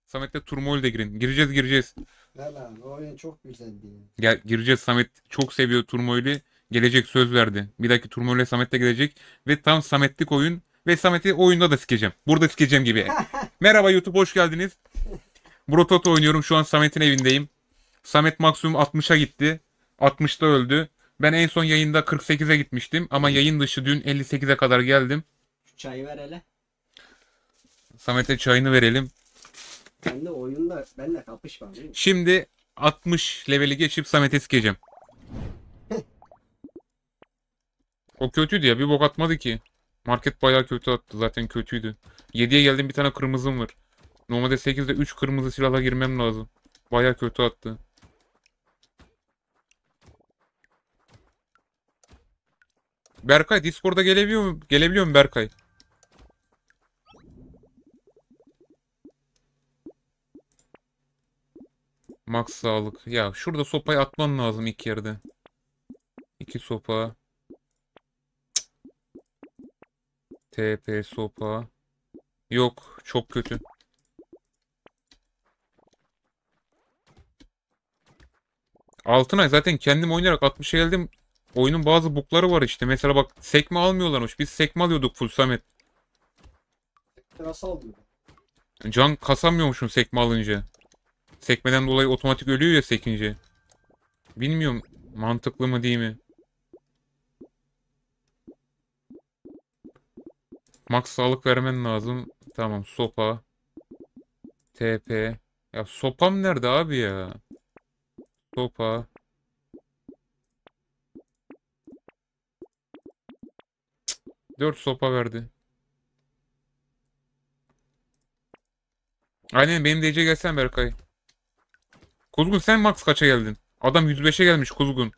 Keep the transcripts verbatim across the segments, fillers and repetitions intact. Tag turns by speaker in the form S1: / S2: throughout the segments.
S1: Samet'le turmoil de girin. Gireceğiz gireceğiz.
S2: Ver abi, o oyun çok güzeldi ya.
S1: Gel gireceğiz. Samet çok seviyor turmoil'i. Gelecek söz verdi. Bir dahaki turmoil'e Samet'le gelecek. Ve tam Samet'lik oyun. Ve Samet'i oyunda da sikeceğim. Burada sikeceğim gibi. Merhaba YouTube, hoş geldiniz. Brototo oynuyorum. Şu an Samet'in evindeyim. Samet maksimum altmışa gitti. altmışta öldü. Ben en son yayında kırk sekize gitmiştim. Ama yayın dışı dün elli sekize kadar geldim.
S2: Şu çayı ver hele.
S1: Samet'e çayını verelim.
S2: Sen de oyunda benimle kapışma değil mi?
S1: Şimdi altmış leveli geçip Samet'e sikeceğim. O kötüydü ya, bir bok atmadı ki. Market bayağı kötü attı, zaten kötüydü. yediye geldim, bir tane kırmızım var. Normalde sekizde üç kırmızı silahla girmem lazım. Bayağı kötü attı. Berkay Discord'a gelebiliyor mu? Gelebiliyor mu Berkay? Max sağlık. Ya şurada sopayı atman lazım ilk yerde. İki sopa. T P sopa. Yok, çok kötü. Altınay zaten kendim oynayarak altmışa geldim. Oyunun bazı bug'ları var işte. Mesela bak, sekme almıyorlarmış. Biz sekme alıyorduk full Samet.
S2: Nasıl oldu?
S1: Can kasamıyormuşsun sekme alınca. Sekmeden dolayı otomatik ölüyor ya sekince. Bilmiyorum mantıklı mı değil mi? Max sağlık vermen lazım. Tamam, sopa. T P. Ya sopam nerede abi ya? Sopa. Dört sopa verdi. Aynen, benim D C gelsen Berkay. Kuzgun sen max kaça geldin? Adam yüz beşe gelmiş Kuzgun.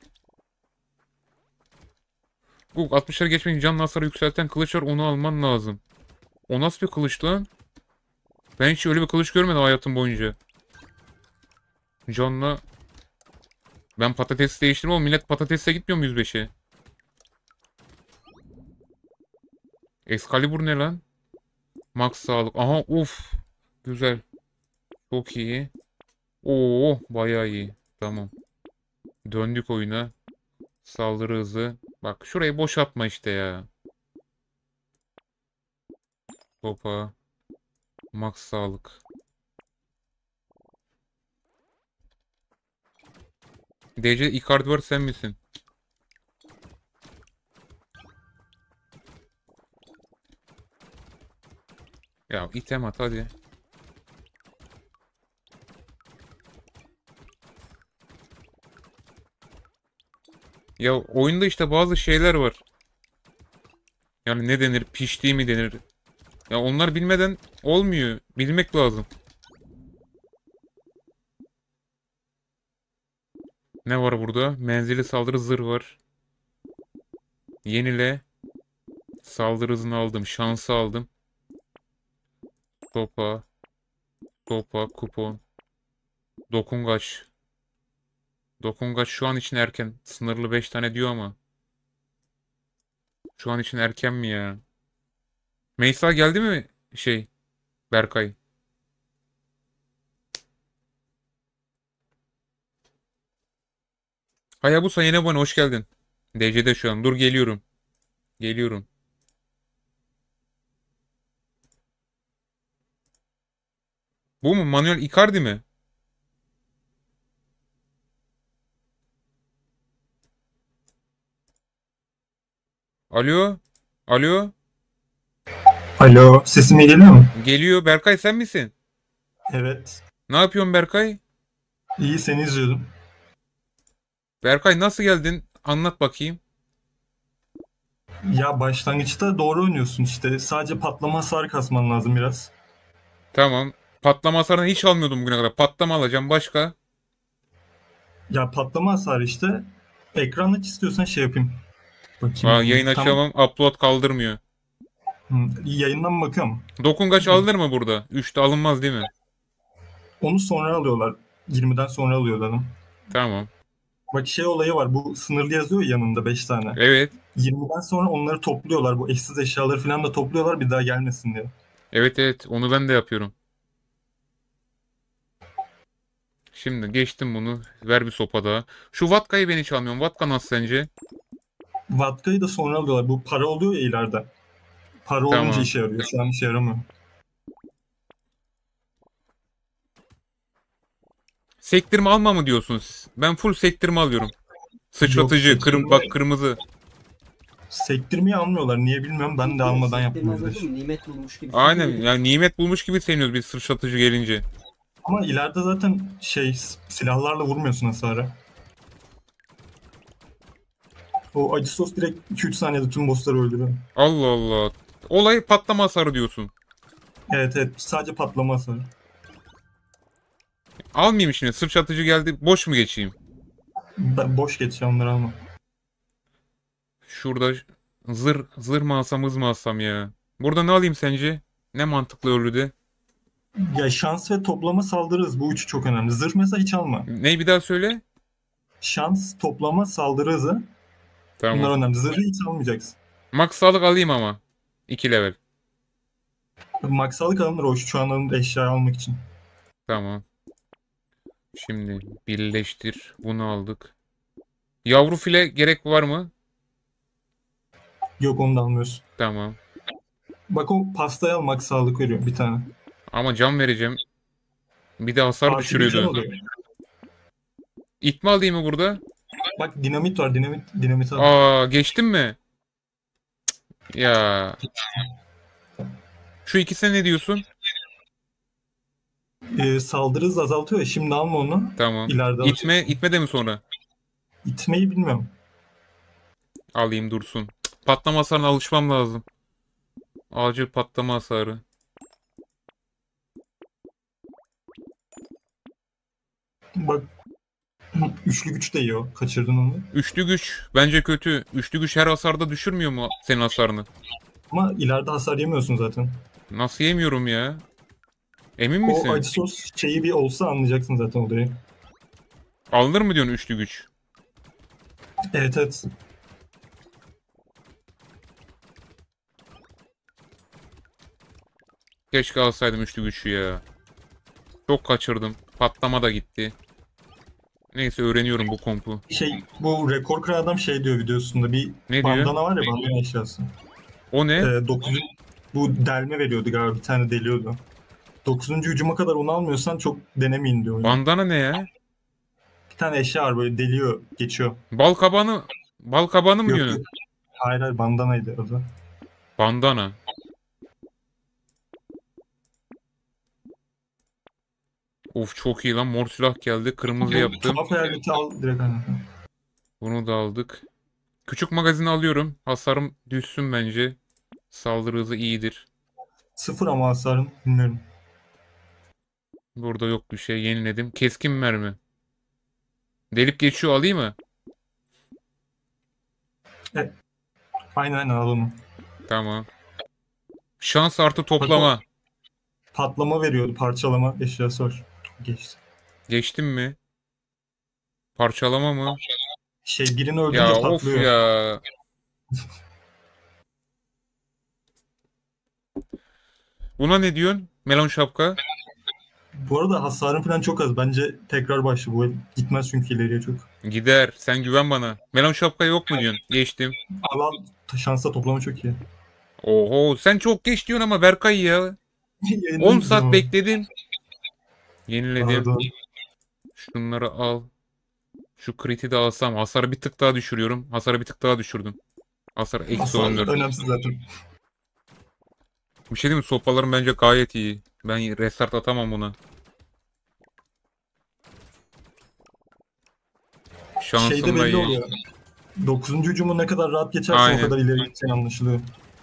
S1: Bu altmışları geçmek için can hasarı yükselten kılıç var, onu alman lazım. O nasıl bir kılıç lan? Ben hiç öyle bir kılıç görmedim hayatım boyunca. Canla... Ben patates değiştirmem ama millet patatesle gitmiyor mu yüz beşe? Excalibur ne lan? Max sağlık. Aha, uf. Güzel. Çok iyi. Oo, bayağı iyi. Tamam. Döndük oyuna. Saldırı hızı. Bak şurayı boşaltma işte ya. Topa. Max sağlık. D C Icardi var, sen misin? Ya item at hadi. Ya oyunda işte bazı şeyler var. Yani ne denir? Piştiği mi denir? Ya onlar bilmeden olmuyor. Bilmek lazım. Ne var burada? Menzili saldırı zırh var. Yenile. Saldırı hızını aldım. Şansı aldım. Topa. Topa. Kupon. Dokungaç. Dokungaç şu an için erken. Sınırlı beş tane diyor ama. Şu an için erken mi ya? Meysa geldi mi şey? Berkay. Hayabusa yeni abone, hoş geldin. D C'de şu an. Dur geliyorum. Geliyorum. Bu mu? Manuel Icardi mi? Alo? Alo?
S3: Alo, sesim iyi geliyor mu?
S1: Geliyor. Berkay sen misin?
S3: Evet.
S1: Ne yapıyorsun Berkay?
S3: İyi, seni izliyordum.
S1: Berkay nasıl geldin? Anlat bakayım.
S3: Ya başlangıçta doğru oynuyorsun işte. Sadece patlama hasarı kasman lazım biraz.
S1: Tamam. Patlama hasarını hiç almıyordum bugüne kadar. Patlama alacağım. Başka?
S3: Ya patlama hasarı işte. Ekran aç istiyorsan şey yapayım. Bakayım
S1: Aa,
S3: hemen.
S1: yayın
S3: Tam
S1: açamam. Upload kaldırmıyor.
S3: hı, yayından mı bakıyorum?
S1: Dokungaç alınır mı burada? üçte alınmaz değil mi?
S3: Onu sonra alıyorlar. yirmiden sonra alıyorlar.
S1: Tamam.
S3: Bak şey olayı var. Bu sınırlı yazıyor ya yanında beş tane.
S1: Evet.
S3: yirmiden sonra onları topluyorlar. Bu eşsiz eşyaları falan da topluyorlar bir daha gelmesin diye.
S1: Evet evet. Onu ben de yapıyorum. Şimdi geçtim bunu. Ver bir sopa daha. Şu Vatka'yı ben hiç almıyorum. Vatka nasıl sence?
S3: Vatka'yı da sonra alıyorlar. Bu para oluyor ya ileride. Para olunca
S1: Tamam.
S3: işe yarıyor. Şu an işe yaramıyor.
S1: Sektirme alma mı diyorsunuz? Ben full sektirme alıyorum.
S3: Yok,
S1: Sıçratıcı, kırm
S3: sektirme,
S1: bak kırmızı.
S3: sektirmeyi almıyorlar. Niye bilmiyorum. Ben de almadan yaptım
S2: Sektirmez
S3: öyle.
S2: oldu mu? Nimet bulmuş gibi.
S1: Aynen yani nimet bulmuş gibi seviniyoruz biz sıçratıcı gelince.
S3: Ama ileride zaten şey silahlarla vurmuyorsun hasarı. O acı sos direkt iki üç saniyede tüm bossları öldürüyor.
S1: Allah Allah. Olay patlama hasarı diyorsun.
S3: Evet evet, sadece patlama hasarı.
S1: Almayayım şimdi. Sıçratıcı geldi. Boş mu geçeyim?
S3: Ben boş geç ya, onları alma.
S1: Şurada zır zır mı alsam hız mı alsam ya? Burada ne alayım sence? Ne mantıklı ölüde?
S3: Ya şans ve toplama saldırı hızı, bu üçü çok önemli. Zırh mesela hiç alma.
S1: Neyi bir daha söyle?
S3: Şans, toplama, saldırı hızı, bunlar
S1: Tamam.
S3: önemli. Zırhı hiç almayacaksın.
S1: Max sağlık alayım ama. iki level.
S3: Maksalık alınır o şu an alınır eşya almak için.
S1: Tamam. Şimdi birleştir. Bunu aldık. Yavru file gerek var mı?
S3: Yok, onu da almıyorsun.
S1: Tamam.
S3: Bak, o pastayı al, max sağlık veriyor bir tane.
S1: Ama can vereceğim. Bir de hasar
S3: Artı bir can
S1: düşürüyordu.
S3: oluyor.
S1: İtme alayım mı burada?
S3: Bak, dinamit var, dinamit, dinamit al.
S1: Aa geçtim mi? Ya. Şu ikisine ne diyorsun?
S3: Ee, saldırı hızı azaltıyor ya, şimdi alma onu.
S1: Tamam.
S3: İleride
S1: İtme,
S3: alacaksın.
S1: itme de mi sonra?
S3: İtmeyi bilmiyorum.
S1: Alayım dursun. Cık, patlama hasarına alışmam lazım. Acil patlama hasarı.
S3: Bak, üçlü güç de iyi o. Kaçırdın onu.
S1: Üçlü güç. Bence kötü. Üçlü güç her hasarda düşürmüyor mu senin hasarını?
S3: Ama ileride hasar yemiyorsun zaten.
S1: Nasıl yemiyorum ya? Emin
S3: O
S1: misin?
S3: acı sos şeyi bir olsa anlayacaksın zaten olayı.
S1: Alınır mı diyorsun üçlü güç?
S3: Evet evet.
S1: Keşke alsaydım üçlü güçü ya. Çok kaçırdım. Patlama da gitti. Neyse öğreniyorum bu kompu.
S3: Şey, bu rekor kıran adam şey diyor videosunda, bir
S1: Ne diyor?
S3: bandana var ya, bandana eşyası.
S1: O ne?
S3: Ee, dokuz, bu delme veriyordu galiba, bir tane deliyordu. Dokuzuncu hücuma kadar onu almıyorsan çok denemeyin diyor. oyun.
S1: Bandana ne ya?
S3: Bir tane eşya var, böyle deliyor, geçiyor.
S1: Bal kabanı, bal kabanı mı
S3: Yok
S1: diyorsun?
S3: yok. Hayır hayır, bandanaydı adı.
S1: Bandana. Of çok iyi lan. Mor silah geldi. Kırmızı yaptım.
S3: Tuhaf hayaleti al direkt hani.
S1: Bunu da aldık. Küçük magazini alıyorum. Hasarım düşsün bence. Saldırı hızı iyidir.
S3: Sıfır ama hasarım, bilmiyorum.
S1: Burada yok bir şey. Yeniledim. Keskin mermi. Delip geçiyor alayım mı?
S3: Aynen aynen, al onu.
S1: Tamam. Şans artı
S3: Bak,
S1: toplama.
S3: o patlama veriyordu, parçalama eşyası var. Geçti.
S1: Geçtim mi? Parçalama mı?
S3: Şey, birini öldürünce
S1: Ya of
S3: patlıyor.
S1: ya. Buna ne diyorsun? Melon şapka.
S3: Bu arada hasarın falan çok az. Bence tekrar başla bu el. Gitmez çünkü ileriye çok.
S1: Gider. Sen güven bana. Melon şapka yok mu diyorsun? Geçtim.
S3: Al al. Şansla toplama çok iyi.
S1: Oho sen çok geç diyorsun ama Berkay ya.
S3: Yayından
S1: on
S3: izliyorum
S1: saat
S3: ama.
S1: bekledim. Yeniledim.
S3: Pardon.
S1: Şunları al. Şu kriti de alsam. Hasarı bir tık daha düşürüyorum. Hasarı bir tık daha düşürdüm. Hasar eksi
S3: Hasar
S1: on dört.
S3: önemsiz zaten.
S1: Bir şey diyeyim mi? Sopalarım bence gayet iyi. Ben restart atamam buna. Şansım
S3: Şeyde
S1: da
S3: belli
S1: iyi.
S3: oluyor. Dokuzuncu hücumu ne kadar rahat geçersen
S1: Aynen.
S3: o kadar ileri gideceğin anlaşılıyor.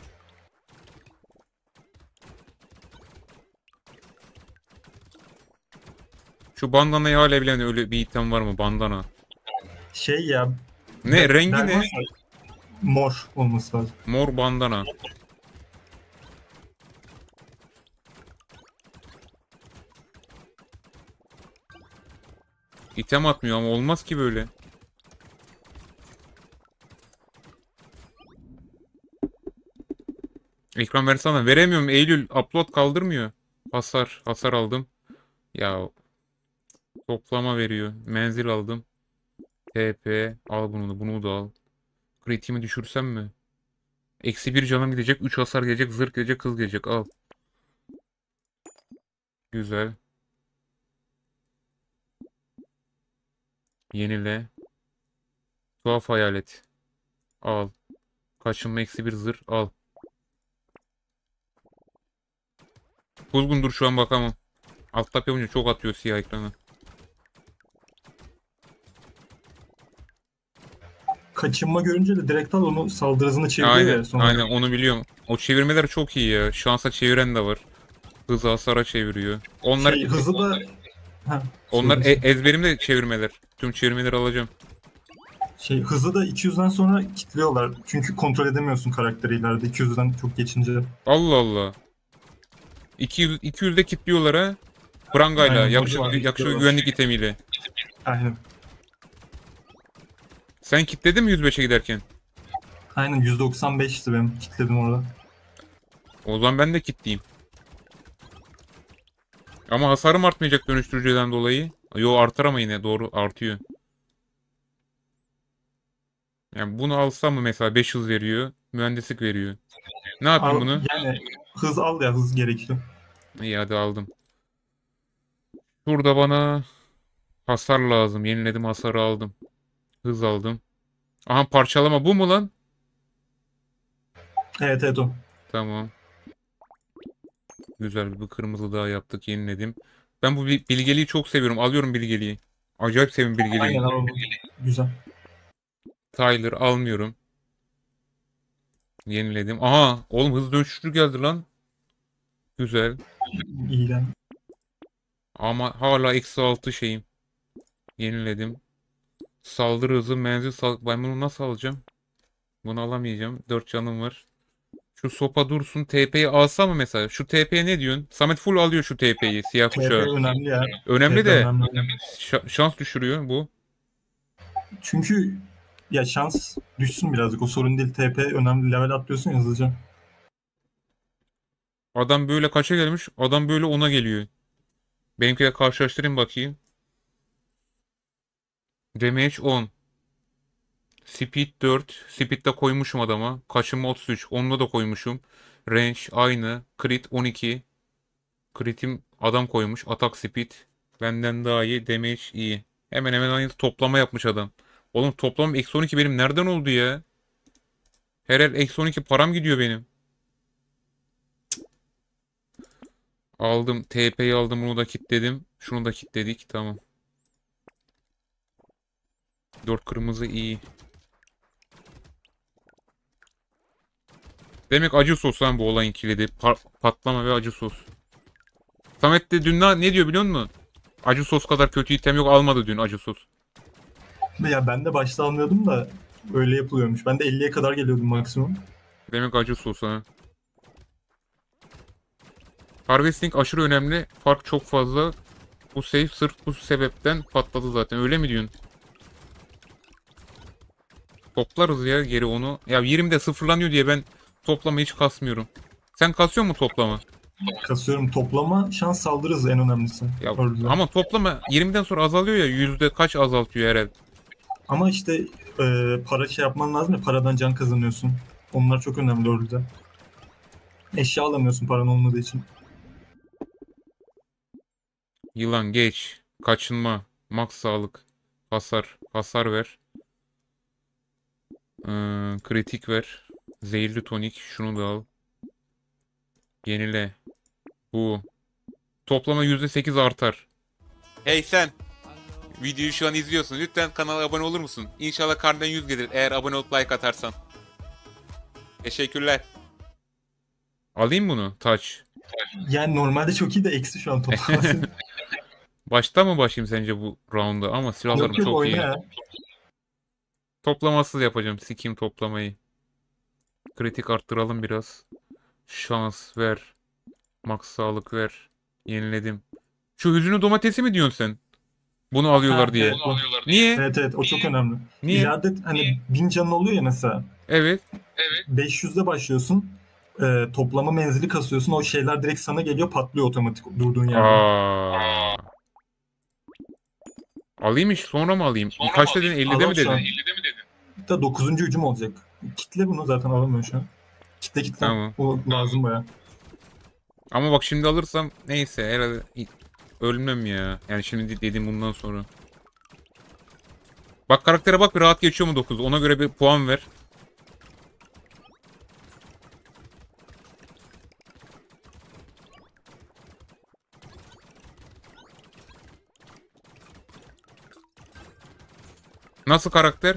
S1: Şu bandanayı hala bilen öyle bir item var mı? Bandana.
S3: Şey ya.
S1: Ne?
S3: de-
S1: Rengi
S3: derman
S1: ne?
S3: var. Mor olması lazım.
S1: Mor bandana. İtem atmıyor ama olmaz ki böyle. Ekran versene. Veremiyorum. Eylül upload kaldırmıyor. Hasar. Hasar aldım. Ya Toplama veriyor. Menzil aldım. T P. Al bunu da. Bunu da al. Kritiğimi düşürsem mi? Eksi bir canım gidecek. Üç hasar gelecek. Zırh gelecek. Hız gelecek. Al. Güzel. Yenile. Tuhaf hayalet. Al. Kaçınma eksi bir zırh. Al. Kuzgundur şu an bakamam. Alt tap yapınca çok atıyor siyah ekranı.
S3: Kaçınma görünce de direkt al onu, saldırı hızını çeviriyor
S1: Aynen,
S3: ya sonra.
S1: aynen onu biliyorum. O çevirmeler çok iyi ya. Şansa çeviren de var. Hızı hasara çeviriyor. Onlar
S3: Şey, hızı da... Ha,
S1: onlar e-
S3: söyle.
S1: ezberimde çevirmeler. Tüm çevirmeleri alacağım.
S3: Şey, hızı da iki yüzden sonra kilitliyorlar. Çünkü kontrol edemiyorsun karakteri ileride iki yüzden çok geçince.
S1: Allah Allah. iki yüz iki yüzde kilitliyorlar ha. Prangayla,
S3: Aynen,
S1: yakışık,
S3: hocam,
S1: yakışık
S3: kilitliyorlar.
S1: güvenlik itemiyle.
S3: Aynen.
S1: Sen kilitledin mi yüz beşe giderken?
S3: Aynen yüz doksan beşti benim kilitledim orada.
S1: O zaman ben de kilitleyeyim. Ama hasarım artmayacak dönüştürücüden dolayı. Yo, artar ama yine doğru artıyor. Yani bunu alsam mı mesela beş hız veriyor. Mühendislik veriyor. Ne yapayım
S3: Al,
S1: bunu?
S3: yani hız al ya, hız gerekiyor.
S1: İyi, hadi aldım. Burada bana hasar lazım. Yeniledim, hasarı aldım. Hız aldım. Aha, parçalama bu mu lan?
S3: Evet evet o.
S1: Tamam. Güzel bir kırmızı daha yaptık. Yeniledim. Ben bu bi- bilgeliği çok seviyorum. Alıyorum bilgeliği. Acayip sevim bilgeliği.
S3: Aynen al. Güzel.
S1: Tyler almıyorum. Yeniledim. Aha oğlum, hız dönüştürücü geldi lan. Güzel.
S3: İyi lan.
S1: Ama hala eksi altı şeyim. Yeniledim. Saldırı hızı, menzil sal... Ben bunu nasıl alacağım? Bunu alamayacağım. dört canım var. Şu sopa dursun. T P'yi alsam mı mesela? Şu T P'ye ne diyorsun? Samet full alıyor şu T P'yi. Siyah
S3: T P
S1: kuşağı.
S3: önemli ya.
S1: Önemli
S3: T P
S1: de
S3: önemli.
S1: şa- şans düşürüyor bu.
S3: Çünkü ya şans düşsün birazcık, o sorun değil. T P önemli, level atlıyorsun ya hızlıca.
S1: Adam böyle kaça gelmiş? Adam böyle ona geliyor. Benimkiyle karşılaştırayım bakayım. Damage on. Speed dört. Speed'de koymuşum adama. Kaçınma otuz üç. Onunla da koymuşum. Range aynı. Crit on iki. Crit'im adam koymuş. Atak speed. Benden daha iyi. Damage iyi. Hemen hemen aynı toplama yapmış adam. Oğlum toplam eksi on iki benim nereden oldu ya? Her el eksi on iki param gidiyor benim. Aldım. T P'yi aldım. Bunu da kilitledim. Şunu da kilitledik. Tamam. dört kırmızı iyi. Demek acı sos lan bu olayın kilidi. Pa- patlama ve acı sos. Samet de dün ne ne diyor biliyor musun? Acı sos kadar kötü item yok, almadı dün acı sos.
S3: Ya ben de başta almıyordum da öyle yapılıyormuş. Ben de elliye kadar geliyordum maksimum.
S1: Demek acı sos ha. Harvesting aşırı önemli. Fark çok fazla. Bu save sırf bu sebepten patladı zaten. Öyle mi diyorsun? Toplarız ya geri onu. Ya yirmide sıfırlanıyor diye ben toplama hiç kasmıyorum. Sen kasıyor mu toplama?
S3: Kasıyorum, toplama şans, saldırı hızı en önemlisi.
S1: Ya
S3: Orada.
S1: ama toplama yirmiden sonra azalıyor ya. Yüzde kaç azaltıyor herhalde.
S3: Ama işte e, para şey yapman lazım ya, paradan can kazanıyorsun. Onlar çok önemli orada. Eşya alamıyorsun paran olmadığı için.
S1: Yılan geç. Kaçınma. Max sağlık. Hasar. Hasar ver. Ee, kritik ver. Zehirli tonik. Şunu da al. Yenile. Bu. Toplama yüzde sekiz artar. Hey sen. Videoyu şu an izliyorsun. Lütfen kanala abone olur musun? İnşallah karnından yüz gelir eğer abone olup like atarsan. Teşekkürler. Alayım bunu. Taç.
S3: Yani normalde çok iyi de eksi şu an toplaması.
S1: Başta mı başlayayım sence bu rounda? Ama silahlarım
S3: Yok yok,
S1: çok
S3: oyna
S1: iyi.
S3: ya.
S1: Toplamasız yapacağım. Sikeyim toplamayı. Kritik arttıralım biraz. Şans ver. Max sağlık ver. Yeniledim. Şu hüzünlü domatesi mi diyorsun sen? Bunu alıyorlar
S3: Ha,
S1: diye.
S3: evet, o.
S1: Niye?
S3: Evet evet, o çok önemli.
S1: Niye?
S3: İleride hani bin canın oluyor ya mesela.
S1: Evet.
S3: beş yüzde başlıyorsun. E, toplama menzili kasıyorsun. O şeyler direkt sana geliyor, patlıyor otomatik durduğun yerde.
S1: Aa. Alayım iş sonra mı alayım? Kaç dedin? ellide
S3: Alalım
S1: mi
S3: şu an.
S1: dedin?
S3: Da dokuzuncu hücum olacak. Kitle bunu zaten alamıyor şu an. Kitle kitle.
S1: Tamam.
S3: O lazım baya.
S1: Ama bak şimdi alırsam neyse herhalde ölmem ya. Yani şimdi dediğim bundan sonra. Bak karaktere bak bir rahat geçiyor mu dokuz? Ona göre bir puan ver. Nasıl karakter?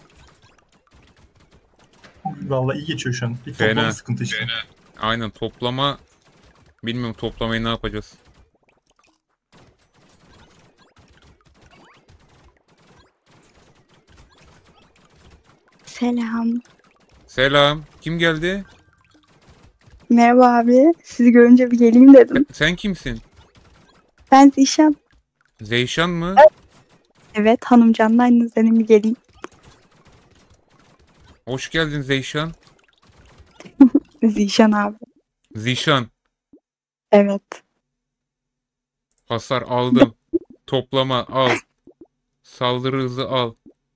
S3: Vallahi iyi geçiyor şu an. Bir
S1: Fena.
S3: toplama sıkıntı işte.
S1: Aynen toplama. Bilmiyorum toplamayı ne yapacağız.
S4: Selam.
S1: Selam. Kim geldi?
S4: Merhaba abi. Sizi görünce bir geleyim dedim.
S1: Sen kimsin?
S4: Ben Zişan.
S1: Zeyşan mı?
S4: Evet hanımcanla senin bir geleyim.
S1: Hoş geldin Zeyşan.
S4: Zişan abi.
S1: Zişan.
S4: Evet.
S1: Hasar aldım. Toplama al. Saldırı hızı al.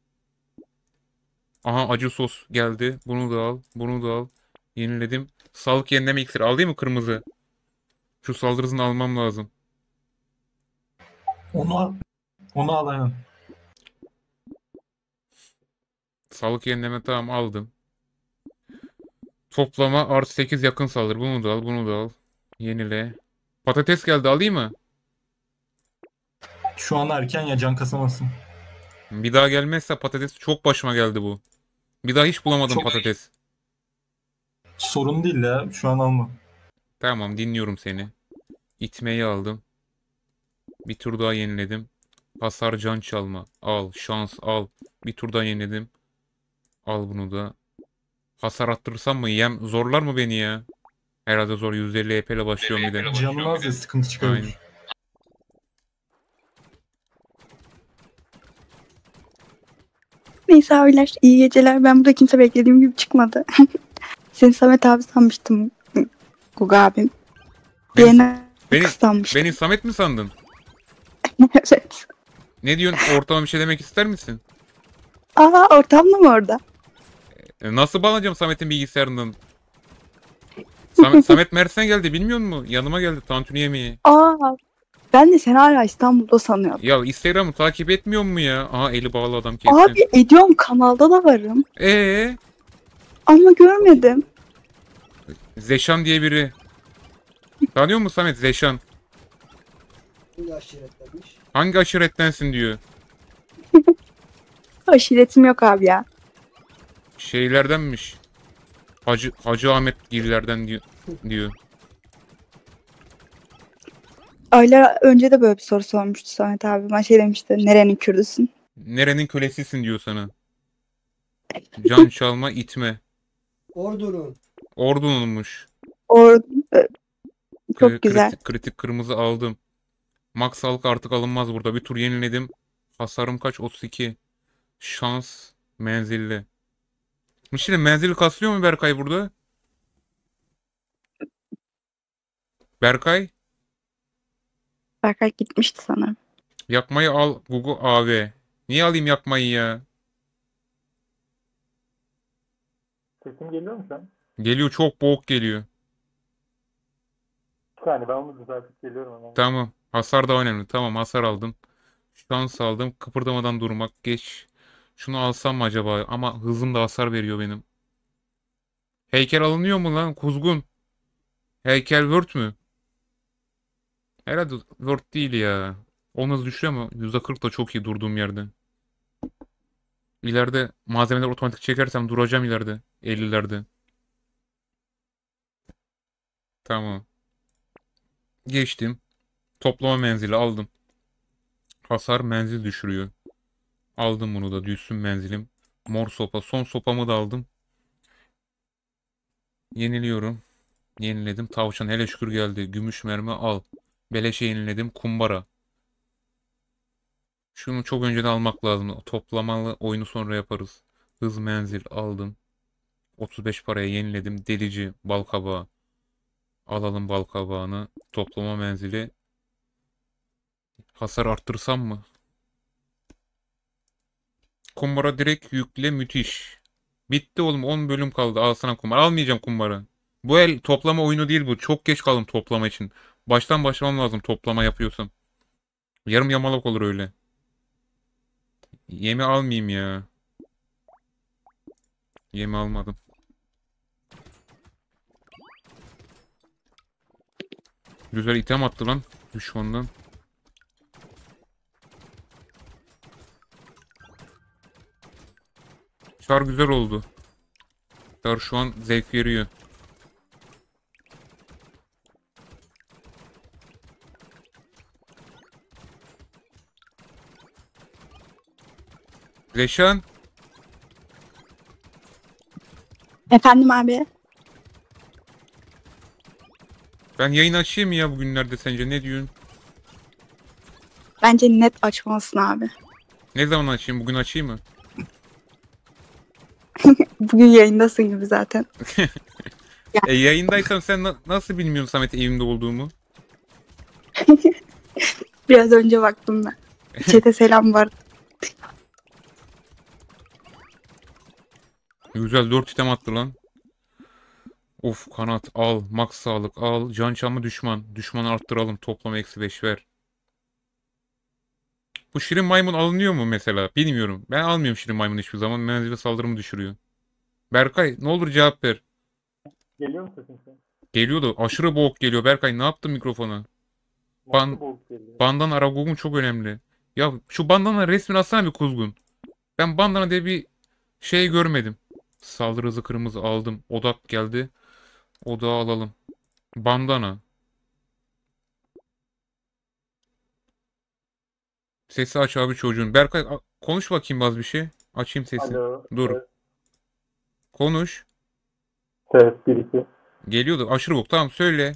S1: Aha acı sos geldi. Bunu da al. Bunu da al. Yeniledim. Sağlık yenileme iksiri alayım mı kırmızı? Şu saldırı hızını almam lazım.
S3: Onu al. Onu al aynen.
S1: Sağlık yenileme tamam aldım. Toplama artı sekiz yakın saldırı. Bunu da al. Bunu da al. Yenile. Patates geldi alayım mı?
S3: Şu an erken ya can kasamazsın.
S1: Bir daha gelmezse patates çok başıma geldi bu. Bir daha hiç bulamadım
S3: Çok-
S1: patates.
S3: Sorun değil ya. Şu an alma.
S1: Tamam dinliyorum seni. İtmeyi aldım. Bir tur daha yeniledim. Hasar can çalma. Al. Şans al. Bir tur daha yeniledim. Al bunu da. Hasar attırırsam mı? Yem zorlar mı beni ya? Herhalde zor. yüz elli E P ile başlıyorum bir de.
S3: Canın az ya sıkıntı çıkarır.
S1: Aynen.
S4: Neyse abiler iyi geceler. Ben burada kimse beklediğim gibi çıkmadı. Seni Samet abi sanmıştım. Guga abim.
S1: Beni,
S4: Diğerine
S1: beni,
S4: kız sanmıştım.
S1: beni Samet mi sandın?
S4: Evet.
S1: Ne diyorsun? Ortama bir şey demek ister misin?
S4: Aa ortamda mı orada?
S1: E, Nasıl bağlanacağım Samet'in bilgisayarından? Samet, Samet Mersin'e geldi bilmiyor musun? Yanıma geldi tantuni yemeği.
S4: Aa ben de seni hala İstanbul'da sanıyordum.
S1: Ya Instagram'ı takip etmiyor mu ya? Aha eli bağlı adam kesin.
S4: Abi ediyorum kanalda da varım.
S1: Ee,
S4: Ama görmedim.
S1: Zeşan diye biri. Tanıyor musun Samet Zeşan?
S2: Şimdi aşiretlenmiş.
S1: Hangi aşirettensin diyor.
S4: Aşiretim yok abi ya.
S1: Şeylerdenmiş. Hacı, Hacı Ahmet gibilerden diyor. diyor.
S4: Aylar önce de böyle bir soru sormuştu Samet abi. Ben şey demişti. Nerenin Kürdüsün?
S1: Nerenin kölesisin diyor sana. Can çalma itme.
S2: Ordunun.
S1: Ordununmuş.
S4: Or e, çok
S1: Kri-
S4: güzel.
S1: Kritik, kritik kırmızı aldım. Max sağlık artık alınmaz burada. Bir tur yeniledim. Hasarım kaç? otuz iki. Şans menzilli. Şimdi menzili kaslıyor mu Berkay burada? Berkay
S4: Berkay gitmişti sanırım.
S1: yakmayı al Gugu abi. Niye alayım yakmayı ya?
S3: Sesim geliyor mu sen?
S1: Geliyor çok boğuk geliyor.
S3: Bir saniye ben onu düzeltip geliyorum hemen.
S1: Tamam. Hasar da önemli. Tamam hasar aldım. Şans aldım. Kıpırdamadan durmak. Geç. Şunu alsam mı acaba? Ama hızım da hasar veriyor benim. Heykel alınıyor mu lan? Kuzgun. Heykel Word mü? Herhalde Word değil ya. on hız düşüyor ama yüzde kırk da çok iyi durduğum yerde. İleride malzemeler otomatik çekersem duracağım ileride. ellilerde. Tamam. Geçtim. Toplama menzili aldım. Hasar menzil düşürüyor. Aldım bunu da düşsün menzilim. Mor sopa. Son sopamı da aldım. Yeniliyorum. Yeniledim. Tavşan hele şükür geldi. Gümüş mermi al. Beleşe yeniledim. Kumbara. Şunu çok önceden almak lazım. Toplamalı oyunu sonra yaparız. Hız menzil aldım. otuz beş paraya yeniledim. Delici balkabağı. Alalım balkabağını. Toplama menzili. Hasar arttırsam mı? kumbara direkt yükle müthiş. Bitti oğlum on bölüm kaldı. Al sana kumbara. Almayacağım kumbara. Bu el toplama oyunu değil bu. Çok geç kaldım toplama için. Baştan başlamam lazım toplama yapıyorsam. Yarım yamalak olur öyle. Yemi almayayım ya. Yemi almadım. Güzel item attı lan düşmandan. Çar güzel oldu. Çar şu an zevk veriyor. Leşan,
S4: Efendim abi.
S1: ben yayın açayım mı ya bugünlerde sence ne diyorsun?
S4: Bence net açmalısın abi.
S1: Ne zaman açayım? Bugün açayım mı?
S4: Bugün yayındasın gibi zaten.
S1: E yayındaysam sen na- nasıl bilmiyorsun Samet evimde olduğumu?
S4: Biraz önce baktım ben. Çete selam var.
S1: Güzel dört item attı lan. Of kanat al. Max sağlık al. Can çamı düşman. Düşmanı arttıralım. Toplam eksi beş ver. Bu şirin maymun alınıyor mu mesela? Bilmiyorum. Ben almıyorum şirin maymun hiçbir zaman. Menzili saldırımı düşürüyor. Berkay ne olur cevap ver.
S3: Geliyor mu sesin sen?
S1: Geliyordu. Aşırı boğuk geliyor. Berkay ne yaptın mikrofona? Ban bandan Aragog'un çok önemli. Ya şu bandana resmini atsana bir kuzgun. Ben bandana diye bir şey görmedim. Saldırı hızı kırmızı aldım. Odak geldi. Odağı alalım. Bandana. Sesi aç abi çocuğun. Berkay a- konuş bakayım az bir şey. Açayım sesi.
S3: Alo.
S1: Dur.
S3: Evet.
S1: Konuş.
S3: Ses bir iki.
S1: Geliyordu. Aşırı boğuk. Tamam söyle.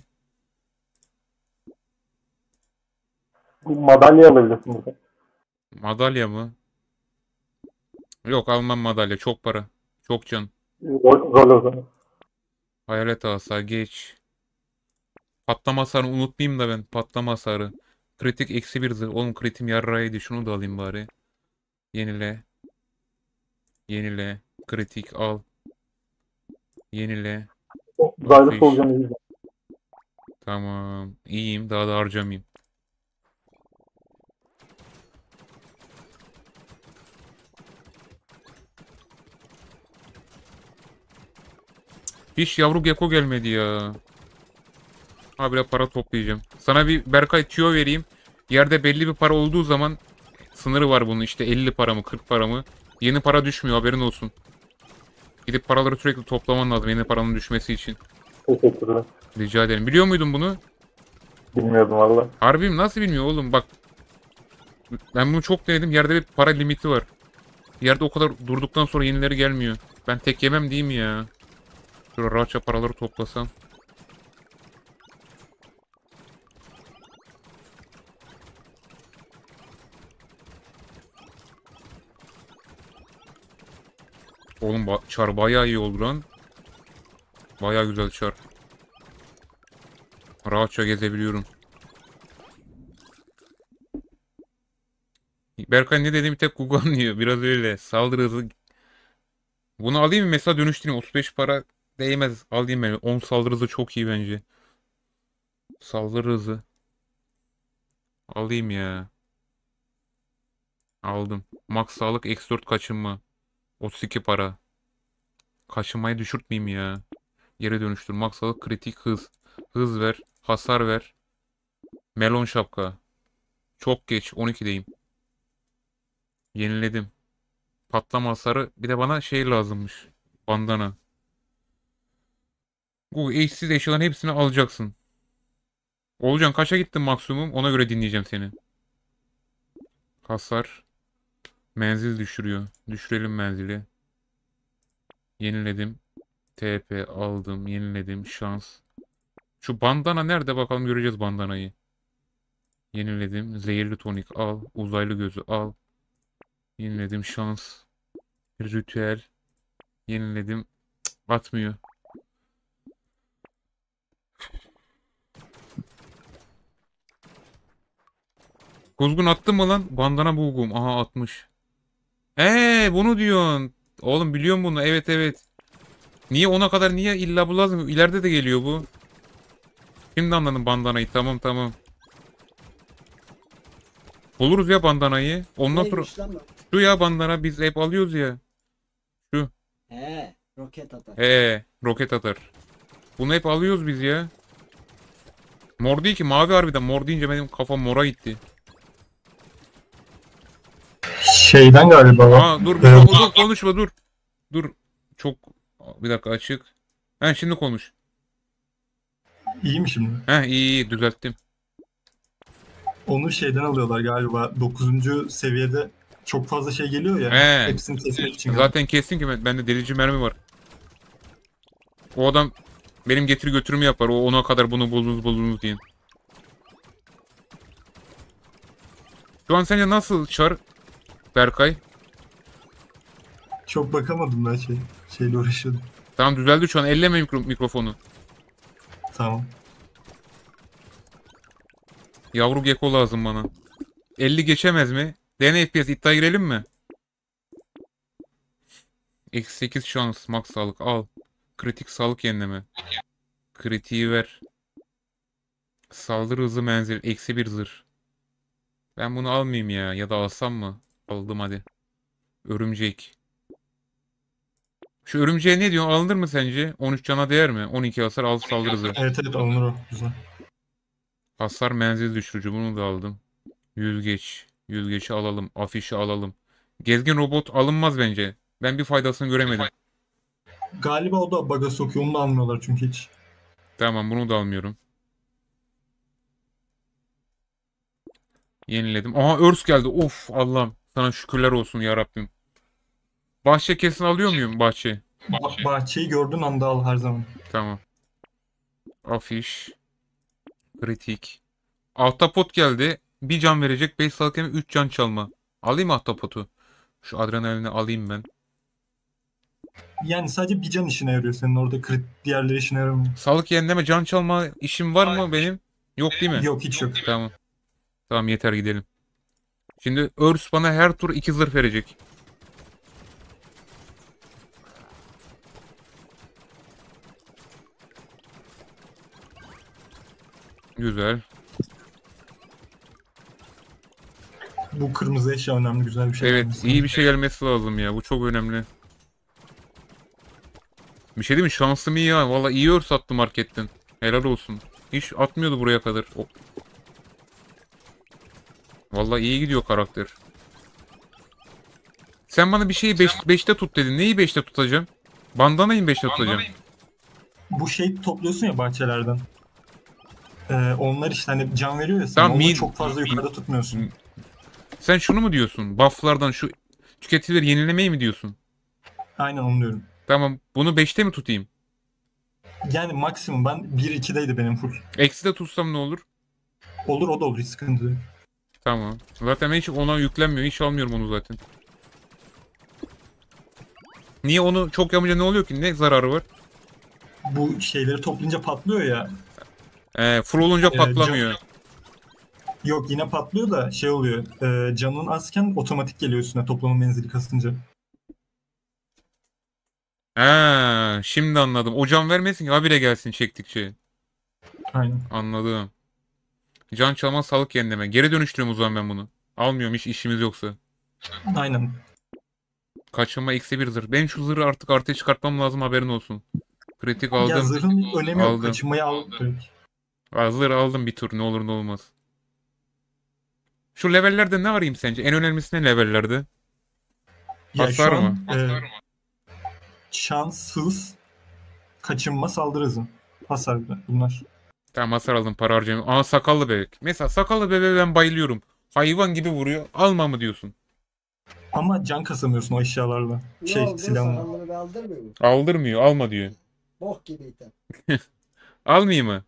S3: Madalya alabilirsin burada.
S1: Madalya mı? Yok almam madalya. Çok para. Çok can.
S3: Rol, rol o zaman.
S1: Hayalet asa geç. Patlama hasarını unutmayayım da ben. Patlama hasarı. Kritik eksi bir zırh. Oğlum kritim yarrağıydı. Şunu da alayım bari. Yenile. Yenile. Kritik al. Yenile.
S3: Uzaylı
S1: Ateş.
S3: solucanı iyi.
S1: Tamam. İyiyim. Daha da harcamayayım. Hiç yavru gecko gelmedi ya. Habire para toplayacağım. Sana bir Berkay tüyo vereyim. Yerde belli bir para olduğu zaman sınırı var bunun. İşte elli para mı kırk para mı? Yeni para düşmüyor haberin olsun. Gidip paraları sürekli toplaman lazım yeni paranın düşmesi için.
S3: Teşekkürler.
S1: Rica ederim. Biliyor muydun bunu?
S3: Bilmiyordum valla.
S1: Harbim nasıl bilmiyor oğlum bak. Ben bunu çok denedim. Yerde bir para limiti var. Yerde o kadar durduktan sonra yenileri gelmiyor. Ben tek yemem değil mi ya? Şöyle rahatça paraları toplasam. Oğlum ba- çar bayağı iyi oldu lan. Bayağı güzel çar. Rahatça gezebiliyorum. Berkay ne dediğimi tek Google anlıyor. Biraz öyle. Saldırı hızı. Bunu alayım mı? Mesela dönüştüreyim. otuz beş para değmez. Alayım ben. on saldırı hızı çok iyi bence. Saldırı hızı. Alayım ya. Aldım. Max sağlık eksi dört kaçınma. otuz iki para. Kaçınmayı düşürtmeyeyim ya. Geri dönüştür. Max sağlık kritik hız. Hız ver. Hasar ver. Melon şapka. Çok geç. on ikideyim. Yeniledim. Patlama hasarı. Bir de bana şey lazımmış. Bandana. Bu eşsiz eşyaların hepsini alacaksın. Olcan kaça gittin maksimum? Ona göre dinleyeceğim seni. Hasar. Menzil düşürüyor. Düşürelim menzili. Yeniledim. T P aldım. Yeniledim. Şans. Şu bandana nerede bakalım göreceğiz bandanayı. Yeniledim. Zehirli tonik al. Uzaylı gözü al. Yeniledim. Şans. Ritüel. Yeniledim. Cık, atmıyor. Kuzgun attın mı lan? Bandana bulgum. Aha atmış. He bunu diyorsun. Oğlum biliyorum bunu. Evet evet. Niye ona kadar niye illa bu lazım? İleride de geliyor bu. Şimdi anladım bandanayı. Tamam tamam. Buluruz ya bandanayı. Ondan sonra
S2: Neymiş lan bu?
S1: şu ya bandana biz hep alıyoruz ya. Şu.
S2: He, roket atar.
S1: He roket atar. Bunu hep alıyoruz biz ya. Mor değil ki mavi harbiden. Mor deyince benim kafam mora gitti.
S3: Şeyden galiba.
S1: Aa dur, dur,
S3: Evet.
S1: dur konuşma dur. Dur. Çok bir dakika açık. He şimdi konuş.
S3: İyi mi şimdi?
S1: He iyi iyi düzelttim.
S3: Onu şeyden alıyorlar galiba. Dokuzuncu seviyede çok fazla şey geliyor ya.
S1: He.
S3: Hepsini kesmek için. galiba.
S1: Zaten kestin ki ben, bende delici mermi var. O adam benim getir götürümü yapar. O ona kadar bunu buldunuz buldunuz diye. Şu an sence nasıl Çar Berkay?
S3: Çok bakamadım ben şey. Şeyle uğraşıyordum.
S1: Tamam düzeldi şu an. Elleme mikro mikrofonu.
S3: Tamam.
S1: Yavru gecko lazım bana. elli geçemez mi? D N F P S iddia girelim mi? Eksi sekiz şans. Max sağlık al. Kritik sağlık yenileme. Kritiği ver. Saldırı hızı menzil. Eksi bir zırh. Ben bunu almayayım ya. Ya da alsam mı? Aldım hadi. Örümcek. Şu örümceğe ne diyorsun? Alınır mı sence? on üç cana değer mi? on iki hasar altı saldırı hızı.
S3: Evet evet alınır o. Güzel.
S1: Hasar menzil düşürücü. Bunu da aldım. Yüzgeç. Yüzgeç'i alalım. Afişi alalım. Gezgin robot alınmaz bence. Ben bir faydasını göremedim.
S3: Galiba o da bug'a sokuyor. Onu da almıyorlar çünkü hiç.
S1: Tamam bunu da almıyorum. Yeniledim. Aha örs geldi. Of Allah'ım. Sana şükürler olsun ya Rabbim. Bahçe kesin alıyor muyum bahçe?
S3: Ba- bahçeyi gördüğün anda al her zaman.
S1: Tamam. Afiş. Kritik. Ahtapot geldi. Bir can verecek. beş sağlık yeme üç can çalma. Alayım mı ahtapotu? Şu adrenalini alayım ben.
S3: Yani sadece bir can işine yarıyor senin orada. Crit diğerleri işine yaramıyor.
S1: Sağlık yenileme can çalma işim var mı benim? Yok değil mi?
S3: Yok hiç yok.
S1: Tamam. Tamam yeter gidelim. Şimdi örs bana her tur iki zırh verecek. Güzel.
S3: Bu kırmızı eşya önemli güzel bir şey.
S1: Evet iyi bir şey gelmesi lazım ya. Bu çok önemli. Bir şey değil mi? Şansım iyi ya. Valla iyi örs attı marketten. Helal olsun. Hiç atmıyordu buraya kadar. O... Valla iyi gidiyor karakter. Sen bana bir şeyi beşte tut dedin. Neyi beşte tutacağım? Bandanayı beşte tutacağım.
S3: Bu şey topluyorsun ya bahçelerden. Ee, onlar işte hani can veriyor ya sana.
S1: Tamam,
S3: Onu
S1: mid-
S3: çok fazla yukarıda tutmuyorsun.
S1: Sen şunu mu diyorsun? Bufflardan şu tüketicileri yenilemeyi mi diyorsun?
S3: Aynen onu diyorum.
S1: Tamam. Bunu beşte mi tutayım?
S3: Yani maksimum ben bir ikideydi benim full.
S1: Eksi de tutsam ne olur?
S3: Olur o da olur hiç sıkıntı değil.
S1: Tamam. Zaten ben hiç ona yüklenmiyor. Hiç almıyorum onu zaten. Niye onu çok yapınca ne oluyor ki? Ne zararı var?
S3: Bu şeyleri toplayınca patlıyor ya.
S1: Ee, full olunca
S3: Ee,
S1: patlamıyor.
S3: Yok yine patlıyor da şey oluyor. E, canın azken otomatik geliyor üstüne toplama menzili kasınca.
S1: Ha, şimdi anladım. O can vermesin ki habire gelsin çektikçe.
S3: Aynen.
S1: Anladım. Can çalma sağlık yenileme. Geri dönüştürüyorum o zaman ben bunu. Almıyorum hiç işimiz yoksa.
S3: Aynen.
S1: Kaçınma eksi bir zırh. Benim şu zırhı artık artıya çıkartmam lazım haberin olsun. Kritik
S3: Ya
S1: aldım.
S3: zırhın önemi yok.
S1: Aldım.
S3: Kaçınmayı al direkt.
S1: Aa, zırh aldım bir tur ne olur ne olmaz. Şu levellerde ne arayayım sence? En önemlisi ne levellerde?
S3: Ya
S1: Hasar
S3: şu an
S1: mı?
S3: e, şans, hız, kaçınma, saldırı hızı. Hasar bunlar.
S1: Tamam hasar aldım para harcayayım. Aa sakallı bebek. Mesela sakallı bebeğe ben bayılıyorum. Hayvan gibi vuruyor. Alma mı diyorsun?
S3: Ama can kasamıyorsun o eşyalarla.
S2: Ne
S3: Şey
S2: oldu?
S3: silahla.
S2: Sakalları bir aldırmıyor mu?
S1: Aldırmıyor. Alma diyor.
S2: Bok gibi item.
S1: Almayayım mı?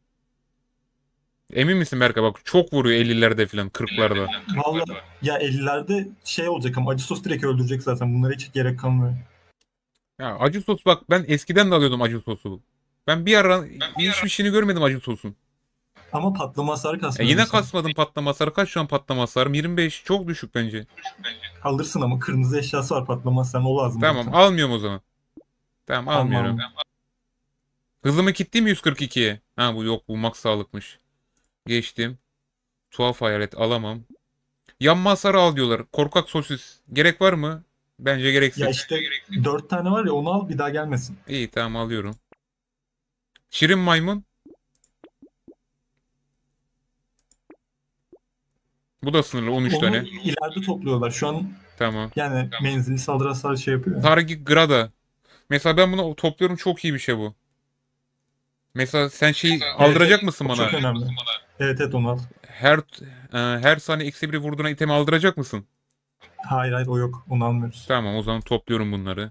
S1: Emin misin Berkay? Bak çok vuruyor ellilerde falan kırklarda.
S3: Valla ya ellilerde şey olacak ama acı sos direkt öldürecek zaten. Bunlara hiç gerek kalmıyor.
S1: Ya acı sos bak ben eskiden de alıyordum acı sosu. Ben bir ara bir hiçbir şeyini görmedim acı sosun.
S3: Ama patlama hasarı
S1: E
S3: kasmıyor.
S1: yine
S3: mesela.
S1: kasmadım patlama hasarı. Kaç şu an patlama hasarım? yirmi beş. Çok düşük bence.
S3: Alırsın ama kırmızı eşyası var patlama hasarı, o lazım.
S1: Tamam
S3: zaten.
S1: almıyorum o zaman. Tamam
S3: Alma,
S1: almıyorum.
S3: alma.
S1: Hızımı kitleyeyim mi yüz kırk ikiye? Ha bu yok, bu max sağlıkmış. Geçtim. Tuhaf hayalet alamam. Yanma hasarı al diyorlar. Korkak sosis. Gerek var mı? Bence gereksiz.
S3: Ya işte dört tane var ya, onu al bir daha gelmesin.
S1: İyi tamam alıyorum. Şirin maymun. Bu da sınırlı on üç
S3: Onu
S1: tane.
S3: ileride topluyorlar. Şu an
S1: Tamam.
S3: yani menzilli saldırı hasarı şey yapıyor. ya.
S1: Targigrada. Mesela ben bunu topluyorum, çok iyi bir şey bu. Mesela sen şeyi aldıracak
S3: Evet,
S1: mısın
S3: o
S1: bana?
S3: Çok önemli. Evet evet, onu al.
S1: Her e, her saniye eksi bir vurduğuna itemi aldıracak mısın?
S3: Hayır hayır, o yok. Onu almıyoruz.
S1: Tamam o zaman topluyorum bunları.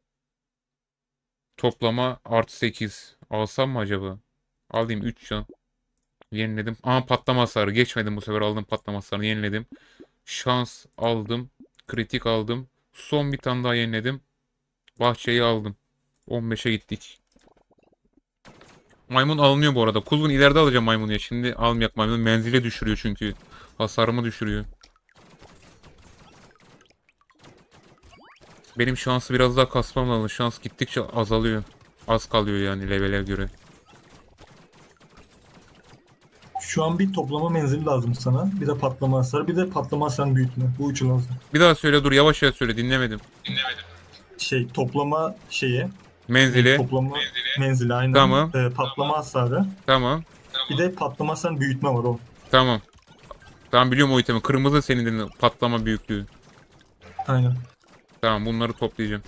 S1: Toplama artı sekiz. Alsam mı acaba? Alayım üç can. Yeniledim. Ama patlama hasarı. Geçmedim bu sefer, aldım patlama hasarını, yeniledim. Şans aldım. Kritik aldım. Son bir tane daha yeniledim. Bahçeyi aldım. on beşe gittik. Maymun alınıyor bu arada. Kuzgun ileride alacağım maymunu ya. Şimdi almayak maymunu. Menzile düşürüyor çünkü. Hasarımı düşürüyor. Benim şansı biraz daha kasmam lazım. Şans gittikçe azalıyor. Az kalıyor yani levele göre.
S3: Şu an bir toplama menzili lazım sana. Bir de patlama hasarı. Bir de patlama hasarını büyütme. Bu üçü lazım.
S1: Bir daha söyle, dur yavaş yavaş söyle, dinlemedim.
S3: Şey toplama şeyi.
S1: Menzili.
S3: Toplama menzili aynen.
S1: Tamam.
S3: Ee, patlama hasarı.
S1: Tamam.
S3: Bir de patlama hasarını büyütme var o.
S1: Tamam. Tamam biliyorum o itemi. Kırmızı senin dediğin patlama büyüklüğü.
S3: Aynen.
S1: Tamam bunları toplayacağım.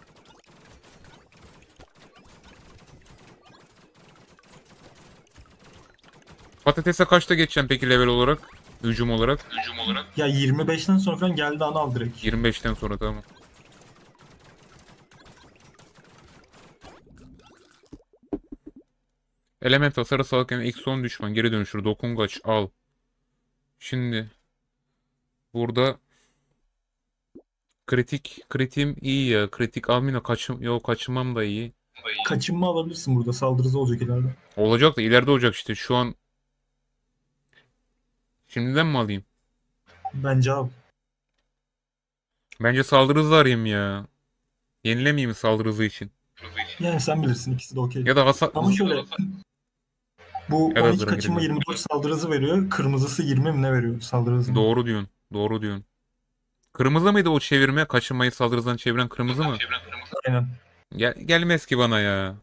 S1: Patatese kaçta geçeceğim peki level olarak? Hücum olarak? Hücum olarak.
S3: Ya yirmi beşten sonra falan geldi, ana al direkt.
S1: yirmi beşten sonra tamam. Element hasarı sağlık yani eksi on düşman geri dönüşür. Dokungaç al. Şimdi burada kritik kritiğim iyi ya. Kritik almayayım da kaçım yok, kaçınmam da iyi.
S3: Kaçınma alabilirsin burada. Saldırısı olacak ileride.
S1: Olacak da ileride olacak işte. Şu an şimdiden mi alayım?
S3: Bence al.
S1: Bence saldırı hızı arayayım ya. Yenilemeyeyim mi saldırı hızı için?
S3: Yani sen bilirsin, ikisi de okey.
S1: Ya da hasar...
S3: Ama şöyle, bu
S1: Evet,
S3: on iki
S1: hazır
S3: kaçınma
S1: girelim.
S3: yirmi dört saldırı hızı veriyor. Kırmızısı yirmi mi ne veriyor saldırı hızı?
S1: Doğru diyorsun. Doğru diyorsun. Kırmızı mıydı o çevirme? Kaçınmayı saldırı hızından çeviren kırmızı mı?
S3: Aynen.
S1: Gel gelmez ki bana ya.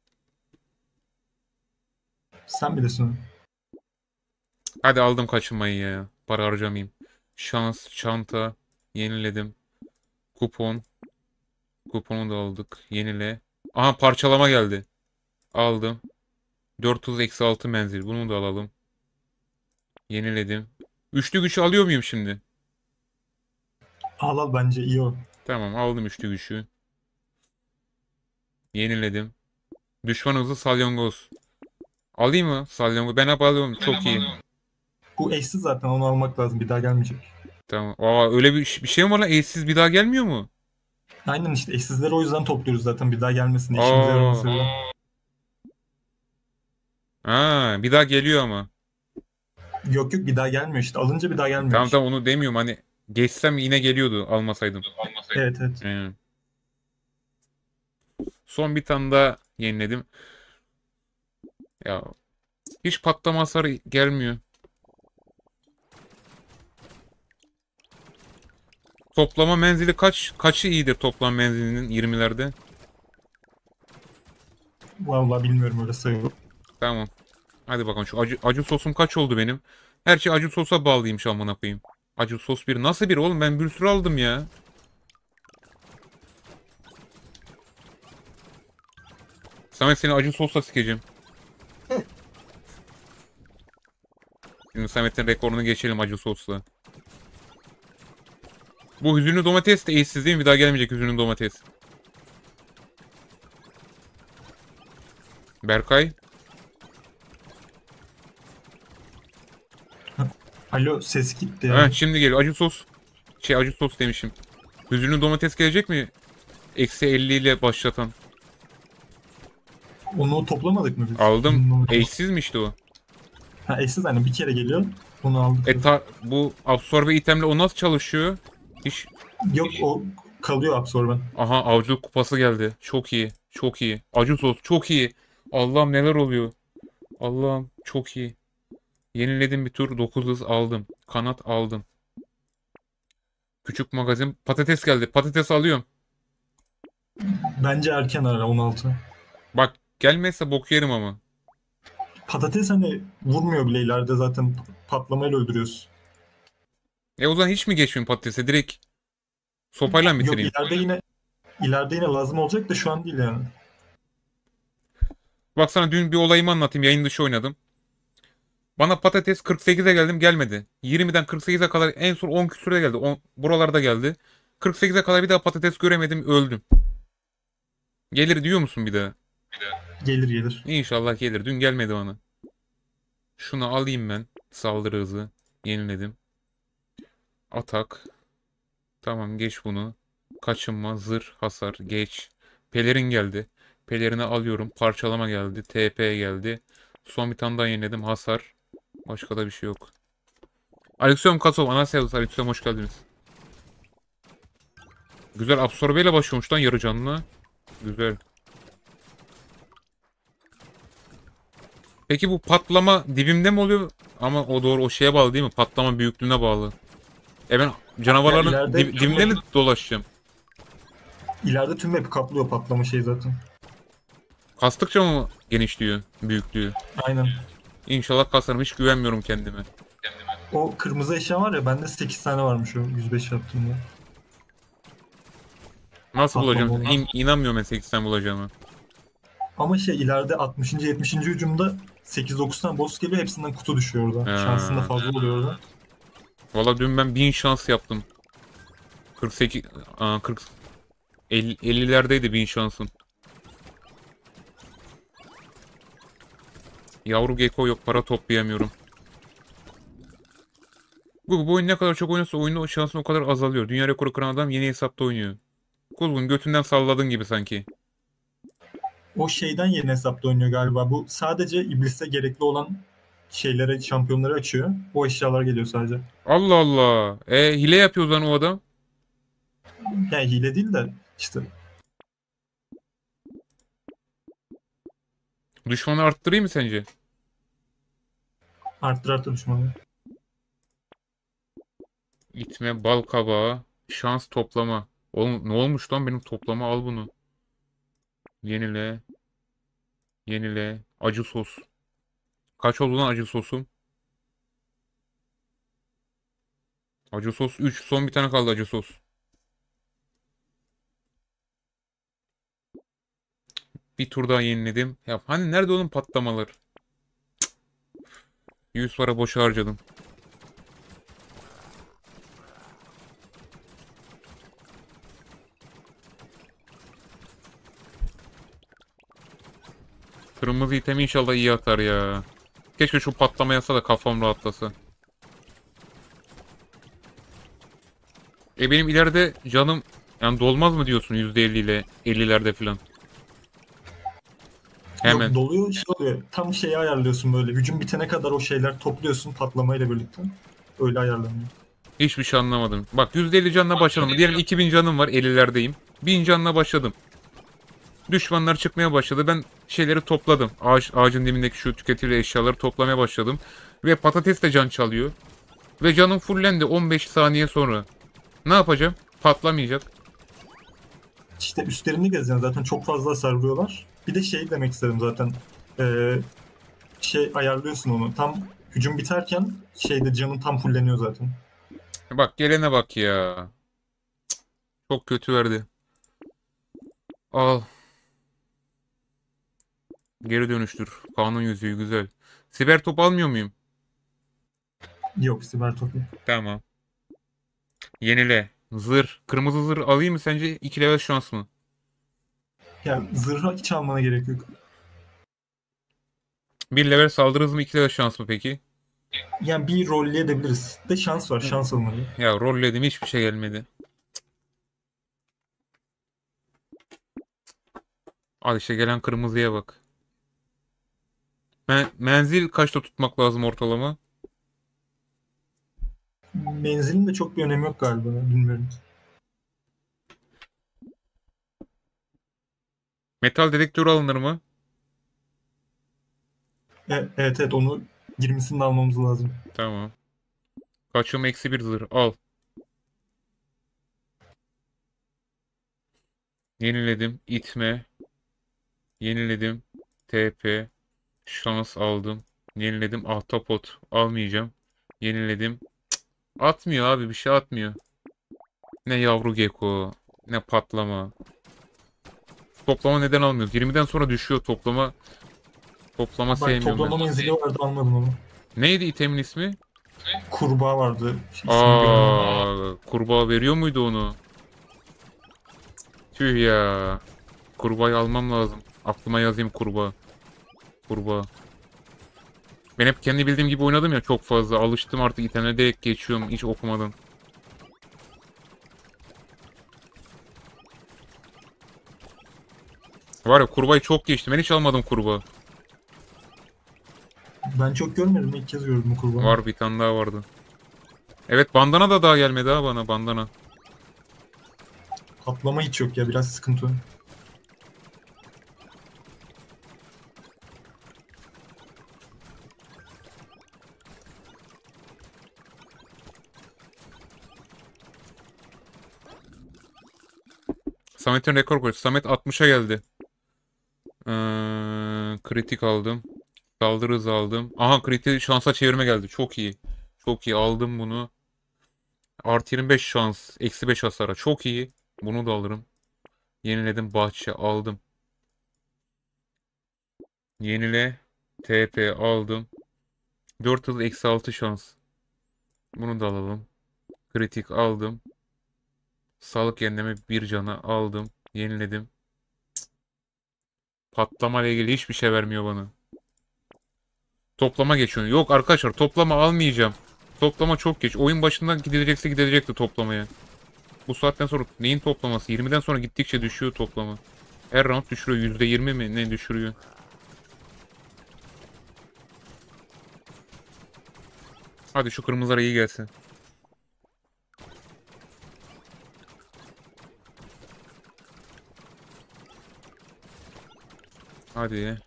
S3: Sen bilirsin onu.
S1: Hadi aldım kaçınmayı ya. Para harcamayayım. Şans, çanta. Yeniledim. Kupon. Kuponu da aldık. Yenile. Aha parçalama geldi. Aldım. dört hız eksi altı menzil. Bunu da alalım. Yeniledim. Üçlü güç alıyor muyum şimdi?
S3: Al al, bence iyi o.
S1: Tamam aldım üçlü güçü. Yeniledim. Düşman hızı salyangoz. Alayım mı salyangoz? Ben hep alıyorum. Çok iyi.
S3: Bu eşsiz zaten, onu almak lazım. Bir daha gelmeyecek.
S1: Tamam. Aa öyle bir, bir şey mi var lan? Eşsiz bir daha gelmiyor mu?
S3: Aynen işte, eşsizleri o yüzden topluyoruz zaten. Bir daha gelmesin diye. İşimize yaraması diye.
S1: Ha bir daha geliyor ama.
S3: Yok yok, bir daha gelmiyor işte. Alınca bir daha gelmiyor.
S1: Tamam
S3: işte.
S1: tamam onu demiyorum. Hani geçsem yine geliyordu almasaydım.
S3: Evet evet.
S1: Aynen. Son bir tane daha yeniledim. Ya hiç patlama hasarı gelmiyor. Toplama menzili kaç? Kaçı iyidir toplam menzilinin yirmilerde?
S3: Vallahi bilmiyorum, öyle sayıyorum.
S1: Tamam. Hadi bakalım şu acı, acı sosum kaç oldu benim? Her şey acı sosa bağlıymış amına koyayım. Acı sos bir. Nasıl bir oğlum? Ben bir sürü aldım ya. Samet seni acı sosla sikeceğim. Şimdi Samet'in rekorunu geçelim acı sosla. Bu hüzünlü domates de eşsiz değil mi? Bir daha gelmeyecek hüzünlü domates. Berkay.
S3: Alo, ses gitti ya.
S1: Ha, şimdi geliyor. Acı sos. Şey acı sos demişim. Hüzünlü domates gelecek mi? Eksi elli ile başlatan.
S3: Onu toplamadık mı biz?
S1: Aldım.
S3: Onu-
S1: Eşsiz mi işte o?
S3: Ha, eşsiz hani bir kere geliyor. Onu aldık.
S1: E ta, bu absorbe itemle o nasıl çalışıyor? Hiç.
S3: Yok o kalıyor absorben.
S1: Aha, avcılık kupası geldi. Çok iyi. Çok iyi. Acı sos çok iyi. Allah'ım neler oluyor. Allah'ım çok iyi. Yeniledim bir tur. dokuz hız aldım. Kanat aldım. Küçük magazin. Patates geldi. Patates alıyorum.
S3: Bence erken ara on altı.
S1: Bak gelmezse bok yerim ama.
S3: Patates hani vurmuyor bile ileride zaten patlamayla öldürüyorsun.
S1: E o zaman hiç mi geçmiyorum patatese? Direkt sopayla mı
S3: Yok
S1: bitireyim?
S3: ileride yine ileride yine lazım olacak da şu an değil yani.
S1: Bak sana dün bir olayımı anlatayım. Yayın dışı oynadım. Bana patates kırk sekize geldim gelmedi. yirmiden kırk sekize kadar en son on küsüre geldi. on, buralarda geldi. kırk sekize kadar bir daha patates göremedim, öldüm. Gelir diyor musun bir daha?
S3: Gelir gelir.
S1: İnşallah gelir. Dün gelmedi bana. Şunu alayım ben. Saldırı hızı. Yeniledim. Atak. Tamam, geç bunu. Kaçınma, zırh, hasar, geç. Pelerin geldi. Pelerini alıyorum. Parçalama geldi. T P geldi. Son bir tane daha yeniledim. Hasar. Başka da bir şey yok. Alexiom Kasov. Ana Sevdası. Alexiom hoş geldiniz. Güzel, absorbeyle başlıyormuş lan yarı canlı. Güzel. Peki bu patlama dibimde mi oluyor? Ama o doğru, o şeye bağlı değil mi? Patlama büyüklüğüne bağlı. E ben canavarların
S3: Ya ileride
S1: dib- dibinde mi dolaşacağım?
S3: İleride tüm map'i kaplıyor patlama şey zaten.
S1: Kastıkça mı genişliyor büyüklüğü?
S3: Aynen.
S1: İnşallah kasarım. Hiç güvenmiyorum kendime.
S3: O kırmızı eşya var ya bende sekiz tane varmış o yüz beş yaptığımda.
S1: Nasıl
S3: Patlama
S1: bulacağım?
S3: olan.
S1: İn, inanmıyorum ben sekiz tane bulacağımı.
S3: Ama şey ileride altmışıncı yetmişinci hücumda sekiz dokuz tane boss geliyor hepsinden kutu düşüyor orada.
S1: Ha.
S3: Şansın da fazla oluyor orada.
S1: Valla dün ben bin şans yaptım. kırk sekiz, aa, kırk, elli, ellilerdeydi bin şansım. Yavru gecko yok, para toplayamıyorum. Bu, bu oyun ne kadar çok oynarsa oyunda o şansın o kadar azalıyor. Dünya rekoru kıran adam yeni hesapta oynuyor. Kuzgun götünden salladın gibi sanki.
S3: O şeyden yeni hesapta oynuyor galiba. Bu sadece iblise gerekli olan şeylere, şampiyonları açıyor. O eşyalar geliyor sadece.
S1: Allah Allah. E hile yapıyor o zaman o adam.
S3: Yani hile değil de işte
S1: Düşmanı arttırayım mı sence?
S3: arttır arttır düşmanı.
S1: İtme, bal kabağı, şans toplama. Oğlum ne olmuş lan benim toplama, al bunu. Yenile, yenile, acı sos. Kaç oldu lan acı sosum? Acı sos üç. Son bir tane kaldı acı sos. Bir tur daha yeniledim. Ya hani nerede oğlum patlamalar? yüz para boşa harcadım. Kırmızı item inşallah iyi atar ya. Keşke şu patlama yasa da kafam rahatlasa. E benim ileride canım yani dolmaz mı diyorsun yüzde elli ile ellilerde falan. Hemen.
S3: Yok doluyor şey oluyor. Tam şeyi ayarlıyorsun böyle. Hücum bitene kadar o şeyler topluyorsun patlamayla birlikte. Öyle ayarlanıyor.
S1: Hiçbir şey anlamadım. Bak yüzde elli canla başladım. Diyelim iki bin canım var, ellilerdeyim. bin canla başladım. Düşmanlar çıkmaya başladı. Ben şeyleri topladım. Ağaç, ağacın dibindeki şu tüketilir eşyaları toplamaya başladım. Ve patates de can çalıyor. Ve canım fullendi on beş saniye sonra. Ne yapacağım? Patlamayacak.
S3: İşte üstlerini gezeceksin zaten çok fazla hasar vuruyorlar. Bir de şey demek istedim zaten. Ee, şey ayarlıyorsun onu. Tam hücum biterken şeyde canın tam fulleniyor zaten.
S1: Bak gelene bak ya. Çok kötü verdi. Al. Geri dönüştür. Kanun yüzüğü güzel. Siber top almıyor muyum?
S3: Yok siber topu.
S1: Tamam. Yenile. Zırh. Kırmızı zırh alayım mı sence? iki level şans mı?
S3: Yani zırha hiç almana gerek yok.
S1: bir level saldırı hızı mı, iki level şans mı peki?
S3: Yani bir rolleyebiliriz. De şans var. Şans almalı.
S1: Ya rolledim hiçbir şey gelmedi. Al işte gelen kırmızıya bak. Men- menzil kaçta tutmak lazım ortalama?
S3: Menzilin de çok bir önemi yok galiba. Bilmiyorum.
S1: Metal dedektörü alınır mı?
S3: E, evet evet onu yirmisini de almamız lazım.
S1: Tamam. Kaçım eksi bir zırh. Al. Yeniledim. İtme. Yeniledim. T P. Şans aldım. Yeniledim. Ahtapot. Almayacağım. Yeniledim. Atmıyor abi. Bir şey atmıyor. Ne yavru gecko. Ne patlama. Toplama neden almıyoruz? yirmiden sonra düşüyor toplama. Toplama
S3: Bak
S1: sevmiyorum
S3: toplama
S1: ben.
S3: menzili vardı almadım onu.
S1: Neydi itemin ismi?
S3: Kurbağa vardı. Şey, ismini görmedim.
S1: Aa, kurbağa veriyor muydu onu? Tüh ya. Kurbağayı almam lazım. Aklıma yazayım kurbağa. Kurbağa. Ben hep kendi bildiğim gibi oynadım ya çok fazla. Alıştım artık itemlere direkt geçiyorum hiç okumadan. Var ya kurbağayı çok geçtim. Ben hiç almadım kurbağa.
S3: Ben çok görmedim. İlk kez gördüm bu kurbağa.
S1: Var bir tane daha vardı. Evet bandana da daha gelmedi ha bana bandana.
S3: Patlama hiç yok ya. Biraz sıkıntı.
S1: Samet'in rekor koydu. Samet altmışa geldi. Ee, kritik aldım. Saldırı hızı aldım. Aha kritik şansa çevirme geldi. Çok iyi. Çok iyi aldım bunu. Artı yirmi beş şans. Eksi beş hasara. Çok iyi. Bunu da alırım. Yeniledim bahçe aldım. Yenile. T P aldım. dört hız eksi altı şans. Bunu da alalım. Kritik aldım. Sağlık yenileme bir cana aldım. Yeniledim. Patlama ile ilgili hiçbir şey vermiyor bana. Toplama geçiyor. Yok arkadaşlar toplama almayacağım. Toplama çok geç. Oyun başından gidilecekse gidilecekti toplamaya. Bu saatten sonra neyin toplaması? yirmiden sonra gittikçe düşüyor toplama. Her round düşürüyor. yüzde yirmi mi ne düşürüyor? Hadi şu kırmızılara iyi gelsin. Hadi.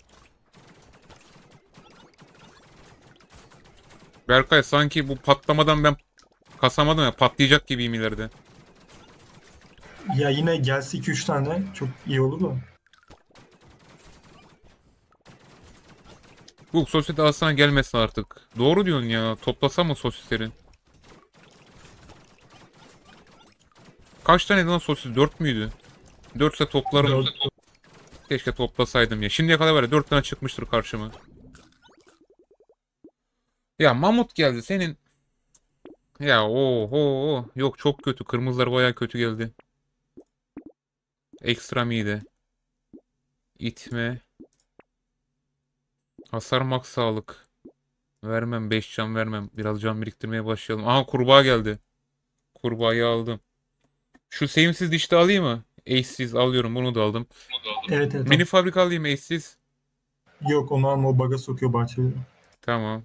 S1: Berkay sanki bu patlamadan ben kasamadım ya. Patlayacak gibiyim ileride.
S3: Ya yine gelse iki üç tane çok iyi olur da.
S1: Bu sosyete alsana gelmesin artık. Doğru diyorsun ya. Toplasam mı sosisleri? Kaç tane lan sosis? Dört müydü? Dörtse toplarım.
S3: Dört.
S1: Keşke toplasaydım ya. Şimdiye kadar var ya dört tane çıkmıştır karşıma. Ya mamut geldi senin. Ya oho. Yok çok kötü. Kırmızılar baya kötü geldi. Ekstra mide. İtme. Hasar max sağlık. Vermem. beş can vermem. Biraz can biriktirmeye başlayalım. Aha kurbağa geldi. Kurbağayı aldım. Şu sevimsiz dişte alayım mı? Ace'siz alıyorum. Bunu da aldım.
S3: Evet evet.
S1: Mini fabrika alayım mı Ace'siz?
S3: Yok onu alma o baga sokuyor bahçeleri.
S1: Tamam.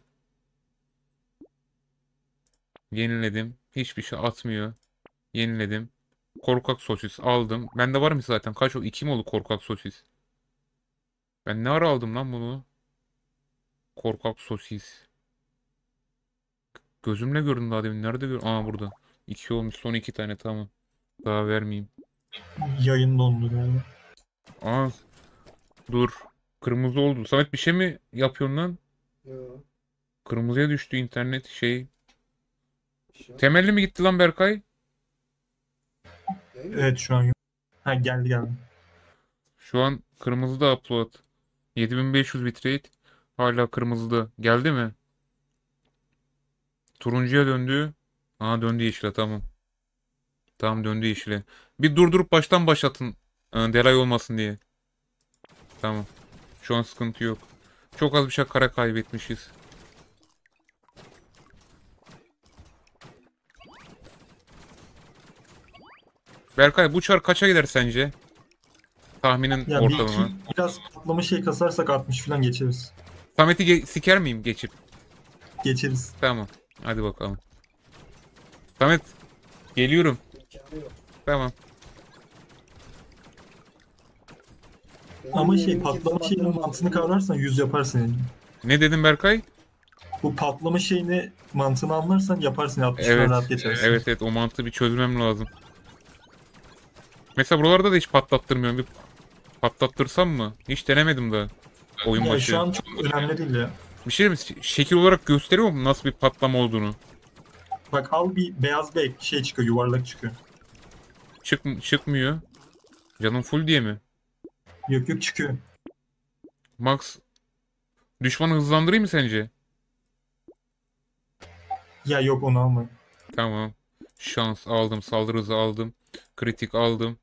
S1: Yeniledim. Hiçbir şey atmıyor. Yeniledim. Korkak sosis aldım. Bende var mı zaten? Kaç oldu? iki mi oldu korkak sosis? Ben ne ara aldım lan bunu? Korkak sosis. Gözümle gördüm daha demin. Nerede gördüm? Aa burada. iki olmuş. Son iki tane tamam. Daha vermeyeyim.
S3: Yayın dondu galiba.
S1: Aa dur. Kırmızı oldu. Samet bir şey mi yapıyorsun lan?
S2: Yo.
S1: Kırmızıya düştü internet şey.
S2: Şu.
S1: Temelli mi gitti lan Berkay?
S2: Değil mi?
S3: Evet şu an yok. Ha geldi geldi.
S1: Şu an kırmızıda upload. yedi bin beş yüz bitrate. Hala kırmızıda. Geldi mi? Turuncuya döndü. Aa döndü yeşile tamam. Tamam döndü yeşile. Bir durdurup baştan başlatın. Ee, delay olmasın diye. Tamam. Şu an sıkıntı yok. Çok az bir şey kara kaybetmişiz. Berkay bu çar kaça gider sence? Tahminin
S3: Ya bir
S1: ortalama.
S3: iki, biraz patlama şey kasarsak altmış falan geçeriz.
S1: Samet'i ge- siker miyim geçip?
S3: Geçeriz.
S1: Tamam. Hadi bakalım. Samet. Geliyorum.
S2: İmkanı yok.
S1: Tamam.
S3: Ama şey
S2: Yerini
S3: patlama
S2: kimse
S3: şeyinin
S2: baktıramaz.
S3: mantığını kavrarsan yüz yaparsın yani.
S1: Ne dedin Berkay?
S3: Bu patlama şeyini mantığını anlarsan yaparsın. altmış
S1: Evet.
S3: rahat geçersin.
S1: Evet evet o mantığı bir çözmem lazım. Mesela buralarda da hiç patlattırmıyorum. Bir patlattırsam mı? Hiç denemedim daha. Oyun
S3: Ya
S1: başı.
S3: şu an çok önemli değil ya.
S1: Bir şey mi? Şekil olarak gösteriyor mu nasıl bir patlama olduğunu?
S3: Bak al bir beyaz bir ek- şey çıkıyor, yuvarlak çıkıyor.
S1: Çık çıkmıyor. Canım full diye mi?
S3: Yok yok çıkıyor.
S1: Max düşmanı hızlandırayım mı sence?
S3: Ya yok onu alma.
S1: Tamam. Şans aldım. Saldırı hızı aldım. Kritik aldım.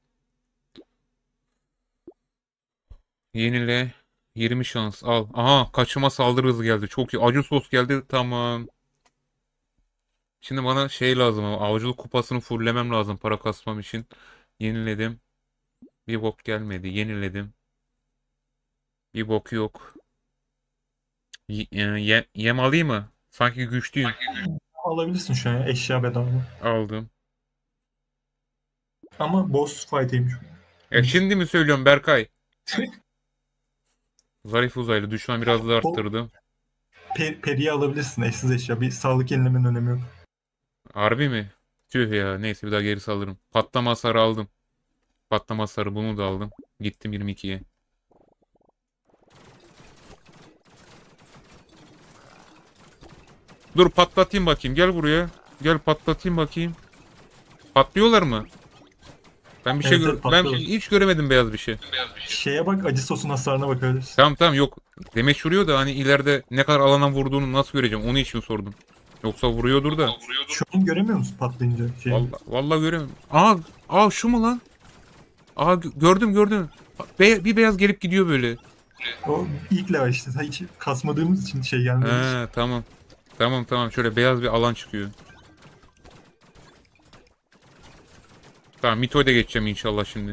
S1: Yenile. yirmi şans al. Aha kaçıma saldırı hızı geldi. Çok iyi. Acı sos geldi. Tamam. Şimdi bana şey lazım ama avcılık kupasını fulllemem lazım para kasmam için. Yeniledim. Bir bok gelmedi. Yeniledim. Bir bok yok. Y- e, ye- yem alayım mı? Sanki güçlüyüm.
S3: Alabilirsin şu an ya, eşya bedava.
S1: Aldım.
S3: Ama boss fight'iymiş.
S1: E şimdi mi söylüyorum Berkay? Zarif uzaylı düşman biraz da arttırdım.
S3: Per periyi alabilirsin, eşsiz eşya. Bir sağlık yenilemenin önemi yok.
S1: Harbi mi? Tüh ya neyse bir daha geri saldırırım. Patlama hasarı aldım. Patlama hasarı bunu da aldım. Gittim yirmi ikiye. Dur patlatayım bakayım. Gel buraya. Gel patlatayım bakayım. Patlıyorlar mı? Ben bir şey
S3: Evet,
S1: gör
S3: evet,
S1: ben
S3: patlıyorlar.
S1: hiç göremedim beyaz bir şey.
S3: Şeye bak, acı sosun hasarına bakabilirsin.
S1: Tamam tamam yok. Demeç vuruyor da hani ileride ne kadar alana vurduğunu nasıl göreceğim onu için sordum. Yoksa vuruyordur da.
S3: Şu an göremiyor musun patlayınca? Şey.
S1: Vallahi, vallahi göremiyorum. Aa, aa şu mu lan? Aa gö- gördüm gördüm. Be- bir beyaz gelip gidiyor böyle.
S3: O ilk level işte. Hiç kasmadığımız için şey gelmedi.
S1: He tamam. Tamam tamam şöyle beyaz bir alan çıkıyor. Tamam Mito'ya da geçeceğim inşallah şimdi.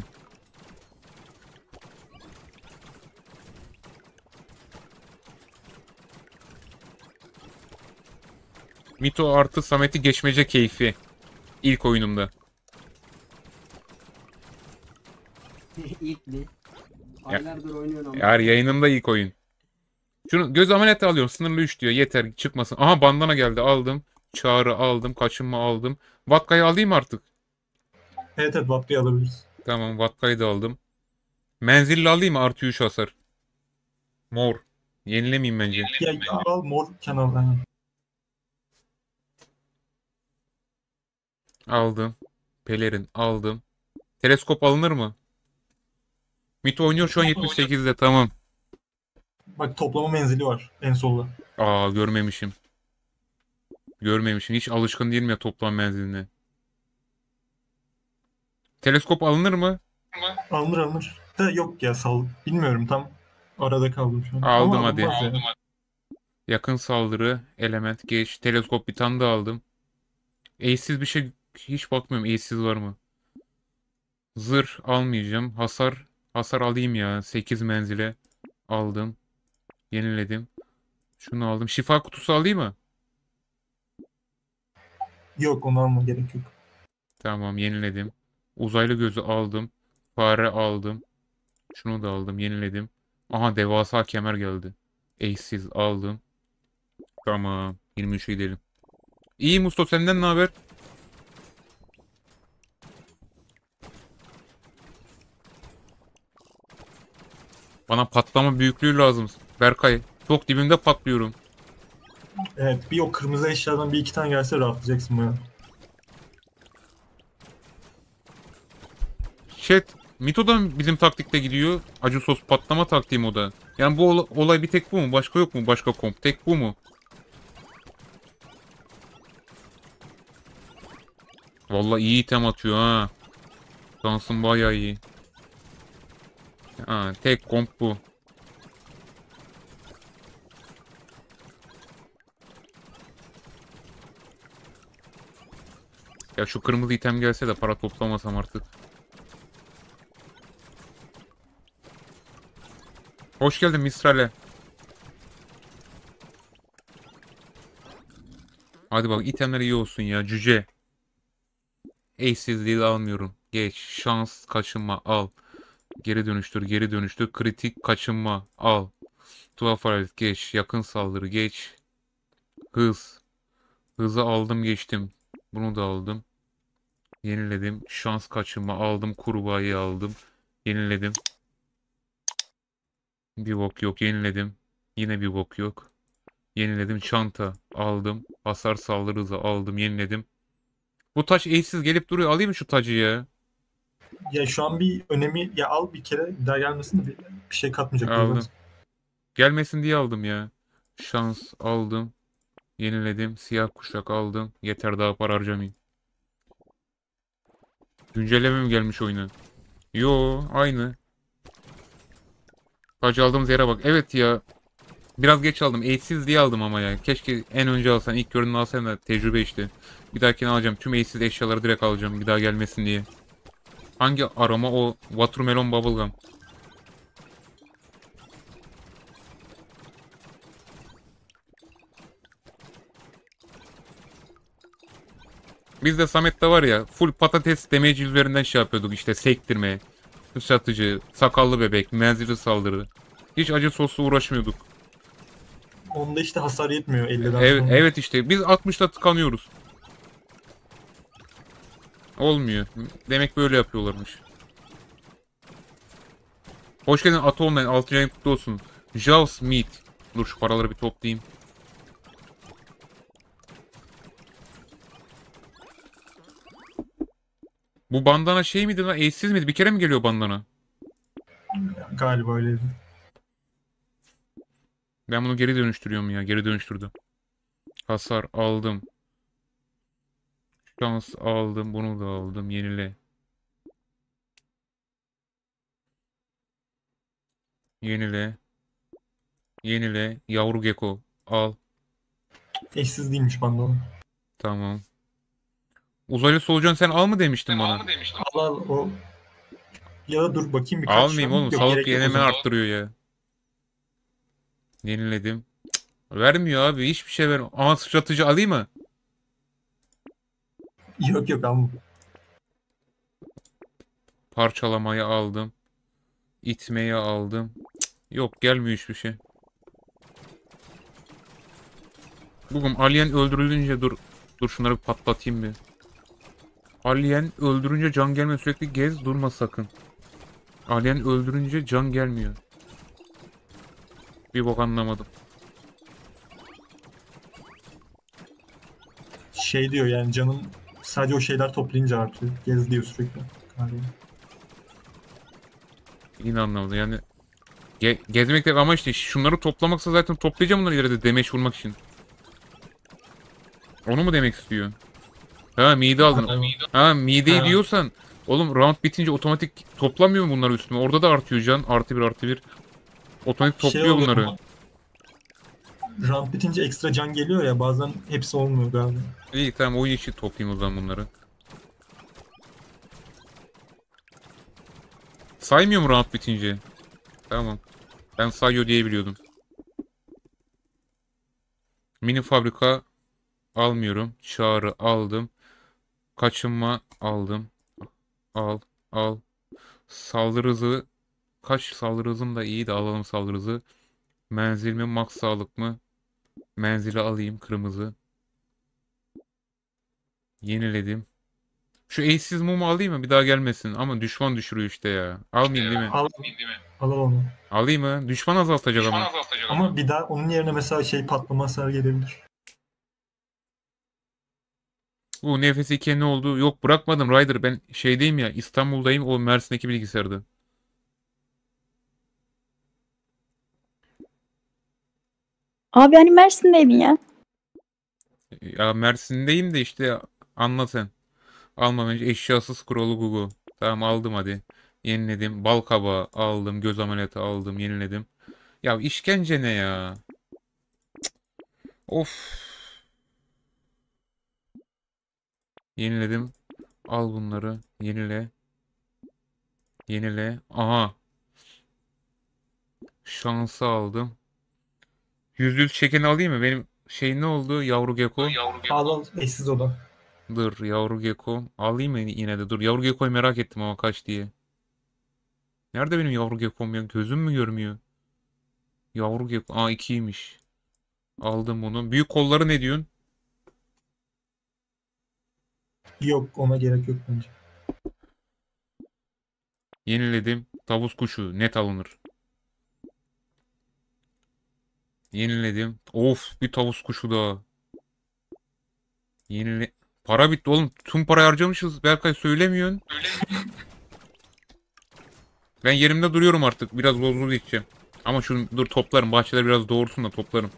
S1: Mito artı Samet'i geçmece keyfi. İlk oyunumda.
S2: İlk mi? Aylardır oynuyorum ama.
S1: Eğer yayınımda ilk oyun. Şunu göz ameliyatı alıyorum. Sınırlı üç diyor. Yeter çıkmasın. Aha bandana geldi aldım. Çağrı aldım. Kaçınma aldım. Vatka'yı alayım artık.
S3: Evet evet, Vatka'yı alabiliriz.
S1: Tamam Vatka'yı da aldım. Menzilli alayım mı? Artı üç hasar. Mor. Yenilemeyeyim bence.
S3: Ya al mor kenar. Aynen.
S1: Aldım. Pelerin aldım. Teleskop alınır mı? Mito oynuyor şu an yetmiş sekizde tamam.
S3: Bak toplama menzili var en solda.
S1: Aa görmemişim. Görmemişim. Hiç alışkın değilim ya toplam menziline. Teleskop alınır mı?
S3: Alınır alınır. Da yok ya, sal. Bilmiyorum, tam arada kaldım şu an.
S1: Aldım
S3: Ama
S1: hadi.
S3: alınmaz ya.
S1: Yakın saldırı, element, geç, teleskop bir tane daha aldım. Eşsiz bir şey hiç bakmıyorum. Eşsiz var mı? Zırh almayacağım. Hasar hasar alayım ya. sekiz menzile aldım. Yeniledim. Şunu aldım. Şifa kutusu alayım mı?
S3: Yok, onu alma, gerek yok.
S1: Tamam yeniledim. Uzaylı gözü aldım. Fare aldım. Şunu da aldım. Yeniledim. Aha devasa kemer geldi. Eşsiz aldım. Tamam. yirmi üçe gidelim. İyi Musto senden ne haber? Bana patlama büyüklüğü lazım. Berkay. Çok dibimde patlıyorum.
S3: Evet, bir o kırmızı eşyadan bir iki tane gelse rahatlayacaksın baya.
S1: Chat. Mito'dan bizim taktikte gidiyor. Acı sos patlama taktiğim o da. Yani bu ola- olay bir tek bu mu? Başka yok mu? Başka komp. Tek bu mu? Vallahi iyi item atıyor ha. Dansın bayağı iyi. Ha, tek komp bu. Ya şu kırmızı item gelse de para toplamasam artık. Hoş geldin Mistral'e. Hadi bak itemler iyi olsun ya. Cüce. Eşsizliği almıyorum. Geç. Şans kaçınma al. Geri dönüştür. Geri dönüştür. Kritik kaçınma al. Tuhaf hareket geç. Yakın saldırı geç. Hız. Hızı aldım geçtim. Bunu da aldım. Yeniledim. Şans kaçınma aldım. Kurbağayı aldım. Yeniledim. Bir bok yok. Yeniledim. Yine bir bok yok. Yeniledim. Çanta aldım. Hasar saldırı hızı aldım. Yeniledim. Bu taç eşsiz gelip duruyor. Alayım mı şu tacı ya?
S3: Ya şu an bir önemi ya al bir kere bir daha gelmesin de bir, bir şey katmayacak.
S1: Aldım. Gelmesin diye aldım ya. Şans aldım. Yeniledim. Siyah kuşak aldım. Yeter daha para harcamayayım. Güncelleme mi gelmiş oyuna? Yo aynı. Taç aldığımız yere bak. Evet ya. Biraz geç aldım. Eşsiz diye aldım ama ya. Keşke en önce alsan. İlk görünümü alsan da tecrübe işte. Bir dahakini alacağım. Tüm eşsiz eşyaları direkt alacağım. Bir daha gelmesin diye. Hangi aroma o? Watermelon Bubblegum. Bizde Samet'te var ya full patates damage üzerinden şey yapıyorduk işte sektirme, satıcı, sakallı bebek, menzilli saldırı. Hiç acı sosla uğraşmıyorduk.
S3: Onda işte hasar yetmiyor elliden
S1: Evet,
S3: sonra.
S1: evet işte biz altmışta tıkanıyoruz. Olmuyor. Demek böyle yapıyorlarmış. Hoş geldin atı olmayan altı ayın kutlu olsun. Jaws Meat. Dur şu paraları bir toplayayım. Bu bandana şey miydi lan? Eşsiz miydi? Bir kere mi geliyor bandana?
S3: Galiba öyleydi.
S1: Ben bunu geri dönüştürüyorum ya. Geri dönüştürdüm. Hasar aldım. Şans aldım. Bunu da aldım. Yenile. Yenile. Yenile. Yavru gecko. Al.
S3: Eşsiz değilmiş bana.
S1: Tamam. Uzaylı solucan sen al mı demiştin bana?
S3: Al al o. Ya da dur bakayım birkaç şu
S1: Almayayım
S3: an.
S1: oğlum.
S3: Yok
S1: Sağlık
S3: gerek yok o
S1: yenileme
S3: zaman.
S1: arttırıyor ya. Yeniledim. Cık, vermiyor abi. Hiçbir şey vermiyor. Ama sıçratıcı alayım mı?
S3: Yok yok alma.
S1: Parçalamayı aldım. İtmeyi aldım. Cık, yok gelmiyor hiçbir şey. Bugün alien öldürülünce dur. Dur şunları bir patlatayım bir. Alien öldürünce can gelmiyor. Sürekli gez durma sakın. Alien öldürünce can gelmiyor. Bir bok anlamadım.
S3: Şey diyor yani canın sadece o şeyler toplayınca artıyor. Gez diyor sürekli. Galiba.
S1: Yine anlamadım yani. Ge gezmek de ama işte şunları toplamaksa zaten toplayacağım bunları ileride demeç vurmak için. Onu mu demek istiyor? Ha mide aldın. Ha mideyi
S3: Ha.
S1: diyorsan oğlum round bitince otomatik toplamıyor mu bunları üstüme? Orada da artıyor can. Artı bir artı bir. Otomatik
S3: Şey
S1: topluyor
S3: oluyor
S1: bunları.
S3: ama, round bitince ekstra can geliyor ya bazen hepsi olmuyor galiba.
S1: İyi tamam oyun içi toplayayım o zaman bunları. Saymıyor mu round bitince? Tamam. Ben sayıyor diye biliyordum. Mini fabrika almıyorum. Çağrı aldım. Kaçınma aldım. Al. Al. Saldırı hızı. Kaç saldırı hızım da iyi de alalım saldırı hızı. Menzil mi? Max sağlık mı? Menzili alayım. Kırmızı. Yeniledim. Şu eşsiz mumu alayım mı? Bir daha gelmesin. Ama düşman düşürüyor işte ya. Almayayım değil mi?
S3: Al, al al onu.
S1: Alayım mı? Düşman azaltacak ama.
S3: Ama bir daha onun yerine mesela şey patlama hasarı gelebilir.
S1: Bu nefes iken ne oldu? Yok bırakmadım Ryder. Ben şeydeyim ya. İstanbul'dayım. O Mersin'deki bilgisayarda.
S4: Abi hani Mersin'deydin ya.
S1: Ya Mersin'deyim de işte anla sen. Almam önce eşyasız scroll'u Google. Tamam aldım hadi. Yeniledim. Bal kabağı aldım. Göz ameliyatı aldım. Yeniledim. Ya işkence ne ya? Of. Yeniledim. Al bunları. Yenile. Yenile. Aha. Şansı aldım. Yüz yüz çekeni alayım mı? Benim şey ne oldu? Yavru gecko.
S3: Al al eşsiz o da.
S1: Dur yavru gecko. Alayım mı yine de? Dur yavru gecko'yu merak ettim ama kaç diye. Nerede benim yavru gecko'm ya? Gözüm mü görmüyor? Yavru gecko. Aa ikiymiş. Aldım bunu. Büyük kolları ne diyorsun?
S3: Yok ona gerek yok bence.
S1: Yeniledim. Tavus kuşu net alınır. Yeniledim. Of bir tavus kuşu daha. Yenile... Para bitti oğlum. Tüm parayı harcamışız. Berkay söylemiyorsun. Ben yerimde duruyorum artık. Biraz bozulu içeceğim. Ama şunu dur toplarım. Bahçeler biraz doğursun da toplarım.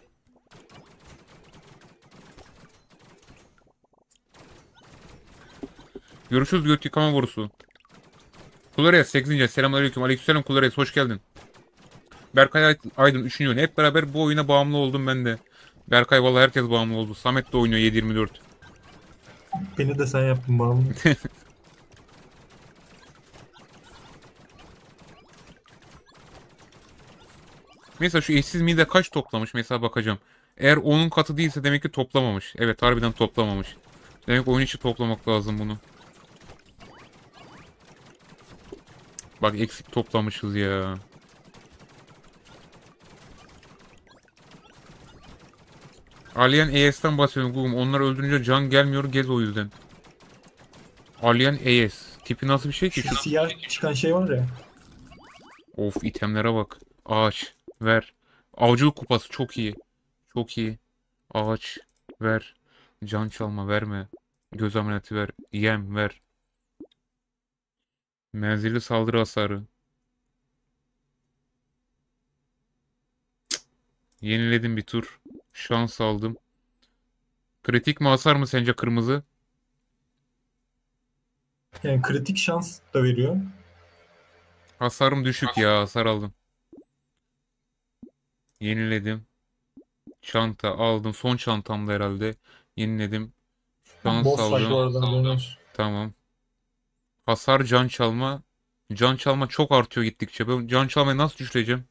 S1: Görüşürüz göt yıkama borusu. Kularias sekizinci. Selamünaleyküm. Aleykümselam Kularias. Hoş geldin. Berkay Aydın üçüncü oyun. Hep beraber bu oyuna bağımlı oldum ben de. Berkay vallahi herkes bağımlı oldu. Samet de oynuyor yedi yirmi dört.
S3: Beni de sen yaptın bağımlı.
S1: Mesela şu eşsiz mide kaç toplamış mesela bakacağım. Eğer onun katı değilse demek ki toplamamış. Evet harbiden toplamamış. Demek oyun içi toplamak lazım bunu. Bak eksik toplamışız ya. Alien A S'ten bahsediyorum Google'um. Onlar öldürünce can gelmiyor gez o yüzden. Alien A S. Tipi nasıl bir şey ki?
S3: Şu
S1: Şu...
S3: siyah çıkan şey var ya.
S1: Of itemlere bak. Ağaç. Ver. Avcılık kupası çok iyi. Çok iyi. Ağaç. Ver. Can çalma verme. Göz ameliyatı ver. Yem ver. Menzilli saldırı hasarı. Cık. Yeniledim bir tur. Şans aldım. Kritik mi hasar mı sence kırmızı?
S3: Yani kritik şans da veriyor.
S1: Hasarım düşük ya. Hasar aldım. Yeniledim. Çanta aldım. Son çantamda herhalde. Yeniledim. Şans
S3: Boss fight
S1: aldım.
S3: bu arada haberin olsun.
S1: Tamam. Hasar can çalma. Can çalma çok artıyor gittikçe. Ben can çalmayı nasıl düşüreceğim?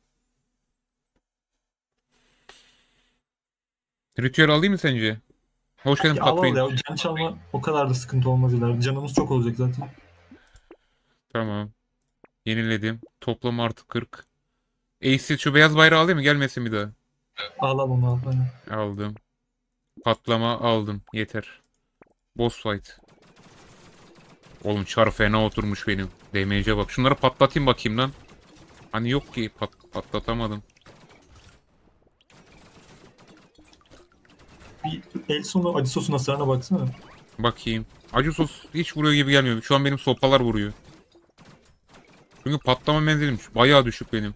S1: Ritüel alayım mı sence? Hoş geldin
S3: Ya al al
S1: Patreon.
S3: ya can çalma o kadar da sıkıntı olmaz ileride. Canımız çok olacak zaten.
S1: Tamam. Yeniledim. Toplam artı kırk. Ace'siz şu beyaz bayrağı alayım mı? Gelmesin bir daha.
S3: Al al onu al. Aynen.
S1: Aldım. Patlama aldım. Yeter. Boss fight. Oğlum çar fena oturmuş benim. Damage'e bak. Şunları patlatayım bakayım lan. Hani yok ki pat patlatamadım.
S3: Bir el sonu acı sosun hasarına baksana.
S1: Bakayım. Acı sos hiç vuruyor gibi gelmiyor. Şu an benim sopalar vuruyor. Çünkü patlama menzilim bayağı düşük benim.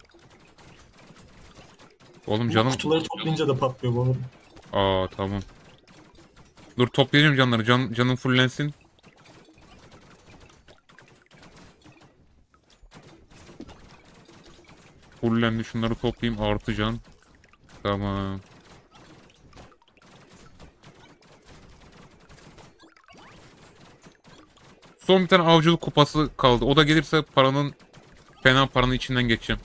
S1: Oğlum
S3: Bu
S1: canım.
S3: kutuları toplayınca da patlıyor bu arada.
S1: Aa tamam. Dur toplayacağım canları. Can, canım fullensin. Fullendi. Şunları toplayayım. Artı can. Tamam. Son bir tane avcılık kupası kaldı. O da gelirse paranın fena paranın içinden geçeceğim.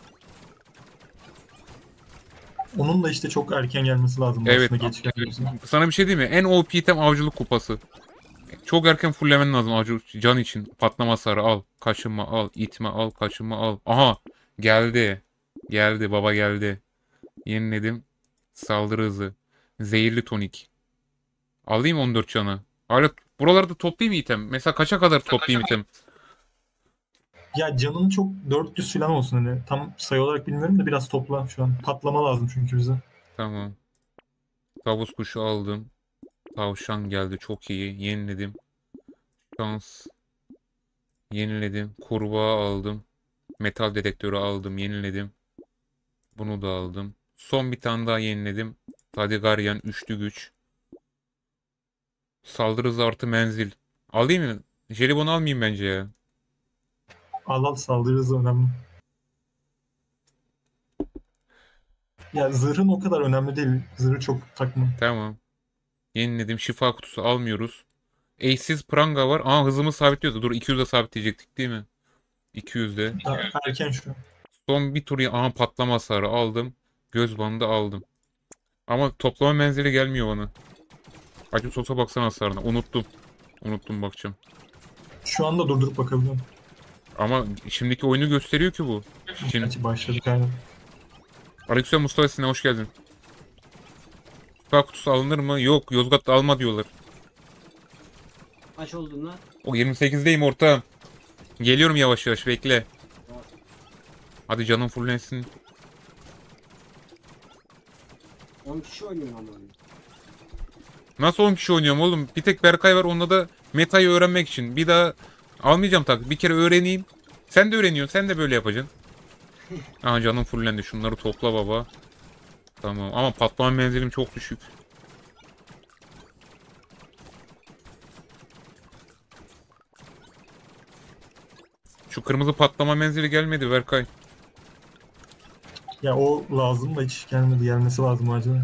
S3: Onun da işte çok erken gelmesi lazım
S1: Evet.
S3: aslında geç gelmesi.
S1: Sana bir şey diyeyim mi? En O P item avcılık kupası. Çok erken fulllemen lazım avcılık can için. Patlama hasarı al. Kaçınma al. İtme al. Kaçınma al. Aha. Geldi. Geldi. Baba geldi. Yeniledim. Saldırı hızı. Zehirli tonik. Alayım on dört canı. Hala buralarda toplayayım mı item? Mesela kaça kadar toplayayım item?
S3: Ya canın çok dört yüz falan olsun hani. Tam sayı olarak bilmiyorum da biraz topla şu an. Patlama lazım çünkü bize.
S1: Tamam. Tavus kuşu aldım. Tavşan geldi. Çok iyi. Yeniledim. Şans. Yeniledim. Kurbağa aldım. Metal dedektörü aldım. Yeniledim. Bunu da aldım. Son bir tane daha yeniledim. Tadigaryan üçlü güç. Saldırı hızı artı menzil. Alayım mı? Jelibon almayayım bence ya.
S3: Al al saldırı hızı önemli. Ya zırhın o kadar önemli değil. Zırhı çok takma.
S1: Tamam. Yeniledim. Şifa kutusu almıyoruz. Eşsiz pranga var. Aa hızımı sabitliyordu. Dur iki yüzde sabitleyecektik değil mi? iki yüzde.
S3: Daha erken şu an.
S1: Son bir tur. Aha patlama hasarı aldım. Göz bandı aldım. Ama toplama menzili gelmiyor bana. Acı sosa baksana hasarına. Unuttum. Unuttum bakacağım.
S3: Şu anda durdurup bakabiliyorum.
S1: Ama şimdiki oyunu gösteriyor ki bu. Şimdi
S3: Gerçi başladık aynen.
S1: Aleykümselam Mustafa, Sine hoş geldin. Süper kutusu alınır mı? Yok, Yozgat'ta alma diyorlar.
S2: Kaç oldun lan?
S1: O yirmi sekizdeyim ortağım. Geliyorum yavaş yavaş, bekle. Hadi canım fullensin.
S2: on kişi oynuyor ama oyunu.
S1: Nasıl on kişi oynuyorum oğlum? Bir tek Berkay var, onda da metayı öğrenmek için. Bir daha almayacağım tak. Bir kere öğreneyim. Sen de öğreniyorsun. Sen de böyle yapacaksın. Aha canım fullendi. Şunları topla baba. Tamam ama patlama menzilim çok düşük. Şu kırmızı patlama menzili gelmedi Berkay.
S3: Ya o lazım da hiç gelmedi. Gelmesi lazım acaba.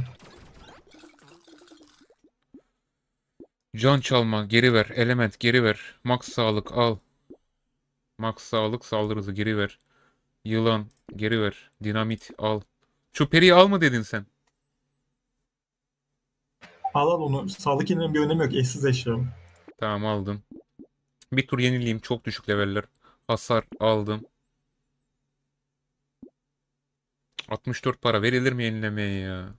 S1: Can çalma geri ver. Element geri ver. Max sağlık al. Max sağlık saldırı hızı geri ver. Yılan geri ver. Dinamit al. Şu periyi al mı dedin sen?
S3: Al al onu. Sağlık yeninin bir önemi yok. Eşsiz eşya.
S1: Tamam aldım. Bir tur yenileyim. Çok düşük leveller. Hasar aldım. altmış dört para verilir mi yenilemeye ya?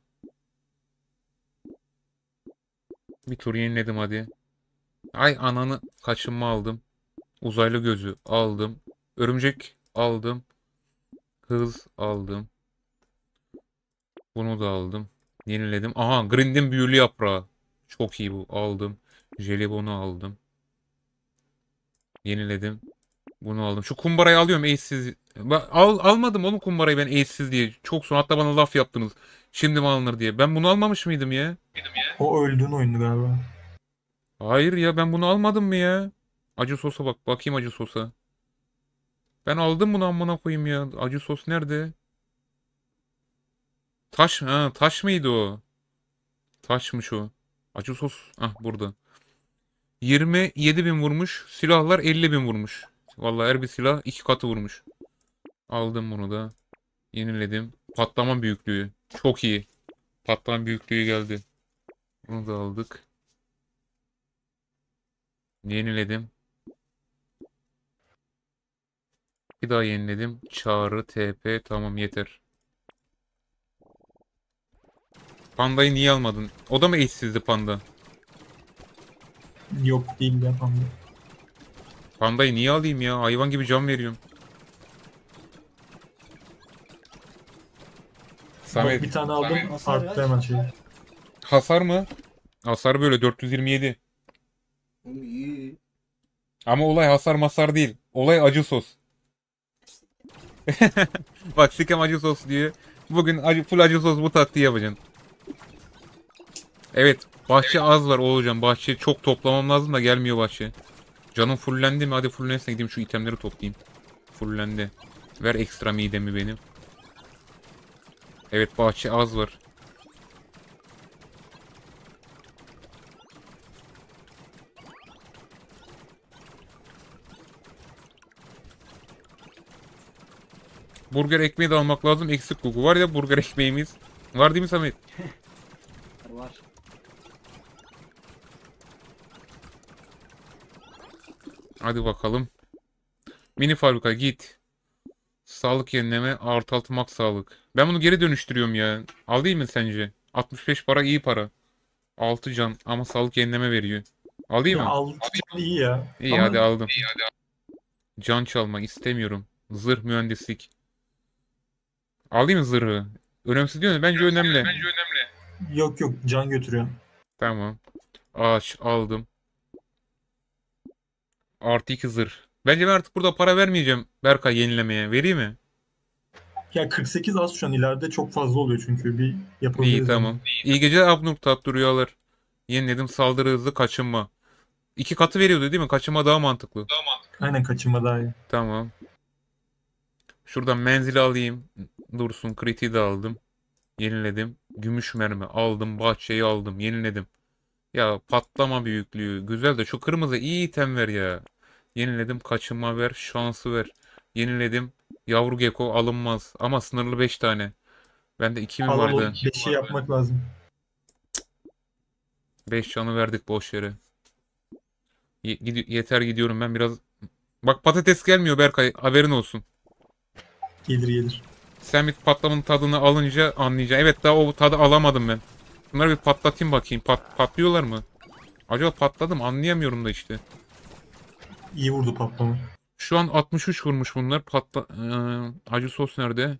S1: Bir tur yeniledim hadi. Ay ananı, kaçınma aldım. Uzaylı gözü aldım. Örümcek aldım. Hız aldım. Bunu da aldım. Yeniledim. Aha, Grind'in büyülü yaprağı. Çok iyi bu. Aldım. Jelibonu aldım. Yeniledim. Bunu aldım. Şu kumbarayı alıyorum ace'siz. Ba- Al, almadım oğlum kumbarayı ben ace'siz diye. Çok son. Hatta bana laf yaptınız. Şimdi mi alınır diye. Ben bunu almamış mıydım ya?
S3: O öldüğün oyundu galiba.
S1: Hayır ya, ben bunu almadım mı ya? Acı sosa bak. Bakayım acı sosa. Ben aldım bunu, amına koyayım ya. Acı sos nerede? Taş, ha, taş mıydı o? Taşmış o. Acı sos. Ah, burada. yirmi yedi bin vurmuş. Silahlar elli bin vurmuş. Vallahi her bir silah iki katı vurmuş. Aldım bunu da. Yeniledim. Patlama büyüklüğü. Çok iyi. Patlama büyüklüğü geldi. Bunu da aldık. Yeniledim. Bir daha yeniledim. Çağrı, T P. Tamam, yeter. Pandayı niye almadın? O da mı eşsizdi panda?
S3: Yok değil yapamam.
S1: Pandayı niye alayım ya? Hayvan gibi can veriyorum.
S3: Bak
S1: Samet.
S3: bir tane aldım.
S2: Samet. Hasar
S3: Arttı
S2: kaç?
S3: hemen şey.
S1: Hasar mı? Hasar böyle dört yüz yirmi yedi.
S2: Oğlum iyi.
S1: Ama olay hasar masar değil. Olay acı sos. Bak, sikem acı sos diyor. Bugün acı, full acı sos bu taktiği yapacaksın. Evet. Bahçe az var Oğulcan. Bahçe çok toplamam lazım da gelmiyor bahçe. Canım fullendi mi? Hadi fullensin, gideyim şu itemleri toplayayım. Fullendi. Ver ekstra midemi benim. Evet, bahçe az var. Burger ekmeği de almak lazım. Eksik koku. Var ya burger ekmeğimiz. Var değil mi Samet?
S2: Var.
S1: Hadi bakalım. Mini fabrika git. Sağlık yenileme artı altı max sağlık. Ben bunu geri dönüştürüyorum ya. Alayım mı sence? altmış beş para iyi para. altı can ama sağlık yenileme veriyor. Alayım
S3: Ya
S1: mı?
S3: al iyi ya.
S1: İyi
S3: Ama
S1: hadi aldım. Can çalma istemiyorum. Zırh mühendislik. Alayım mı zırhı? Önemsiz diyor mu? Bence önemli.
S3: yok yok can götürüyor.
S1: Tamam. Ağaç aldım. Artı iki zırh. Bence ben artık burada para vermeyeceğim Berkay yenilemeye. Vereyim mi?
S3: Ya kırk sekiz az şu an, ileride çok fazla oluyor çünkü bir yapabiliriz.
S1: İyi
S3: yani.
S1: tamam. İyi geceler Abnur, tatlı rüyalar. Yeniledim saldırı hızı kaçınma. İki katı veriyordu değil mi? Kaçınma daha mantıklı.
S3: Aynen, kaçınma daha iyi.
S1: Tamam. Şuradan menzili alayım. Dursun, kritiği de aldım. Yeniledim. Gümüş mermi aldım. Bahçeyi aldım. Yeniledim. Ya patlama büyüklüğü. Güzel de şu kırmızı iyi item ver ya. Yeniledim. Kaçınma ver. Şansı ver. Yeniledim. Yavru gecko alınmaz. Ama sınırlı beş tane. Bende iki mi
S3: Al al,
S1: vardı?
S3: beşi yapmak lazım.
S1: beş canı verdik boş yere. Ye- gidi- yeter gidiyorum ben biraz. Bak patates gelmiyor Berkay, haberin olsun.
S3: Gelir gelir.
S1: Sen bir patlamanın tadını alınca anlayacaksın. Evet, daha o tadı alamadım ben. Bunları bir patlatayım bakayım. Pat patlıyorlar mı? Acaba patladım anlayamıyorum da işte.
S3: İyi vurdu patlama.
S1: Şu an altmış üç vurmuş bunlar. Patla Ee, acı sos nerede?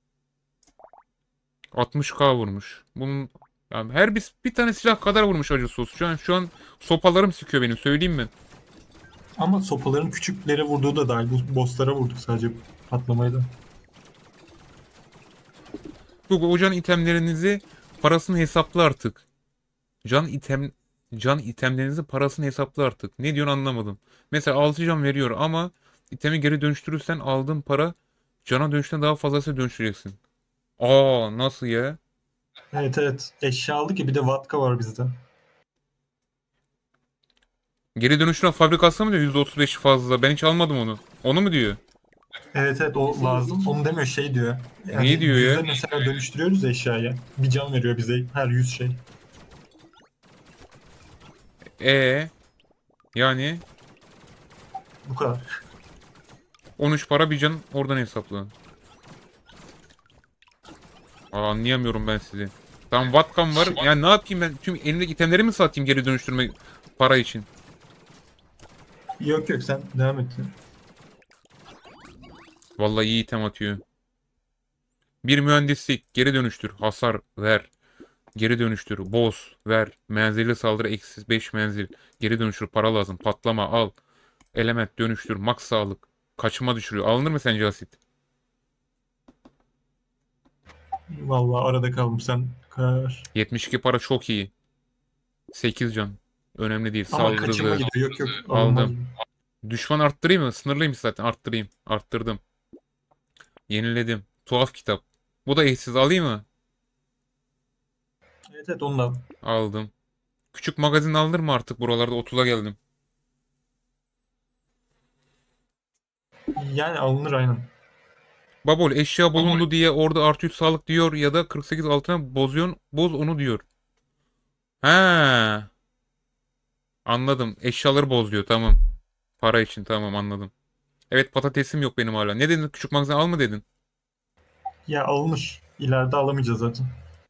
S1: altmış K vurmuş. Bunun yani her bir, bir tane silah kadar vurmuş acı sos. Şu an şu an sopalarım sıkıyor benim, söyleyeyim mi?
S3: Ama sopaların küçüklere vurduğu da dahil. Bu bosslara vurduk sadece patlamayı da.
S1: Bu o can itemlerinizi parasını hesapla artık. Can item can itemlerinizin parasını hesapla artık. Ne diyorsun anlamadım. Mesela altı can veriyor ama itemi geri dönüştürürsen aldığın para cana dönüşten daha fazlasıyla dönüştüreceksin. Aa, nasıl ya?
S3: Evet evet. Eşya aldık ya, bir de vatka var bizde.
S1: Geri dönüştüren fabrikasyon mı diyor yüzde otuz beş fazla? Ben hiç almadım onu. Onu mu diyor?
S3: Evet evet, o lazım. Onu demiyor, şey diyor. Yani
S1: Neyi diyor
S3: yüzde
S1: ya?
S3: mesela dönüştürüyoruz ya eşyaya. Bir can veriyor bize her yüz şey.
S1: E yani
S3: Bu kadar.
S1: on üç para bir can oradan hesapla. Aa, anlayamıyorum ben sizi. Tamam, Vatkan var. Yani ne yapayım ben? Tüm elimdeki itemleri mi satayım geri dönüştürme para için?
S3: Yok yok, sen devam et.
S1: Vallahi iyi item atıyor. Bir mühendislik geri dönüştür. Hasar ver. Geri dönüştür. Boz ver. Menzilli saldırı eksi beş menzil. Geri dönüştür. Para lazım. Patlama al. Element dönüştür. Max sağlık. Kaçma düşürüyor. Alınır mı sence asit?
S3: Vallahi arada kaldım, sen karar.
S1: yetmiş iki para çok iyi. sekiz can. Önemli değil.
S3: Ama
S1: Saldırı
S3: kaçıma
S1: hızı.
S3: gidiyor. Yok yok, alınmaz.
S1: Aldım. Düşman arttırayım mı? Sınırlıyım zaten. Arttırayım. Arttırdım. Yeniledim. Tuhaf kitap. Bu da eşsiz. Alayım mı?
S3: Evet evet, onu da al.
S1: Aldım. Küçük magazin alınır mı artık? Buralarda otuza geldim.
S3: Yani alınır aynen.
S1: Babol eşya bulundu diye orada artı üç sağlık diyor ya da kırk sekiz altına bozuyorsun. Boz onu diyor. He. Anladım. Eşyaları boz diyor. Tamam. Para için, tamam, anladım. Evet, patatesim yok benim hala. Ne dedin? Küçük magazin al mı dedin?
S3: Ya alınır. İleride alamayacağız zaten.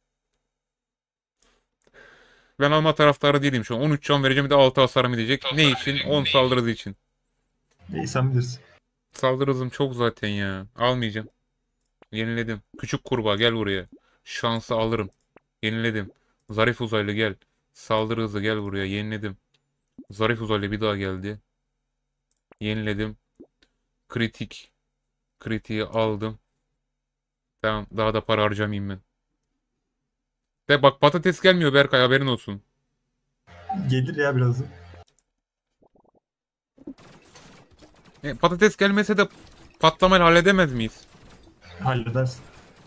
S1: Ben alma taraftarı değilim şu an. on üç can vereceğim, bir de altı hasarım gidecek. Ne için? on saldırı hızı için.
S3: İyi, sen bilirsin.
S1: Saldırı hızım çok zaten ya. Almayacağım. Yeniledim. Küçük kurbağa gel buraya. Şansı alırım. Yeniledim. Zarif uzaylı gel. Saldırı hızı gel buraya. Yeniledim. Zarif uzaylı bir daha geldi. Yeniledim. Kritik. Kritiği aldım. Tamam, daha da para harcamayayım ben. De bak, patates gelmiyor Berkay, haberin olsun.
S3: Gelir ya birazdan.
S1: E, patates gelmese de patlamayla halledemez miyiz?
S3: Halledersin.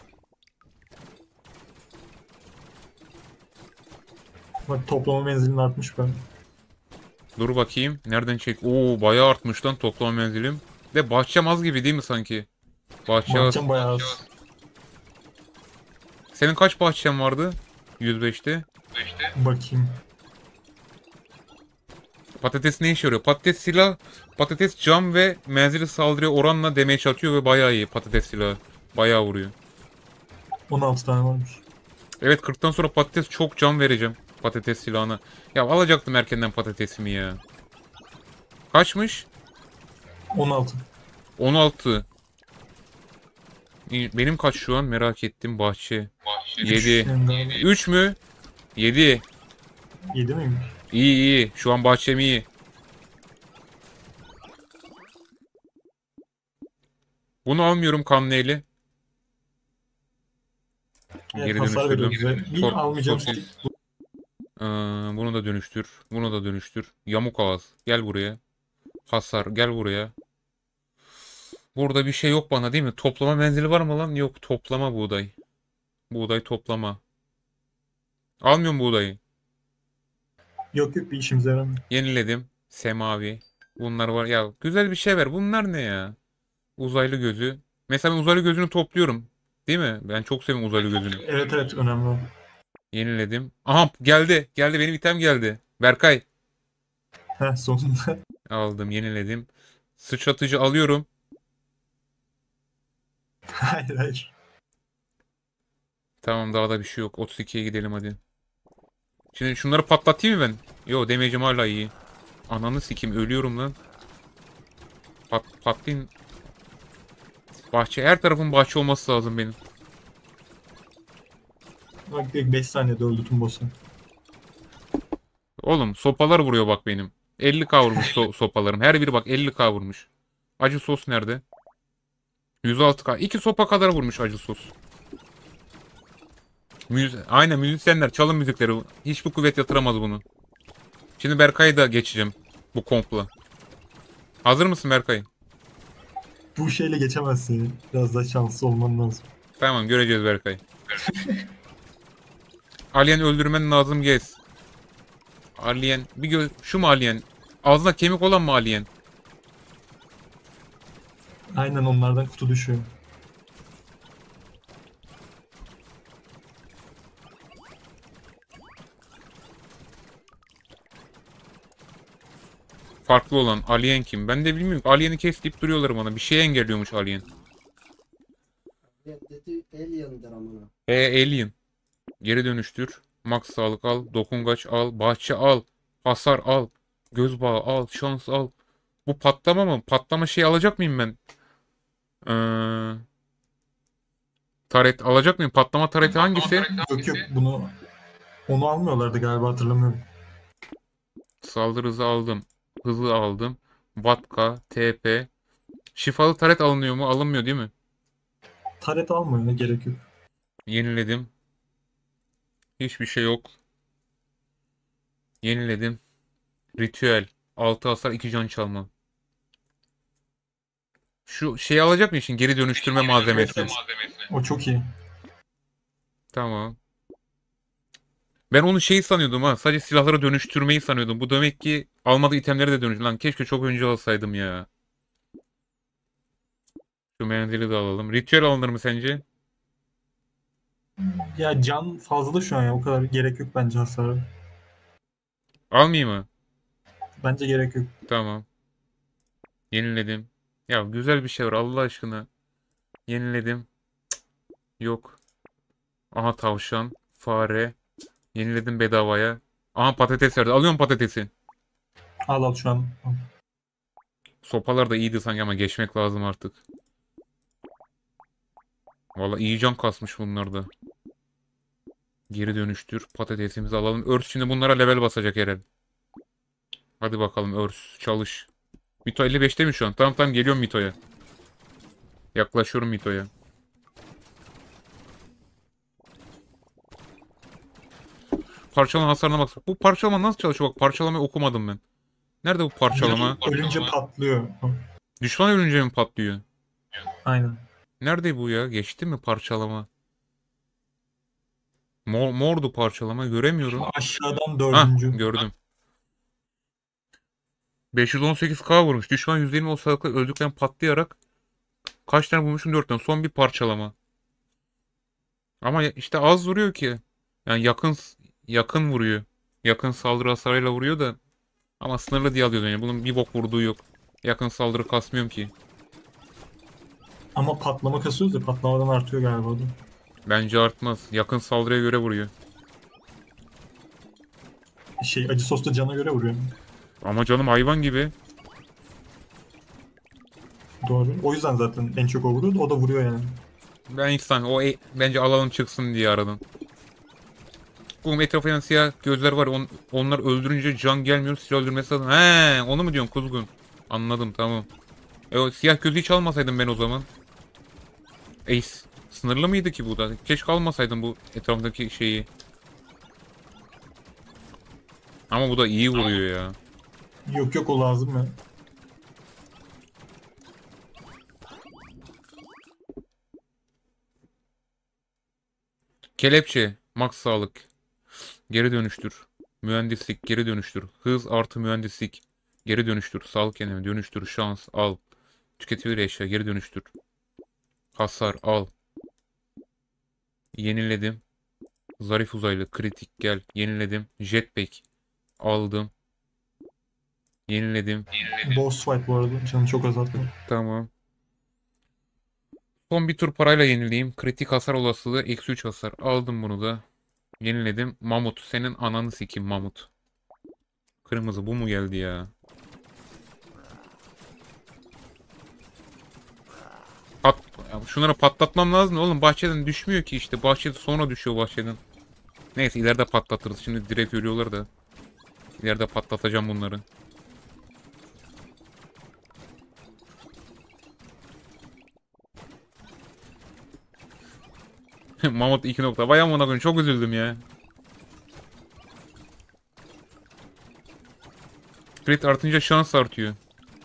S3: Bak, toplama menzilin artmış ben.
S1: Dur bakayım. Nereden çek? Oo, bayağı artmış lan toplama menzilim. De bahçem az gibi değil mi sanki? Bahçe az.
S3: Bahçem bayağı az.
S1: Senin kaç bahçen vardı? yüz beşte.
S3: Bakayım.
S1: Patates ne işe yarıyor? Patates silah, patates cam ve menzili saldırıya oranla damage atıyor ve bayağı iyi patates silahı. Bayağı vuruyor.
S3: on altı tane varmış.
S1: Evet, kırktan sonra patates çok can vereceğim patates silahına. Ya alacaktım erkenden patatesimi ya. Kaçmış?
S3: on altı.
S1: on altı. Benim kaç şu an merak ettim bahçe. yedi. üç mü? yedi.
S3: yedi miymiş?
S1: İyi iyi. Şu an bahçem iyi. Bunu almıyorum kanlı eli.
S3: Evet,
S1: Geri
S3: hasar veriyor
S1: dönüştürdüm.
S3: bize. Bir
S1: Top-
S3: almayacağım.
S1: sosis. Ee, bunu da dönüştür. Bunu da dönüştür. Yamuk ağız. Gel buraya. Hasar. Gel buraya. Burada bir şey yok bana değil mi? Toplama menzili var mı lan? Yok. Toplama buğday. Buğday toplama. Almıyorum buğdayı.
S3: Yok yok, bir işimize yaramıyor.
S1: Yeniledim. Semavi. Bunlar var. Ya güzel bir şey ver. Bunlar ne ya? Uzaylı gözü. Mesela ben uzaylı gözünü topluyorum. Değil mi? Ben çok seviyorum uzaylı gözünü.
S3: Evet evet, önemli o.
S1: Yeniledim. Aha geldi. Geldi benim item geldi. Berkay.
S3: Heh, sonunda.
S1: Aldım, yeniledim. Sıçratıcı alıyorum.
S3: Hayır hayır.
S1: Tamam, daha da bir şey yok. otuz ikiye gidelim hadi. Şimdi şunları patlatayım mı ben? Yo, damage'im hala iyi. Ananı sikeyim, ölüyorum lan. Pat, patlayın. Bahçe, her tarafın bahçe olması lazım benim.
S3: Bak direkt beş saniyede öldü tüm boss'u.
S1: Oğlum sopalar vuruyor bak benim. elli k vurmuş so- sopalarım. Her biri bak elli k vurmuş. Acı sos nerede? yüz altı k. İki sopa kadar vurmuş acı sos. Müzik, aynen, müzisyenler çalın müzikleri. Hiçbir kuvvet yatıramaz bunu. Şimdi Berkay'ı da geçeceğim. Bu kompla. Hazır mısın Berkay?
S3: Bu şeyle geçemezsin. Biraz daha şanslı olman lazım.
S1: Tamam, göreceğiz Berkay. Alien öldürmen lazım, gez. Alien bir gö şu mu alien? Ağzına kemik olan mı alien?
S3: Aynen onlardan kutu düşüyor.
S1: Farklı olan alien kim? Ben de bilmiyorum. Alien'i kes deyip duruyorlar bana. Bir şey engelliyormuş alien.
S2: Dedi alien'dır amına.
S1: E alien. Geri dönüştür. Max sağlık al. Dokungaç al. Bahçe al. Hasar al. Göz bağı al. Şans al. Bu patlama mı? Patlama şeyi alacak mıyım ben? Ee, taret alacak mıyım? Patlama tareti hangisi?
S3: Yok yok bunu onu almıyorlardı galiba, hatırlamıyorum.
S1: Saldırı hızı aldım. Hızı aldım. Vatka, T P. Şifalı taret alınıyor mu? Alınmıyor değil mi?
S3: Taret almaya gerek yok.
S1: Yeniledim. Hiçbir şey yok. Yeniledim. Ritüel. altı hasar, iki can çalma. Şu şeyi alacak mı için? Geri dönüştürme malzemesi.
S3: O çok iyi.
S1: Tamam. Ben onu şey sanıyordum ha. Sadece silahlara dönüştürmeyi sanıyordum. Bu demek ki almadığı itemleri de dönüş. Lan keşke çok önce alsaydım ya. Şu menzili de alalım. Ritüel alınır mı sence?
S3: Ya can fazla şu an ya, o kadar gerek yok bence hasarı.
S1: Almayayım mı?
S3: Bence gerek yok.
S1: Tamam. Yeniledim. Ya güzel bir şey var Allah aşkına. Yeniledim. Cık, yok. Aha tavşan. Fare. Yeniledim bedavaya. Aha patates verdi. Alıyorum patatesi.
S3: Al al şu an. Al.
S1: Sopalar da iyiydi sanki ama geçmek lazım artık. Valla iyi can kasmış bunlar da. Geri dönüştür. Patatesimizi alalım. Örs şimdi bunlara level basacak herhalde. Hadi bakalım Örs çalış. Mito elli beşte mi şu an? Tamam tamam, geliyorum Mito'ya. Yaklaşıyorum Mito'ya. Parçalama hasarına bak. Bu parçalama nasıl çalışıyor? Bak, parçalamayı okumadım ben. Nerede bu parçalama?
S3: Ölünce patlıyor.
S1: Düşman ölünce mi patlıyor?
S3: Aynen.
S1: Nerede bu ya? Geçti mi parçalama? Mor, mordu parçalama. Göremiyorum.
S3: Aşağıdan
S1: Hah,
S3: dördüncü.
S1: gördüm. beş yüz on sekiz k vurmuş. Düşman yüzde yirmi olsa öldükten patlayarak kaç tane vurmuşum? dört tane. Son bir parçalama. Ama ya- işte az vuruyor ki. Yani yakın yakın vuruyor. Yakın saldırı hasarıyla vuruyor da ama sınırlı diye alıyor yani. Bunun bir bok vurduğu yok. Yakın saldırı kasmıyorum ki.
S3: Ama patlama kasıyoruz ya, patlamadan artıyor galiba o da.
S1: Bence artmaz. Yakın saldırıya göre vuruyor.
S3: Şey acı sos da cana göre vuruyor.
S1: Ama canım hayvan gibi.
S3: Doğru. O yüzden zaten en çok o vuruyor. O da vuruyor yani.
S1: Ben hiç sanki o e- bence alalım çıksın diye aradım. Bu etrafı yanan siyah gözler var. On, onlar öldürünce can gelmiyor. Silah öldürmesi lazım. He, onu mu diyorsun kuzgun? Anladım, tamam. E o siyah gözü hiç almasaydım ben o zaman. Ace. Sınırlı mıydı ki bu da? Keşke almasaydım bu etrafındaki şeyi. Ama bu da iyi vuruyor ya.
S3: Yok yok o lazım ya.
S1: Kelepçe. Max sağlık. Geri dönüştür. Mühendislik geri dönüştür. Hız artı mühendislik. Geri dönüştür. Sağlık yenileme dönüştür. Şans al. Tüketilir eşya geri dönüştür. Hasar al. Yeniledim. Zarif uzaylı. Kritik gel. Yeniledim. Jetpack. Aldım. Yeniledim.
S3: Boss fight bu arada. Canı çok azaltıyor.
S1: Tamam. Son bir tur parayla yenileyim. Kritik hasar olasılığı eksi üç hasar. Aldım bunu da. Yeniledim. Mamut. Senin ananı sikeyim Mamut. Kırmızı bu mu geldi ya? Pat ya şunları patlatmam lazım da oğlum bahçeden düşmüyor ki işte. Bahçede sonra düşüyor bahçeden. Neyse ileride patlatırız. Şimdi direkt ölüyorlar da. İleride patlatacağım bunları. Mamut iki nokta. Vay amına koyayım çok üzüldüm ya. Crit artınca şans artıyor.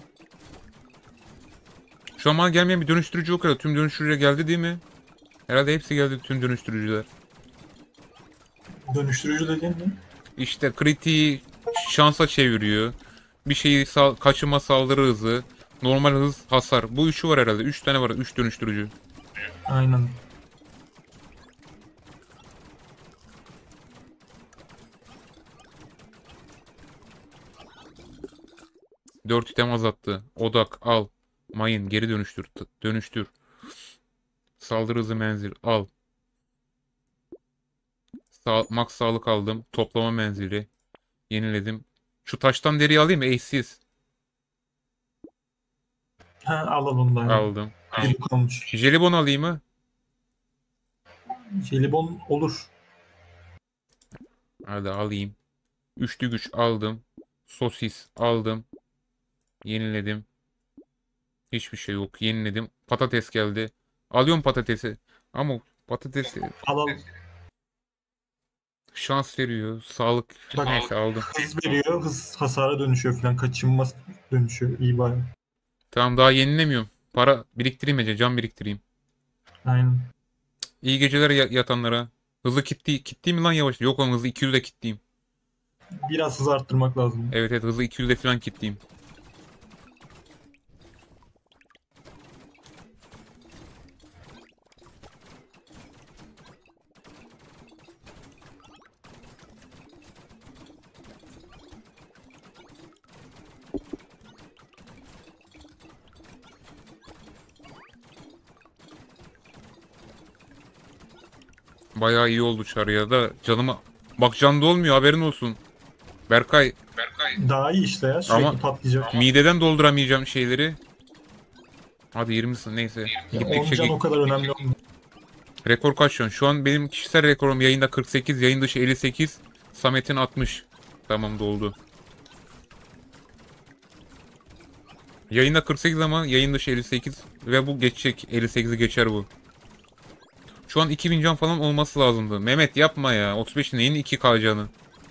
S1: Şu an bana gelmeyen bir dönüştürücü yok ya. Tüm dönüştürücüler geldi değil mi? Herhalde hepsi geldi tüm dönüştürücüler.
S3: Dönüştürücü dediğin ne?
S1: İşte kritiği şansa çeviriyor. Bir şeyi sal kaçınma saldırı hızı. Normal hız hasar. Bu üçü var herhalde. Üç tane var. Üç dönüştürücü.
S3: Aynen.
S1: Dört item azalttı. Odak al. Mayın geri dönüştür. T- Dönüştür. Saldırı hızı menzil al. Sa max sağlık aldım. Toplama menzili. Yeniledim. Şu taştan deriyi alayım mı? Eşsiz.
S3: Ha, al al onu da. aynen.
S1: Aldım.
S3: Bir bu kalmış.
S1: Jelibon alayım mı?
S3: Jelibon olur.
S1: Hadi alayım. Üçlü güç aldım. Sosis aldım. Yeniledim. Hiçbir şey yok. Yeniledim. Patates geldi. Alıyorum patatesi. Ama patates
S3: Al al.
S1: şans veriyor. Sağlık.
S3: Bak.
S1: Neyse aldım.
S3: Hız veriyor. Hız hasara dönüşüyor falan. Kaçınma dönüşüyor. İyi bari.
S1: Tamam daha yenilemiyorum. Para biriktireyim Ece. Can biriktireyim.
S3: Aynen.
S1: İyi geceler ya- yatanlara. Hızlı kitli, kitli mi lan yavaş? Yok lan hızlı iki yüzde kitliyim.
S3: Biraz hız arttırmak lazım.
S1: Evet evet hızlı iki yüzde falan kitliyim. Bayağı iyi oldu çağrıya da canıma... Bak can da olmuyor haberin olsun. Berkay. Berkay.
S3: Daha iyi işte ya. Sürekli
S1: Ama-
S3: patlayacak.
S1: Mideden dolduramayacağım şeyleri. Hadi yirmisin neyse.
S3: on
S1: Gittikçe
S3: can
S1: git.
S3: o kadar önemli olmuyor.
S1: Rekor kaç şu an? Şu an benim kişisel rekorum yayında kırk sekiz, yayın dışı elli sekiz, Samet'in altmış. Tamam doldu. Yayında kırk sekiz ama yayın dışı elli sekiz ve bu geçecek. elli sekizi geçer bu. Şu an iki bin can falan olması lazımdı. Mehmet yapma ya. otuz beş neyin iki K canı?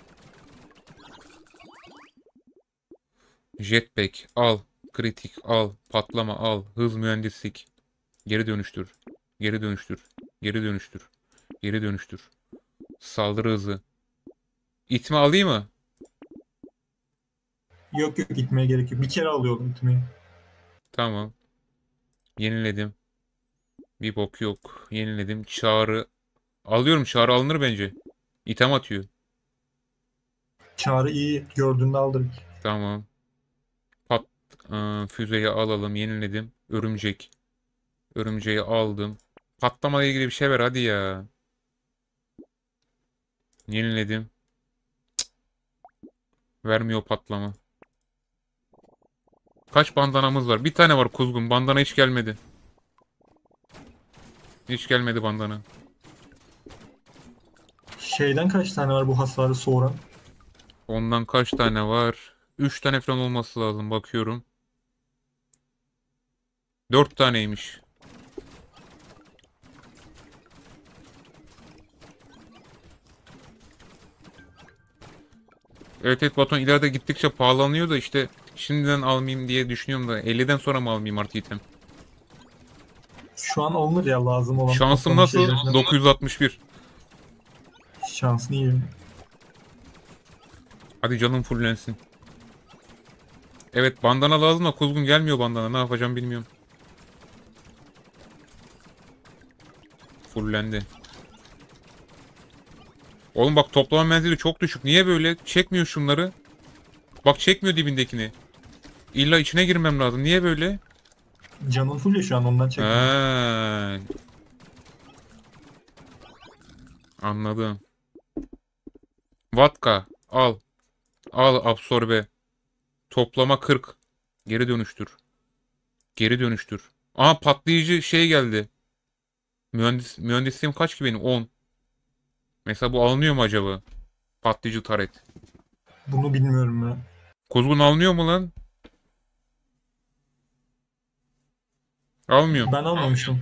S1: Jetpack al. Kritik al. Patlama al. Hız mühendislik. Geri dönüştür. Geri dönüştür. Geri dönüştür. Geri dönüştür. Saldırı hızı. İtme alayım mı?
S3: Yok yok gitmeye gerek yok. Bir kere alıyorum gitmeyi.
S1: Tamam. Yeniledim. Bir bok yok. Yeniledim. Çağrı. Alıyorum. Çağrı alınır bence. İtem atıyor.
S3: Çağrı iyi. Gördüğünde aldır.
S1: Tamam. Pat ıı, füzeyi alalım. Yeniledim. Örümcek. Örümceği aldım. Patlamala ilgili bir şey ver hadi ya. Yeniledim. Cık. Vermiyor patlama. Kaç bandanamız var? Bir tane var kuzgun. Bandana hiç gelmedi. Hiç gelmedi bandana.
S3: Şeyden kaç tane var bu hasarı soğuran?
S1: Ondan kaç tane var? Üç tane falan olması lazım. Bakıyorum. Dört taneymiş. Evet evet Batuhan ileride gittikçe pahalanıyor da işte şimdiden almayayım diye düşünüyorum da elliden sonra mı almayayım artı item?
S3: Şu an alınır ya lazım olan.
S1: Şansım
S3: toplama
S1: nasıl?
S3: şeyleri.
S1: dokuz yüz altmış bir.
S3: Şansın iyi.
S1: Hadi canım fullensin. Evet bandana lazım da kuzgun gelmiyor bandana. Ne yapacağım bilmiyorum. Fullendi. Oğlum bak toplama menzili çok düşük. Niye böyle? Çekmiyor şunları. Bak çekmiyor dibindekini. İlla içine girmem lazım. Niye böyle?
S3: Canın full ya şu an ondan çekmiyor.
S1: Ha, anladım. Vatka al. Al absorbe. Toplama kırk. Geri dönüştür. Geri dönüştür. Aha patlayıcı şey geldi. Mühendis, mühendisliğim kaç ki benim? on. Mesela bu alınıyor mu acaba? Patlayıcı taret.
S3: Bunu bilmiyorum ya.
S1: Kuzgun alınıyor mu lan? Almıyor.
S3: Ben almamışım.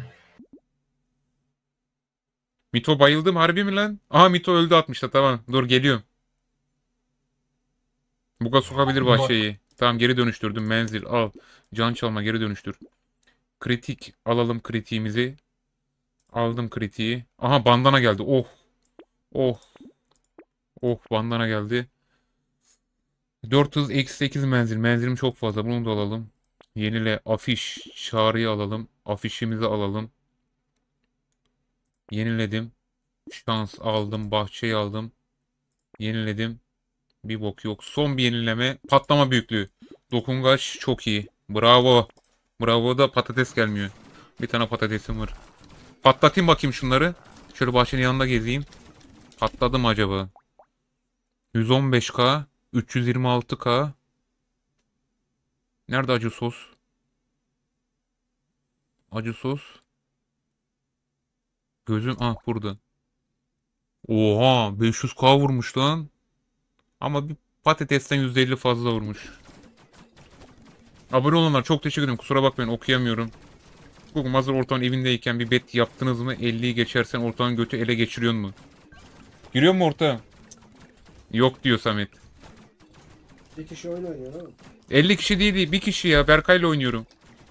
S1: Mito bayıldım harbi mi lan? Aha Mito öldü altmışta tamam. Dur geliyorum. Buga sokabilir
S3: Bak.
S1: bahçeyi. Tamam geri dönüştürdüm. Menzil al. Can çalma geri dönüştür. Kritik. Alalım kritiğimizi. Aldım kritiği. Aha bandana geldi. Oh. Oh. Oh bandana geldi. dört hız eksi sekiz menzil. Menzilim çok fazla. Bunu da alalım. Yenile afiş. Çağrıyı alalım. Afişimizi alalım. Yeniledim. Şans aldım. Bahçeyi aldım. Yeniledim. Bir bok yok. Son bir yenileme. Patlama büyüklüğü. Dokungaç çok iyi. Bravo. Bravo da patates gelmiyor. Bir tane patatesim var. Patlatayım bakayım şunları. Şöyle bahçenin yanında gezeyim. Patladı mı acaba? yüz on beş K. üç yüz yirmi altı K. Nerede acı sos? Acı sos. Gözüm ah burada. Oha beş yüz K vurmuş lan. Ama bir patatesten yüzde elli fazla vurmuş. Abone olanlar çok teşekkür ederim. Kusura bakmayın okuyamıyorum. Bugün hazır ortağın evindeyken bir bet yaptınız mı? elliyi geçersen ortağın götü ele geçiriyor mu? Giriyor mu ortağım? Yok diyor Samet.
S2: Bir kişi oyun oynuyor değil mi?
S1: elli kişi değil, değil bir kişi ya. Berkay'la oynuyorum.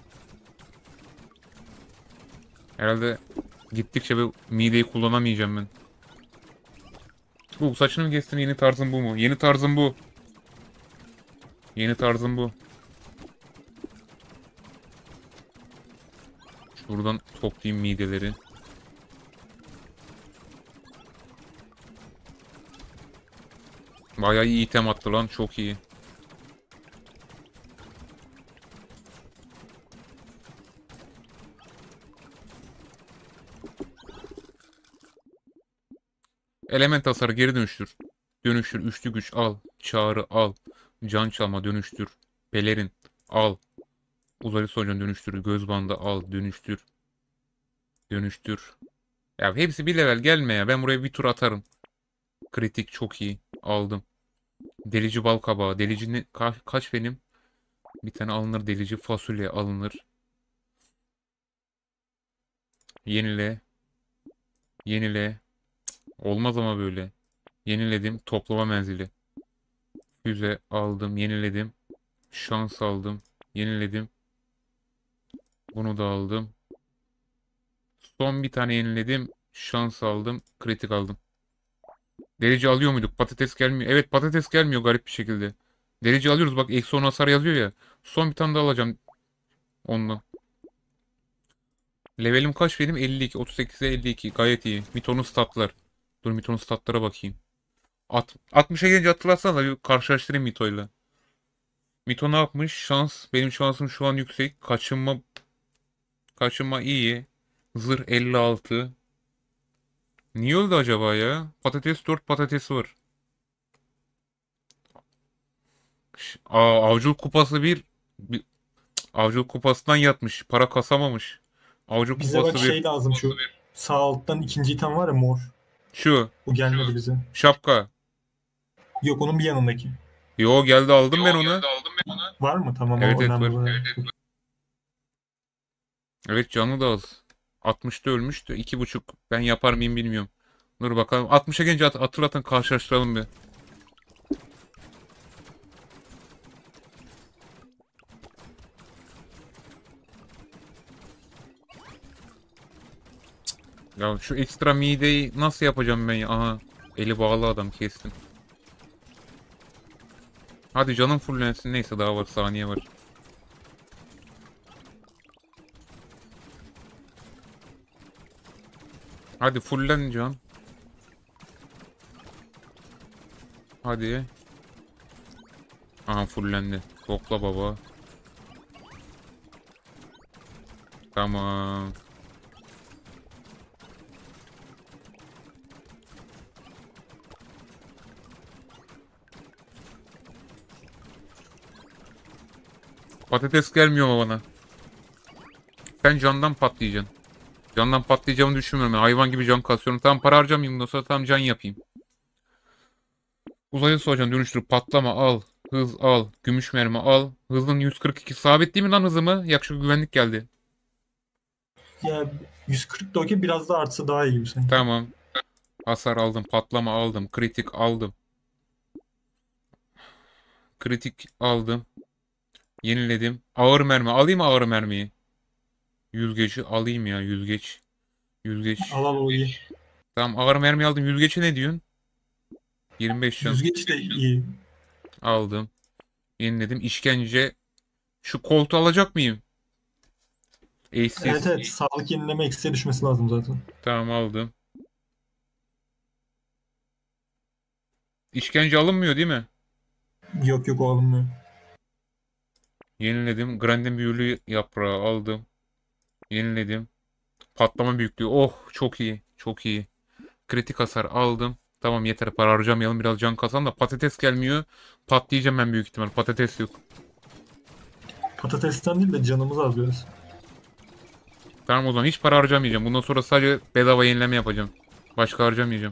S1: Herhalde gittikçe bu mideyi kullanamayacağım ben. Bu saçını mı kestin yeni tarzın bu mu? Yeni tarzın bu. Yeni tarzın bu. Şuradan toplayayım mideleri. Bayağı iyi item attı lan çok iyi. Element hasarı geri dönüştür. Dönüştür. Üçlü güç al. Çağrı al. Can çalma dönüştür. Pelerin al. Uzaylı soycan dönüştür. Göz bandı al. Dönüştür. Dönüştür. Ya hepsi bir level gelme ya. Ben buraya bir tur atarım. Kritik çok iyi. Aldım. Delici bal kabağı. Delici ne? Ka kaç benim? Bir tane alınır delici. Fasulye alınır. Yenile. Yenile. Olmaz ama böyle. Yeniledim. Toplama menzili. Füze aldım. Yeniledim. Şans aldım. Yeniledim. Bunu da aldım. Son bir tane yeniledim. Şans aldım. Kritik aldım. Delici alıyor muyduk? Patates gelmiyor. Evet patates gelmiyor garip bir şekilde. Delici alıyoruz. Bak eksi on hasar yazıyor ya. Son bir tane daha alacağım. Ondan. Levelim kaç benim? elli iki. otuz sekize elli iki. Gayet iyi. Miton'un statlar. Dur Miton'un statlara bakayım. At, altmışa gelince hatırlatsana bir karşılaştırayım Mito'yla. Mito ne yapmış? Şans. Benim şansım şu an yüksek. Kaçınma kaçınma iyi. Zırh elli altı. Niye öldü acaba ya? Patates dört patatesi var. Ş- Aa, avcılık kupası bir, bir avcılık kupasından yatmış. Para kasamamış. Avcılık
S3: Bize bak
S1: kupası bir.
S3: şey lazım şu. Sağ alttan ikinci item var ya mor.
S1: Şu.
S3: O gelmedi bize.
S1: Şapka.
S3: Yok onun bir yanındaki.
S1: Yo geldi aldım ben onu.
S3: Var mı? Tamam
S1: Evet
S3: o
S1: evet
S3: önemli.
S1: var.
S3: var.
S1: Evet canlı da az. altmışta ölmüştü. iki buçuk. Ben yapar mıyım bilmiyorum. Dur bakalım. altmışa gelince hat- hatırlatın karşılaştıralım bir. Ya şu ekstra mideyi nasıl yapacağım ben ya? Aha. Eli bağlı adam kestim. Hadi canım fullensin. Neyse daha var. Saniye var. Hadi fullen can. Hadi. Aha fullendi. Topla baba. Tamam. Patates gelmiyor mu bana? Ben candan patlayacaksın. Candan patlayacağımı düşünmüyorum. Yani hayvan gibi can kasıyorum. Tamam para harcamayayım. Bundan sonra tam can yapayım. Uzaylı solucan dönüştürüp patlama al. Hız al. Gümüş mermi al. Hızın yüz kırk iki. Sabit değil mi lan hızımı? Yakışıklı güvenlik geldi.
S3: Ya yüz kırk da okey, biraz da artsa daha iyi gibi sanki.
S1: Tamam. Hasar aldım. Patlama aldım. Kritik aldım. Kritik aldım. Yeniledim. Ağır mermi. Alayım mı ağır mermiyi? Yüzgeci alayım ya. Yüzgeç. Yüzgeç.
S3: Al al, o iyi.
S1: Tamam ağır mermi aldım. Yüzgeci ne diyorsun? yirmi beş can.
S3: Yüzgeç de iyi.
S1: Aldım. Yeniledim. İşkence. Şu koltuğu alacak mıyım? Eşsiz.
S3: Evet evet, sağlık yenileme eksiye düşmesi lazım zaten.
S1: Tamam aldım. İşkence alınmıyor değil mi?
S3: Yok yok, o alınmıyor.
S1: Yeniledim. Grandin büyülü yaprağı aldım. Yeniledim. Patlama büyüklüğü. Oh çok iyi. Çok iyi. Kritik hasar aldım. Tamam yeter, para harcamayalım, biraz can kasalım da patates gelmiyor. Patlayacağım ben büyük ihtimal. Patates yok.
S3: Patatesten değil de canımız az biraz.
S1: Tamam o zaman hiç para harcamayacağım. Bundan sonra sadece bedava yenileme yapacağım. Başka harcamayacağım.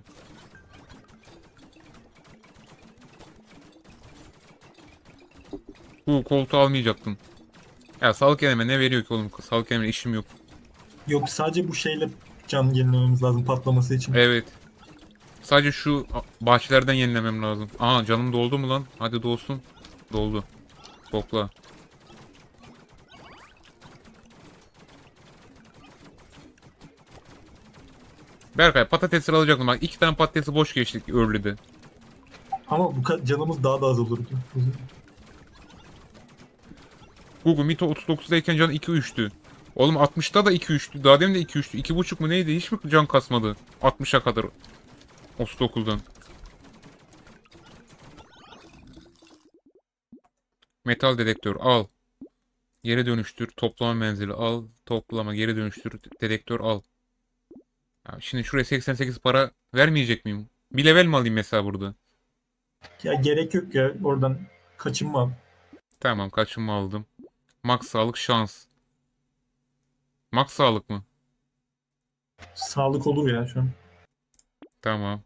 S1: Bu koltuğu almayacaktım. Ya sağlık yenileme ne veriyor ki oğlum? Sağlık yenileme işim yok.
S3: Yok, sadece bu şeyle can yenilememiz lazım patlaması için.
S1: Evet. Sadece şu bahçelerden yenilemem lazım. Aa canım doldu mu lan? Hadi dolsun. Doldu. Topla. Berkay patatesleri alacaktım. Bak iki tane patatesi boş geçtik Early'de.
S3: Ama bu ka- canımız daha da az olurdu.
S1: Google Mito otuz dokuzdayken can iki üçtü. Oğlum altmışta da iki üçtü. Daha demin de iki üçtü. iki buçuk mu neydi? Hiç mi can kasmadı? altmışa kadar. otuz dokuzdan. Metal dedektör al. Geri dönüştür. Toplama menzili al. Toplama geri dönüştür. Dedektör al. Ya şimdi şuraya seksen sekiz para vermeyecek miyim? Bir level mi alayım mesela burada?
S3: Ya gerek yok ya, oradan kaçınma.
S1: Tamam kaçımı aldım. Max sağlık şans. Max sağlık mı?
S3: Sağlık olur ya şu an.
S1: Tamam.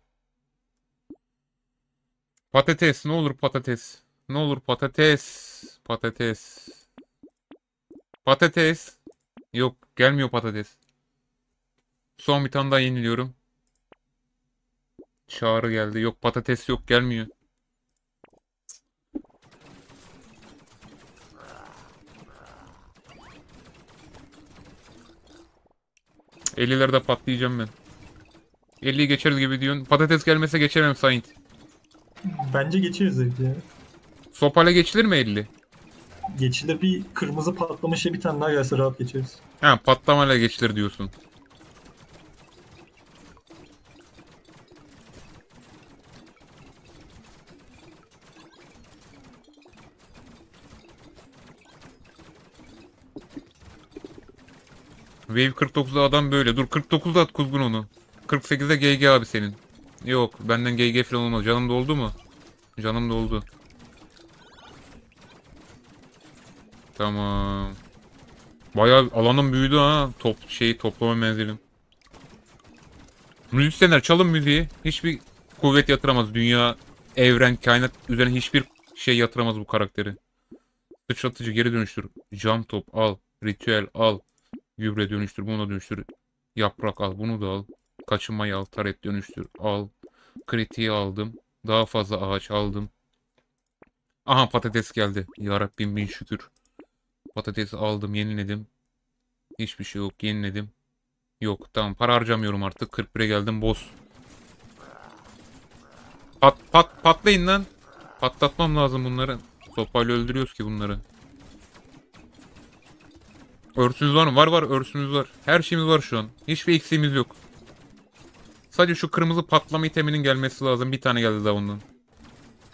S1: Patates ne olur patates. Ne olur patates. Patates. Patates. Yok gelmiyor patates. Son bir tane daha yeniliyorum. Çağrı geldi. Yok patates yok gelmiyor. ellilerde patlayacağım ben. elliyi geçeriz gibi diyorsun. Patates gelmese geçemem Saint.
S3: Bence geçeriz evde ya.
S1: Sopayla geçilir mi elli?
S3: Geçilir, bir kırmızı patlama şey bir tane daha gelse rahat geçeriz.
S1: Ha patlamayla geçilir diyorsun. Wave kırk dokuzda adam böyle. Dur kırk dokuzda at kuzgun onu. kırk sekizde G G abi senin. Yok benden G G falan olmaz. Canım doldu mu? Canım doldu. Tamam. Bayağı alanım büyüdü ha. Top şeyi toplama menzilim. Müzisyenler çalın müziği. Hiçbir kuvvet yatıramaz. Dünya, evren, kainat üzerine hiçbir şey yatıramaz bu karakteri. Sıçratıcı geri dönüştür. Cam top al. Ritüel al. Gübre dönüştür. Bunu da dönüştür. Yaprak al. Bunu da al. Kaçınmayı al. Taret dönüştür. Al. Kritiği aldım. Daha fazla ağaç aldım. Aha patates geldi. Yarabbim bin şükür. Patatesi aldım. Yeniledim. Hiçbir şey yok. Yeniledim. Yok. Tamam. Para harcamıyorum artık. kırk bire geldim. Boss. Pat pat patlayın lan. Patlatmam lazım bunları. Sopayla öldürüyoruz ki bunları. Örsünüz var mı? Var var örsümüz var. Her şeyimiz var şu an. Hiçbir eksiğimiz yok. Sadece şu kırmızı patlama iteminin gelmesi lazım. Bir tane geldi daha ondan.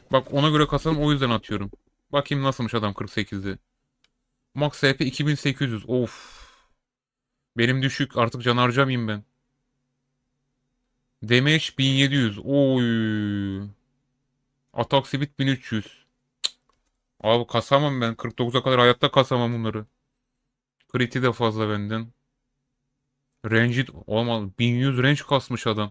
S1: Bak ona göre kasalım, o yüzden atıyorum. Bakayım nasılmış adam kırk sekizde. Max H P iki bin sekiz yüz. Of. Benim düşük. Artık can harcamayayım ben. Damage bin yedi yüz. Oy. Atak speed bin üç yüz. Cık. Abi kasamam ben. kırk dokuza kadar hayatta kasamam bunları. Kriti de fazla benden. Range olmaz. bin yüz range kasmış adam.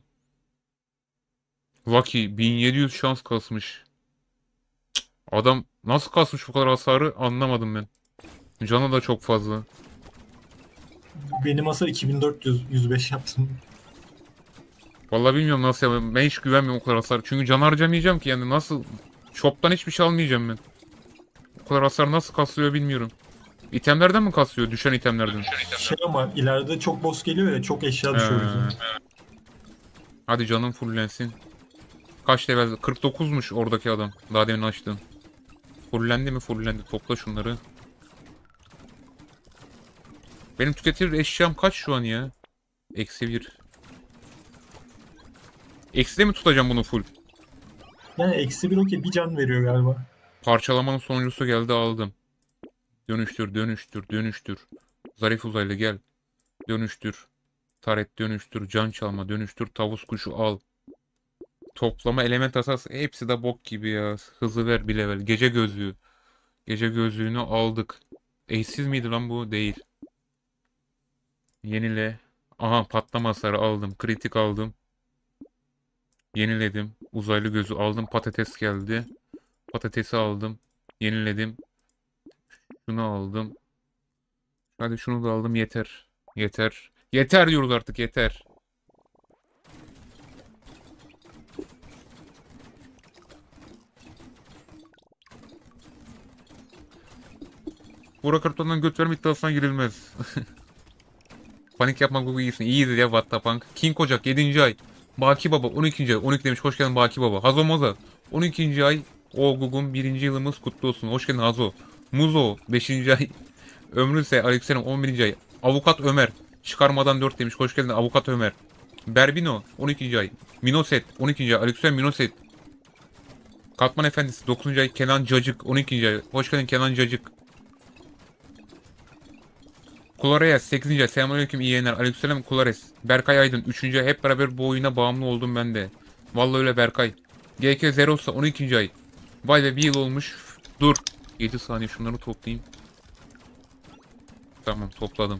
S1: Lucky bin yedi yüz şans kasmış. Cık. Adam nasıl kasmış bu kadar hasarı anlamadım ben. Canı da çok fazla.
S3: Benim hasar iki bin dört yüz yüz beş yaptım.
S1: Vallahi bilmiyorum nasıl yapayım. Ben hiç güvenmiyorum o kadar hasar. Çünkü can harcamayacağım ki yani nasıl... Shop'tan hiçbir şey almayacağım ben. O kadar hasar nasıl kasılıyor bilmiyorum. İtemlerden mi kasıyor? Düşen itemlerden.
S3: Şey ama ileride çok boss geliyor ya, çok eşya düşüyor o yüzden.
S1: Ee, hadi canım fullensin. Kaç level? kırk dokuzmuş oradaki adam. Daha demin açtım. Fullendi mi? Fullendi. Topla şunları. Benim tüketilir eşyam kaç şu an ya? Eksi bir. Eksi mi tutacağım bunu full?
S3: Yani eksi bir okey, bir can veriyor galiba.
S1: Parçalamanın sonuncusu geldi, aldım. Dönüştür, dönüştür, dönüştür. Zarif uzaylı gel. Dönüştür. Taret dönüştür. Can çalma dönüştür. Tavus kuşu al. Toplama element asas hepsi de bok gibi ya. Hızı ver bir level. Gece gözlüğü. Gece gözlüğünü aldık. Eşsiz miydi lan bu? Değil. Yenile. Aha patlama hasarı aldım. Kritik aldım. Yeniledim. Uzaylı gözü aldım. Patates geldi. Patatesi aldım. Yeniledim. Şunu aldım. Hadi şunu da aldım. Yeter. Yeter. Yeter diyoruz artık. Yeter. Burak Karton'dan göt verme iddiasına girilmez. Panik yapmak bu iyisin. İyidir ya Vattapunk. King Ocak yedinci ay. Baki Baba on ikinci ay. on iki demiş. Hoş geldin Baki Baba. Hazo Moza on ikinci ay. Ogug'un birinci yılımız kutlu olsun. Hoş geldin Hazo. Muzo beşinci ay. Ömrüse Alexander on birinci ay. Avukat Ömer. Çıkarmadan dört demiş. Hoş geldin Avukat Ömer. Berbino on ikinci ay. Minoset on ikinci ay. Alexander Minoset. Katman Efendisi dokuzuncu ay. Kenan Cacık on ikinci ay. Hoş geldin Kenan Cacık. Kulares sekizinci ay. Selamünaleyküm iyi yayınlar. Aleykümselam Kulares. Berkay Aydın üçüncü ay. Hep beraber bu oyuna bağımlı oldum ben de. Vallahi öyle Berkay. G K Zerosa on ikinci ay. Vay be bir yıl olmuş. Dur. yedi saniye şunları toplayayım. Tamam topladım.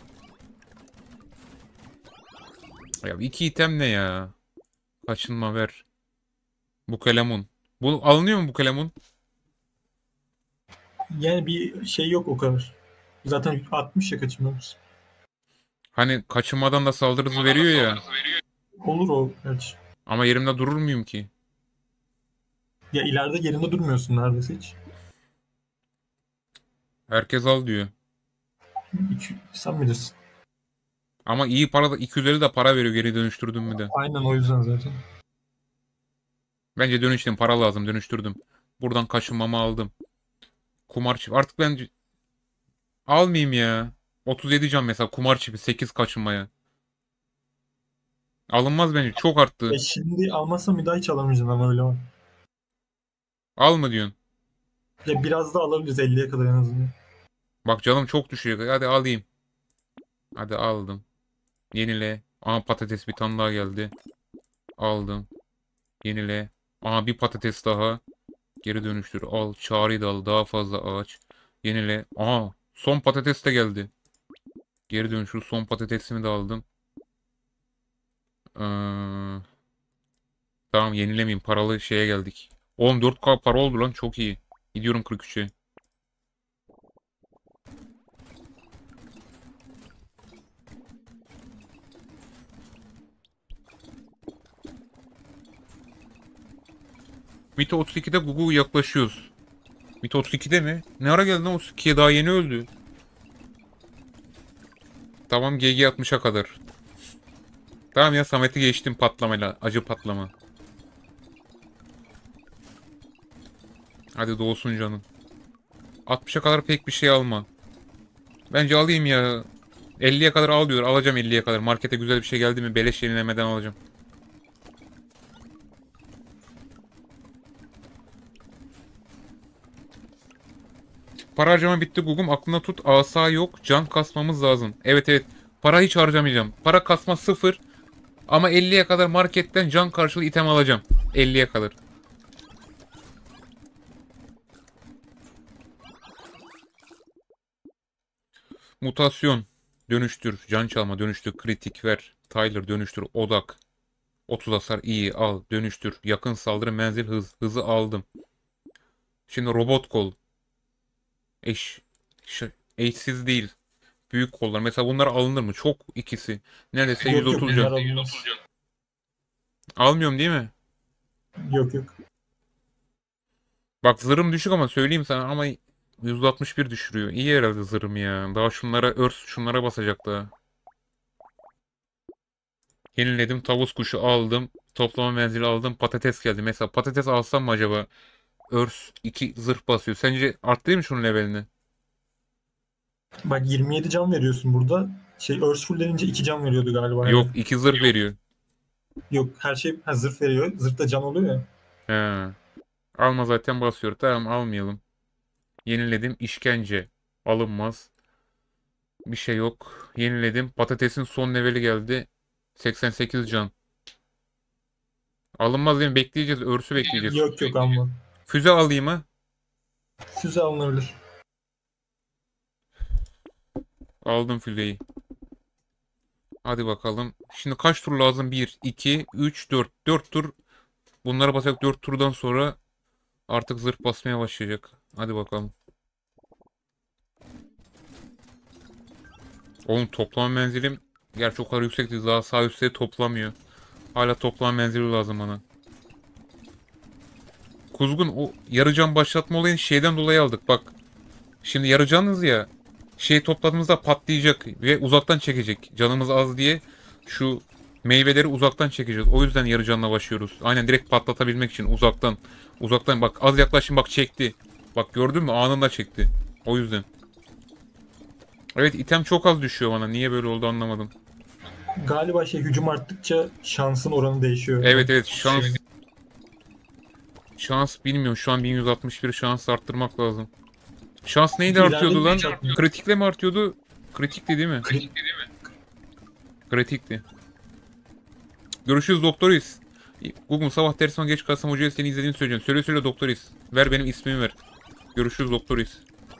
S1: Ya iki item ne ya? Kaçınma ver. Bu kalemun. Bu alınıyor mu bu kalemun?
S3: Yani bir şey yok o kadar. Zaten altmış ya kaçınmamız.
S1: Hani kaçınmadan da saldırı hızı veriyor ya.
S3: Olur o gerçi.
S1: Ama yerimde durur muyum ki?
S3: Ya ileride yerinde durmuyorsun neredeyse hiç.
S1: Herkes al diyor.
S3: İki, sen bilirsin.
S1: Ama iyi para da iki yüz elli de para veriyor geri dönüştürdüm mü de.
S3: Aynen o yüzden zaten.
S1: Bence dönüştüm. Para lazım. Dönüştürdüm. Buradan kaçınmamı aldım. Kumar çipi. Artık ben almayayım ya. otuz yedi can mesela kumar çipi. sekiz kaçınmaya. Alınmaz bence. Çok arttı.
S3: E şimdi almazsam bir daha hiç alamayacaksın ama öyle var.
S1: Al mı diyorsun?
S3: Ya biraz da alabiliriz elliye kadar en azından.
S1: Bak canım çok düşüyor. Hadi alayım. Hadi aldım. Yenile. Aha patates bir tane daha geldi. Aldım. Yenile. Aha bir patates daha. Geri dönüştür. Al. Çağrıyı da al. Daha fazla ağaç. Yenile. Aha. Son patates de geldi. Geri dönüştür. Son patatesimi de aldım. Ee, tamam yenilemeyeyim. Paralı şeye geldik. on dört K para oldu lan. Çok iyi. Gidiyorum kırk üçe. Mito otuz ikide Gugu yaklaşıyoruz. Mito otuz ikide mi? Ne ara geldi lan otuz ikiye daha yeni öldü. Tamam G G altmışa kadar. Tamam ya Samet'i geçtim patlamayla. Acı patlama. Hadi doğsun canım. altmışa kadar pek bir şey alma. Bence alayım ya. elliye kadar al diyor. Alacağım elliye kadar. Markete güzel bir şey geldi mi beleş yenilemeden alacağım. Para harcama bitti Gugum. Aklına tut. Asa yok. Can kasmamız lazım. Evet evet. Para hiç harcamayacağım. Para kasma sıfır. Ama elliye kadar marketten can karşılığı item alacağım. elliye kadar. Mutasyon. Dönüştür. Can çalma. Dönüştür. Kritik ver. Tyler dönüştür. Odak. otuz hasar iyi al. Dönüştür. Yakın saldırı menzil hız. Hızı aldım. Şimdi robot kol. Eş. ş- Eşsiz değil. Büyük kollar. Mesela bunlar alınır mı? Çok ikisi. Neredeyse
S3: Yok yok,
S1: yüz otuz
S3: bunlar
S1: can.
S3: alınmaz.
S1: Almıyorum değil mi?
S3: Yok yok.
S1: Bak zırhım düşük ama söyleyeyim sana ama yüz altmış bir düşürüyor. İyi herhalde zırhım ya. Daha şunlara örs şunlara basacak daha. Yeniledim. Tavus kuşu aldım. Toplama menzili aldım. Patates geldi. Mesela patates alsam mı acaba? Örs iki zırh basıyor. Sence arttırayım mı şunun levelini?
S3: Bak yirmi yedi can veriyorsun burada. Şey örs fullenince iki can veriyordu galiba.
S1: Yok
S3: Evet.
S1: iki zırh veriyor.
S3: Yok her şey ha, zırh veriyor. Zırhta can oluyor ya.
S1: He. Alma zaten basıyor. Tamam almayalım. Yeniledim. İşkence. Alınmaz. Bir şey yok. Yeniledim. Patatesin son leveli geldi. seksen sekiz can. Alınmaz değil mi? Bekleyeceğiz. Örsü bekleyeceğiz.
S3: Yok yok alma.
S1: Füze alayım mı?
S3: Füze alınabilir.
S1: Aldım füzeyi. Hadi bakalım. Şimdi kaç tur lazım? bir, iki, üç, dört. dört tur. Bunlara basarak dört turdan sonra artık zırh basmaya başlayacak. Hadi bakalım. Oğlum toplam menzilim gerçi o kadar yüksek değil. Daha sağ üstte toplamıyor. Hala toplam menzili lazım bana. Kuzgun o yarıcan başlatma olayını şeyden dolayı aldık. Bak. Şimdi yarıcanız ya. Şey topladığımızda patlayacak ve uzaktan çekecek. Canımız az diye şu meyveleri uzaktan çekeceğiz. O yüzden yarı canla başlıyoruz. Aynen direkt patlatabilmek için uzaktan. Uzaktan bak az yaklaşın bak çekti. Bak gördün mü anında çekti. O yüzden. Evet item çok az düşüyor bana. Niye böyle oldu anlamadım.
S3: Galiba şey hücum arttıkça şansın oranı değişiyor.
S1: Evet evet şans. Şans bilmiyorum. Şu an bin yüz altmış bir şans arttırmak lazım. Şans neydi
S3: İleride
S1: artıyordu lan?
S3: hiç artmıyor.
S1: Kritikle mi artıyordu? Kritikti değil mi?
S3: Kri-
S1: Kritikti. Görüşürüz doktoruyuz. Google sabah dersinden geç kalsam hocaya seni izlediğini söyleyeceğim. Söyle söyle doktoruyuz. Ver benim ismimi ver. Görüşürüz doktoruyuz.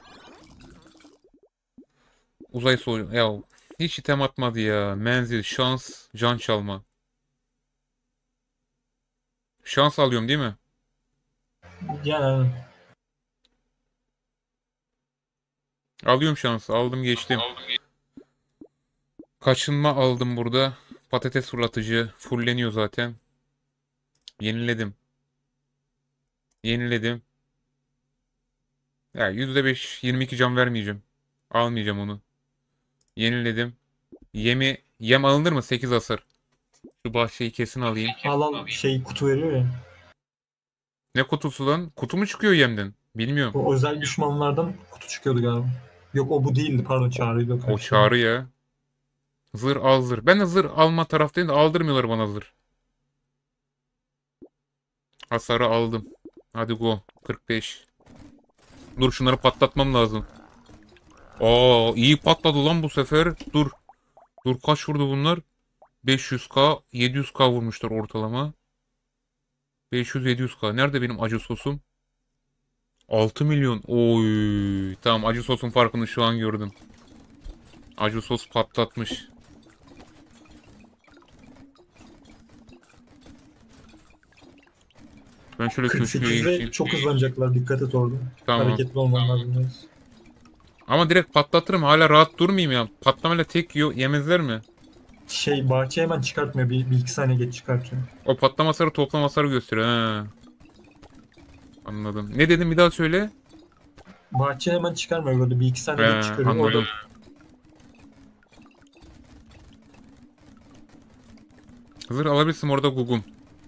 S1: Uzay soğuyor. Ya hiç item atmadı ya. Menzil, şans, can çalma. Şans alıyorum değil mi?
S3: Yani
S1: Alıyorum şans. Aldım geçtim. Kaçınma aldım burada. Patates fırlatıcı. Fulleniyor zaten. Yeniledim. Yeniledim. Ya yüzde beş yirmi iki can vermeyeceğim. Almayacağım onu. Yeniledim. Yemi yem alınır mı? sekiz hasar. Şu bahçeyi kesin alayım.
S3: al al şey kutu veriyor ya.
S1: Ne kutusu lan? Kutu mu çıkıyor yemden? Bilmiyorum.
S3: O özel düşmanlardan kutu çıkıyordu galiba. Yok o bu değildi pardon çağrıydı. o
S1: O
S3: karşı.
S1: çağrı ya. Zırh al zırh. Ben de zırh alma taraftayım da aldırmıyorlar bana zırh. Hasarı aldım. Hadi go. kırk beş. Dur şunları patlatmam lazım. Aa iyi patladı lan bu sefer. Dur. Dur kaç vurdu bunlar? beş yüz k, yedi yüz k vurmuşlar ortalama. beş yüz yedi yüz k. Nerede benim acı sosum? altı milyon. Oy. Tamam acı sosun farkını şu an gördüm. Acı sos patlatmış. Ben şöyle köşeye
S3: kırk sekizde
S1: geçeyim.
S3: çok hızlanacaklar dikkat et orada.
S1: Tamam.
S3: Hareketli olman lazım. biraz.
S1: Ama direkt patlatırım. Hala rahat durmayayım ya. Patlamayla tek yiyor, yemezler mi?
S3: Şey bahçe hemen çıkartmıyor. Bir, bir iki saniye geç çıkartıyor.
S1: O patlama hasarı toplam hasarı gösteriyor. Ha. Anladım. Ne dedim bir daha söyle.
S3: Bahçe hemen çıkarmıyor böyle bir iki saniye
S1: He,
S3: geç çıkarıyor.
S1: anladım.
S3: Orada
S1: Zırh alabilirsin orada Gugum.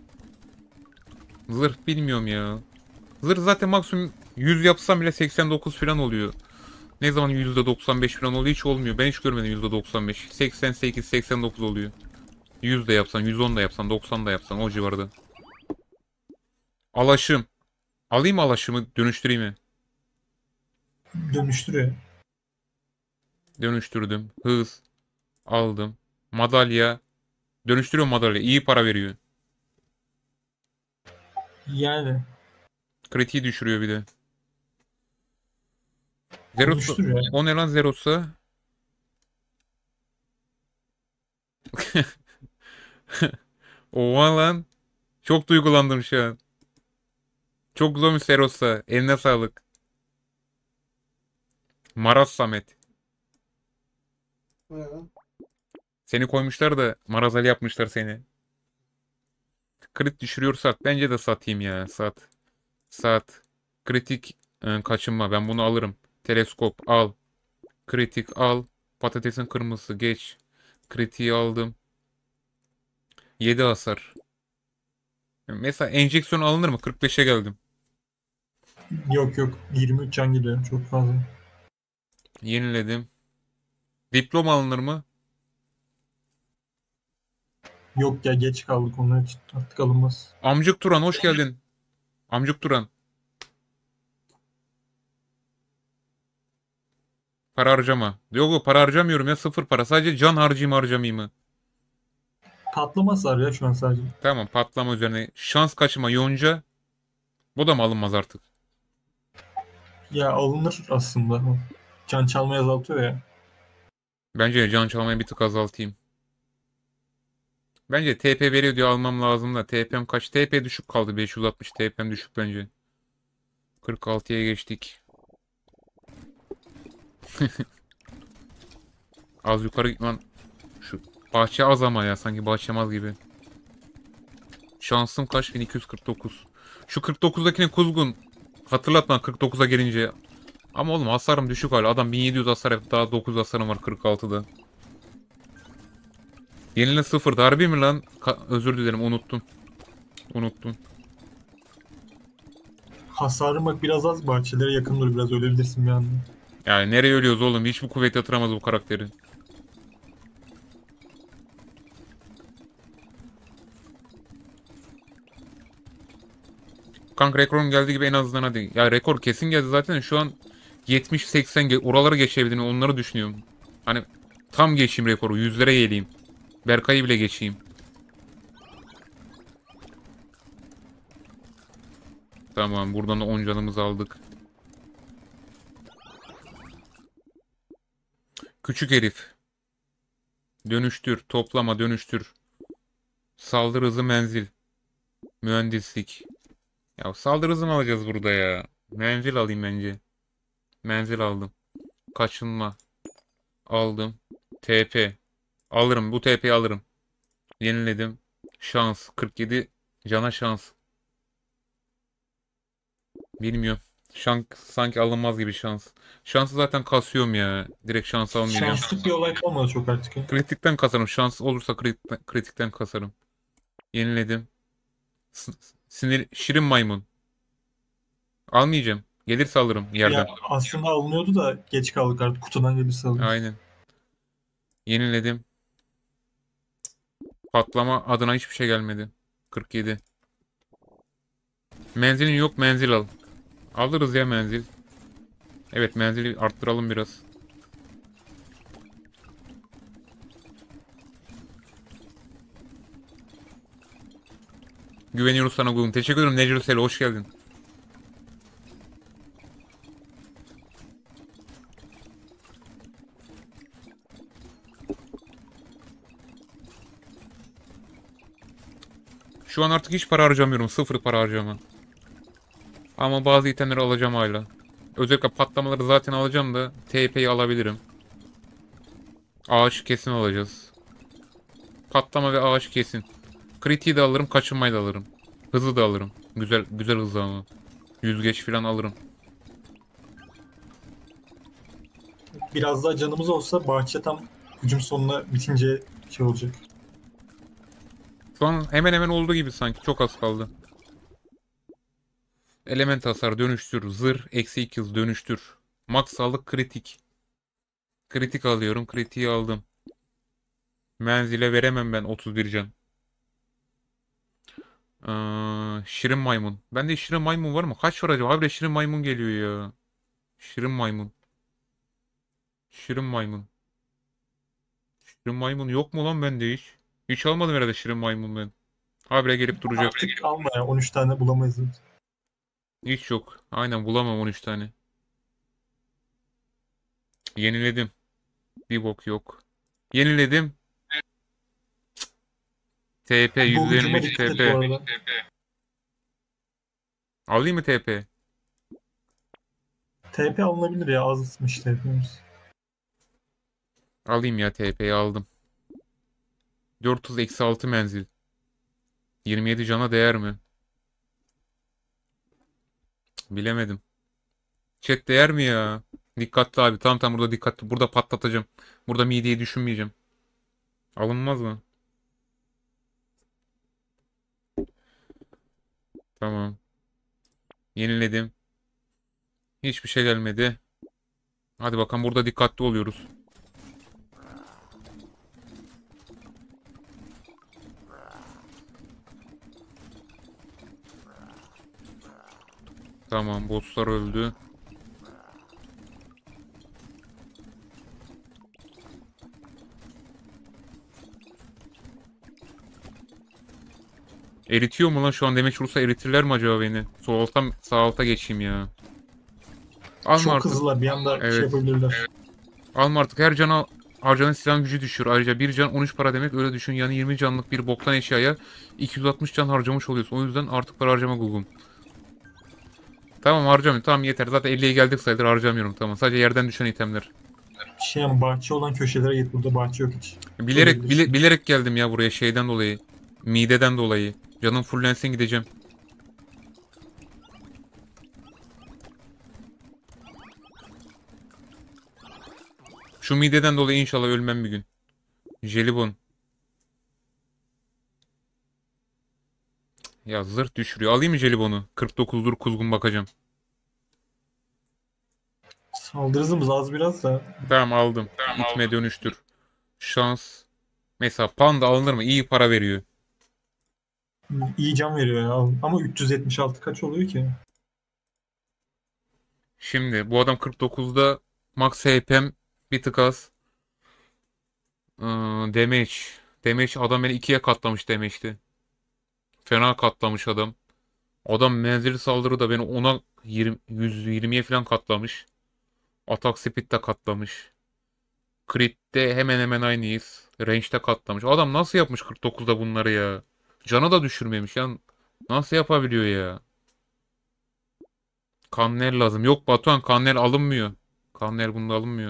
S1: Zırh bilmiyorum ya. Zırh zaten maksimum yüz yapsam bile seksen dokuz falan oluyor. Ne zaman yüzde doksan beş falan oluyor hiç olmuyor. Ben hiç görmedim yüzde doksan beş. seksen sekiz seksen dokuz oluyor. yüz de yapsan, yüz on da yapsan, doksan da yapsan o civarda. Alaşım. Alayım mı alaşımı dönüştüreyim mi?
S3: Dönüştürüyor.
S1: Dönüştürdüm. Hız. Aldım. Madalya. Dönüştürüyorum madalya. İyi para veriyor.
S3: Yani
S1: Kritiği düşürüyor bir de. Zerosa.
S3: dönüştürüyor.
S1: O ne lan Zerosa? Oha lan. Çok duygulandım şu an. Çok güzelmiş Zerosa. Eline sağlık. Maraz Samet.
S2: Bu ne lan?
S1: Seni koymuşlar da Marazali yapmışlar seni. Crit düşürüyor sat. Bence de satayım ya. Sat. Sat. Kritik e, kaçınma. Ben bunu alırım. Teleskop al. Kritik al. Patatesin kırmızısı geç. Kritiği aldım. yedi hasar. Mesela enjeksiyon alınır mı? kırk beşe geldim.
S3: Yok yok. yirmi üç can gidiyor. Çok fazla.
S1: Yeniledim. Diploma alınır mı?
S3: Yok ya, geç kaldık onlar için. Artık alınmaz.
S1: Amcık Turan hoş geldin. Amcık Turan. Para harcama. Yok yok para harcamıyorum ya, sıfır para. Sadece can harcayayım harcamayayım mı?
S3: Patlamaz var ya şu an sadece.
S1: Tamam patlama üzerine. Şans kaçırma yonca. Bu da mı alınmaz artık?
S3: Ya alınır aslında. Can çalmayı azaltıyor ya.
S1: Bence can çalmayı bir tık azaltayım. Bence T P veriyor diye almam lazım da. T P'm kaç? T P düşük kaldı. beş yüz altmış T P'm düşük bence. kırk altıya geçtik. Az yukarı gitmem. Şu bahçe az ama ya. Sanki bahçem az gibi. Şansım kaç? bin iki yüz kırk dokuz. Şu kırk dokuzdakine kuzgun. Hatırlatma kırk dokuza gelince. Ama oğlum hasarım düşük hala. Adam bin yedi yüz hasar yaptı. Daha dokuz hasarım var kırk altıda. Yenile sıfır. Harbi mi lan? Ka- özür dilerim unuttum. Unuttum.
S3: Hasarım bak biraz az, bahçelere yakın dur, biraz ölebilirsin bir anda.
S1: Yani nereye ölüyoruz oğlum? Hiçbir kuvvet yatıramaz bu karakteri. Kanka rekorun geldiği gibi en azından hadi. Ya rekor kesin geldi zaten. Şu an yetmiş seksen ge- oralara geçebilirim. Onları düşünüyorum. Hani tam geçeyim rekoru. Yüzlere geleyim. Berkay'ı bile geçeyim. Tamam buradan da on canımızı aldık. Küçük herif. Dönüştür. Toplama dönüştür. Saldırı hızı menzil. Mühendislik. Ya saldırı hızı mı alacağız burada ya? Menzil alayım bence. Menzil aldım. Kaçınma. Aldım. T P. Alırım. Bu T P'yi alırım. Yeniledim. Şans. kırk yedi. Cana şans. Bilmiyorum. Şans sanki alınmaz gibi şans. Şansı zaten kasıyorum ya. Direkt şans almayacağım.
S3: Şanslık bir olay kalmadı çok artık ya.
S1: Kritikten kasarım. Şans olursa kritikten, kritikten kasarım. Yeniledim. S- sinir şirin maymun. Almayacağım. Gelirse alırım yerden.
S3: Ya aslında alınıyordu da geç kaldık artık, kutudan gelirse alırız.
S1: Aynen. Yeniledim. Patlama adına hiçbir şey gelmedi. kırk yedi. Menzilin yok, menzil al. Alırız ya menzil. Evet menzili arttıralım biraz. Güveniyoruz sana Google. Teşekkür ederim Necrosel, hoş geldin. Şu an artık hiç para harcamıyorum. Sıfır para harcama. Ama bazı itemleri alacağım hala. Özellikle patlamaları zaten alacağım da T P'yi alabilirim. Ağaç kesin alacağız. Patlama ve ağaç kesin. Kritiği de alırım, kaçınmayı da alırım. Hızı da alırım. Güzel güzel hızlı ama. Yüzgeç falan alırım.
S3: Biraz daha canımız olsa bahçe tam hücum sonuna bitince şey olacak.
S1: Şu an hemen hemen olduğu gibi sanki. Çok az kaldı. Element hasar dönüştür. Zırh eksi iki hız dönüştür. Max sağlık kritik. Kritik alıyorum. Kritiği aldım. Menzile veremem ben otuz bir can. Ee, şirin maymun. Bende şirin maymun var mı? Kaç var acaba? Habire şirin maymun geliyor ya. Şirin maymun. Şirin maymun. Şirin maymun yok mu lan bende hiç? Hiç almadım herhalde şirin maymun ben. Habire gelip duracak.
S3: Artık alma ya. on üç tane bulamayız.
S1: Hiç yok. Aynen bulamam on üç tane. Yeniledim. Bir bok yok. Yeniledim. T P
S3: Bu hücuma
S1: yüz elli üç
S3: dikkat et bu
S1: T P.
S3: arada.
S1: Alayım mı T P?
S3: T P alınabilir ya. Azmış T P'miz.
S1: Alayım ya T P'yi aldım. dört yüz eksi altı menzil. yirmi yedi cana değer mi? Bilemedim. Chat değer mi ya? Dikkatli abi. Tamam tamam burada dikkatli. Burada patlatacağım. Burada mideyi düşünmeyeceğim. Alınmaz mı? Tamam. Yeniledim. Hiçbir şey gelmedi. Hadi bakalım burada dikkatli oluyoruz. Tamam bosslar öldü. Eritiyor mu lan şu an demek olursa eritirler mi acaba beni? Sol alta, sağ alta geçeyim ya. Alma
S3: Çok
S1: artık.
S3: hızlılar. Bir anda
S1: Evet.
S3: şey yapabilirler.
S1: Alma artık. Her cana harcanan silahın gücü düşüyor. Ayrıca bir can on üç para demek. Öyle düşün. Yani yirmi canlık bir boktan eşyaya iki yüz altmış can harcamış oluyorsun. O yüzden artık para harcama Google'um. Tamam harcamıyorum. Tamam yeter. Zaten elliye geldik sayılır harcamıyorum. Tamam. Sadece yerden düşen itemler.
S3: Şey ama bahçe olan köşelere git. Burada bahçe yok hiç.
S1: Bilerek
S3: Olabilirsin.
S1: bile- bilerek geldim ya buraya şeyden dolayı. Mideden dolayı. Canım fullensin gideceğim. Şu mideden dolayı inşallah ölmem bir gün. Jelibon. Ya zırh düşürüyor. Alayım mı jelibonu? kırk dokuzdur kuzgun bakacağım.
S3: Saldırı hızımız az biraz da.
S1: Tamam aldım. İtme dönüştür. Şans. Mesela panda alınır mı? İyi para veriyor.
S3: İyi can veriyor ya. Ama üç yüz yetmiş altı kaç oluyor ki?
S1: Şimdi bu adam kırk dokuzda max H P'm bir tık az. Ee, damage. Damage adam beni ikiye katlamış damage'ti. Fena katlamış adam. Adam menzili saldırı da beni ona yirmi, yüz yirmiye falan katlamış. Atak speed de katlamış. Crit'te hemen hemen aynıyız. Range'de katlamış. Adam nasıl yapmış kırk dokuzda bunları ya? Canı da düşürmemiş ya. Nasıl yapabiliyor ya? Kanner lazım. Yok Batuhan kanner alınmıyor. Kanner bunda alınmıyor.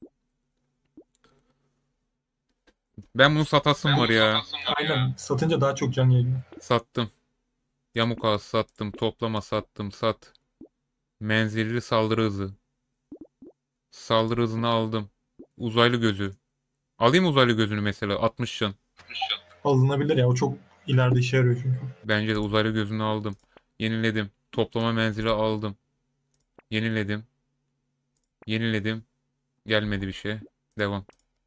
S1: Ben bunu satasım var ya.
S3: Aynen. Satınca daha çok can geliyor.
S1: Sattım. Yamuk ağız sattım. Toplama sattım. Sat. Menzilli saldırı hızı. Saldırı hızını aldım. Uzaylı gözü. Alayım mı uzaylı gözünü mesela? altmış can.
S3: Alınabilir ya. O çok ileride işe yarıyor çünkü.
S1: Bence de uzaylı gözünü aldım. Yeniledim. Toplama menzili aldım. Yeniledim. Yeniledim. Gelmedi bir şey. Devam.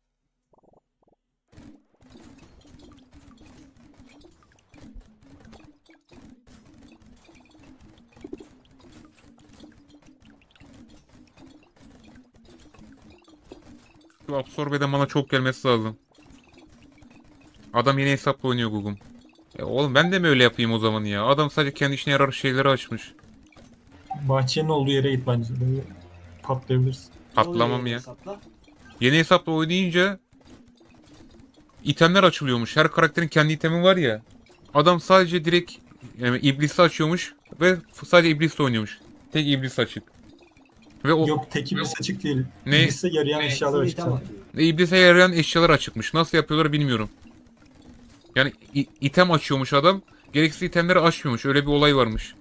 S1: Şu absorbeden bana çok gelmesi lazım. Adam yeni hesapla oynuyor Google'um. E oğlum ben de mi öyle yapayım o zaman ya? Adam sadece kendi işine yarar şeyleri açmış.
S3: Bahçenin olduğu yere git bence. Böyle patlayabilirsin.
S1: Patlamam ya.
S2: Hesapla.
S1: Yeni hesapla oynayınca itemler açılıyormuş. Her karakterin kendi itemi var ya. Adam sadece direkt yani iblisi açıyormuş ve sadece iblisle oynuyormuş. Tek iblis açık. Ve o
S3: Yok tek iblis açık değil.
S1: Ne?
S3: İblise yarayan eşyalar açık.
S2: Tamam.
S3: sadece.
S1: ve iblise yarayan eşyalar açıkmış. Nasıl yapıyorlar bilmiyorum. Yani i- item açıyormuş adam. Gereksiz itemleri açmıyormuş. Öyle bir olay varmış.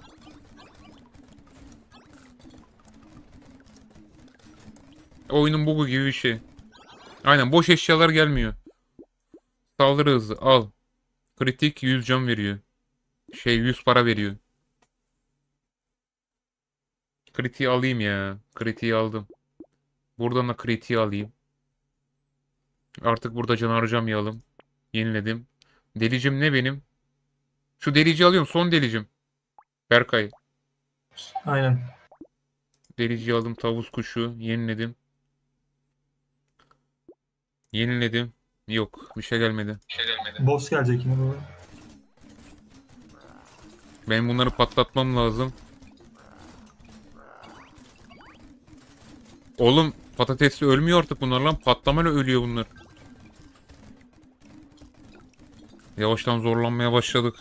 S1: Oyunun bugu gibi bir şey. Aynen boş eşyalar gelmiyor. Saldırı hızı al. Kritik yüz can veriyor. Şey yüz para veriyor. Kritiği alayım ya. Kritiği aldım. Buradan da kritiği alayım. Artık burada can harcamayalım. Yeniledim. Delicim ne benim? Şu delici alıyorum. Son delicim. Berkay.
S3: Aynen.
S1: Deliciyi aldım. Tavus kuşu. Yeniledim. Yeniledim. Yok. Bir şey gelmedi.
S3: Boss gelecek yine böyle.
S1: Benim bunları patlatmam lazım. Oğlum patatesli ölmüyor artık bunlar lan. Patlamayla ölüyor bunlar. Yavaştan zorlanmaya başladık.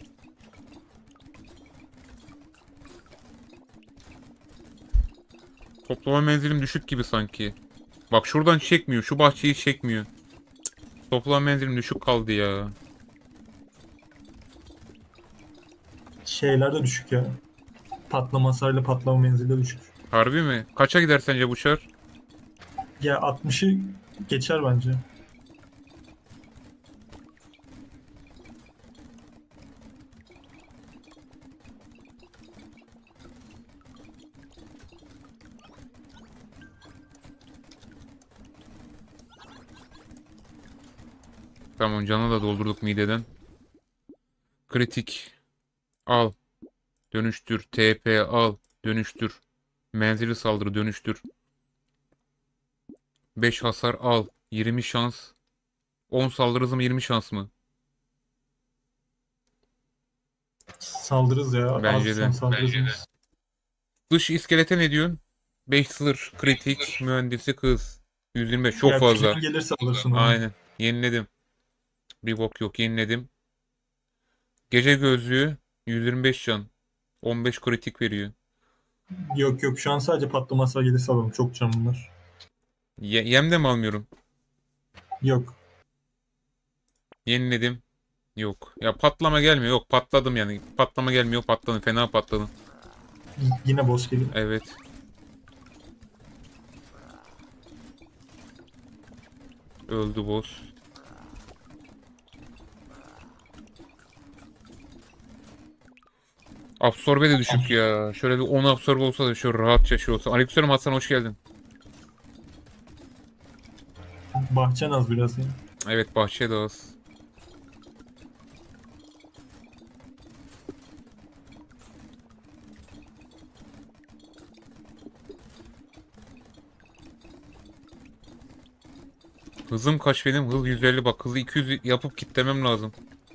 S1: Toplama menzilim düşük gibi sanki. Bak şuradan çekmiyor. Şu bahçeyi çekmiyor. Cık, toplama menzilim düşük kaldı ya.
S3: Şeyler de düşük ya. Patlama hasarıyla patlama menzili de düşük.
S1: Harbi mi? Kaça gider sence bu çar?
S3: Ya altmışı geçer bence.
S1: Tamam canı da doldurduk mideden. Kritik. Al. Dönüştür. T P al. Dönüştür. Menzili saldırı dönüştür. beş hasar al. yirmi şans. on saldırı hızı mı yirmi şans mı?
S3: Saldırırız ya.
S1: Bence
S3: Az
S1: de.
S3: sen saldırırız.
S1: Bence de. Dış iskelete ne diyorsun? beş sır. Kritik. Mühendisi kız. yüz yirmi beş. Çok
S3: Ya
S1: fazla.
S3: küçük gelirse alırsın onu.
S1: Aynen. Yeniledim. Bir bok yok. Yeniledim. Gece gözlüğü. yüz yirmi beş can. on beş kritik veriyor.
S3: Yok yok şu an sadece patlama hasarı gelirse alalım. Çok can bunlar.
S1: Ye yem de mi almıyorum?
S3: Yok.
S1: Yeniledim. Yok. Ya patlama gelmiyor. Yok patladım yani. Patlama gelmiyor. Patladım. Fena patladım.
S3: Y- Yine boss geliyor.
S1: Evet. Öldü boss. Absorbe de düşük ya. Şöyle bir on absorbe olsa da şöyle rahatça şey olsa. Aleykümselam Hasan, hoş geldin.
S3: Bahçen az biraz ya.
S1: Evet, bahçe de az. Hızım kaç benim? Hız yüz elli, bak hızı iki yüz yapıp kitlemem lazım.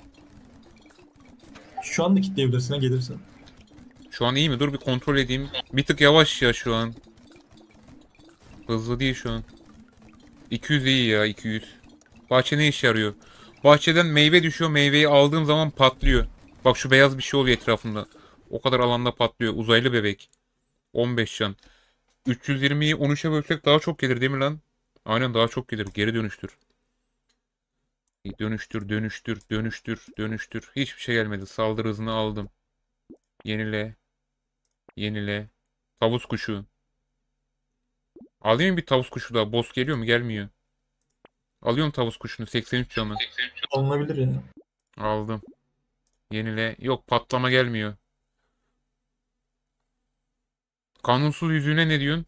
S3: Şu anda kitleyebilirsin ha gelirse.
S1: Şu an iyi mi? Dur bir kontrol edeyim. Bir tık yavaş ya şu an. Hızlı değil şu an. iki yüz iyi ya, iki yüz. Bahçe ne işe yarıyor? Bahçeden meyve düşüyor. Meyveyi aldığım zaman patlıyor. Bak şu beyaz bir şey oluyor etrafında. O kadar alanda patlıyor. Uzaylı bebek. on beş can. üç yüz yirmiyi on üçe bölsek daha çok gelir değil mi lan? Aynen daha çok gelir. Geri dönüştür. Dönüştür, dönüştür, dönüştür, dönüştür. Hiçbir şey gelmedi. Saldırı hızını aldım. Yenile. Yenile. Tavus kuşu. Alayım bir tavus kuşu daha. Boss geliyor mu? Gelmiyor. Alıyorum tavus kuşunu. seksen üç canı.
S3: Alınabilir ya.
S1: Aldım. Yenile. Yok, patlama gelmiyor. Kanunsuz yüzüğüne ne diyorsun?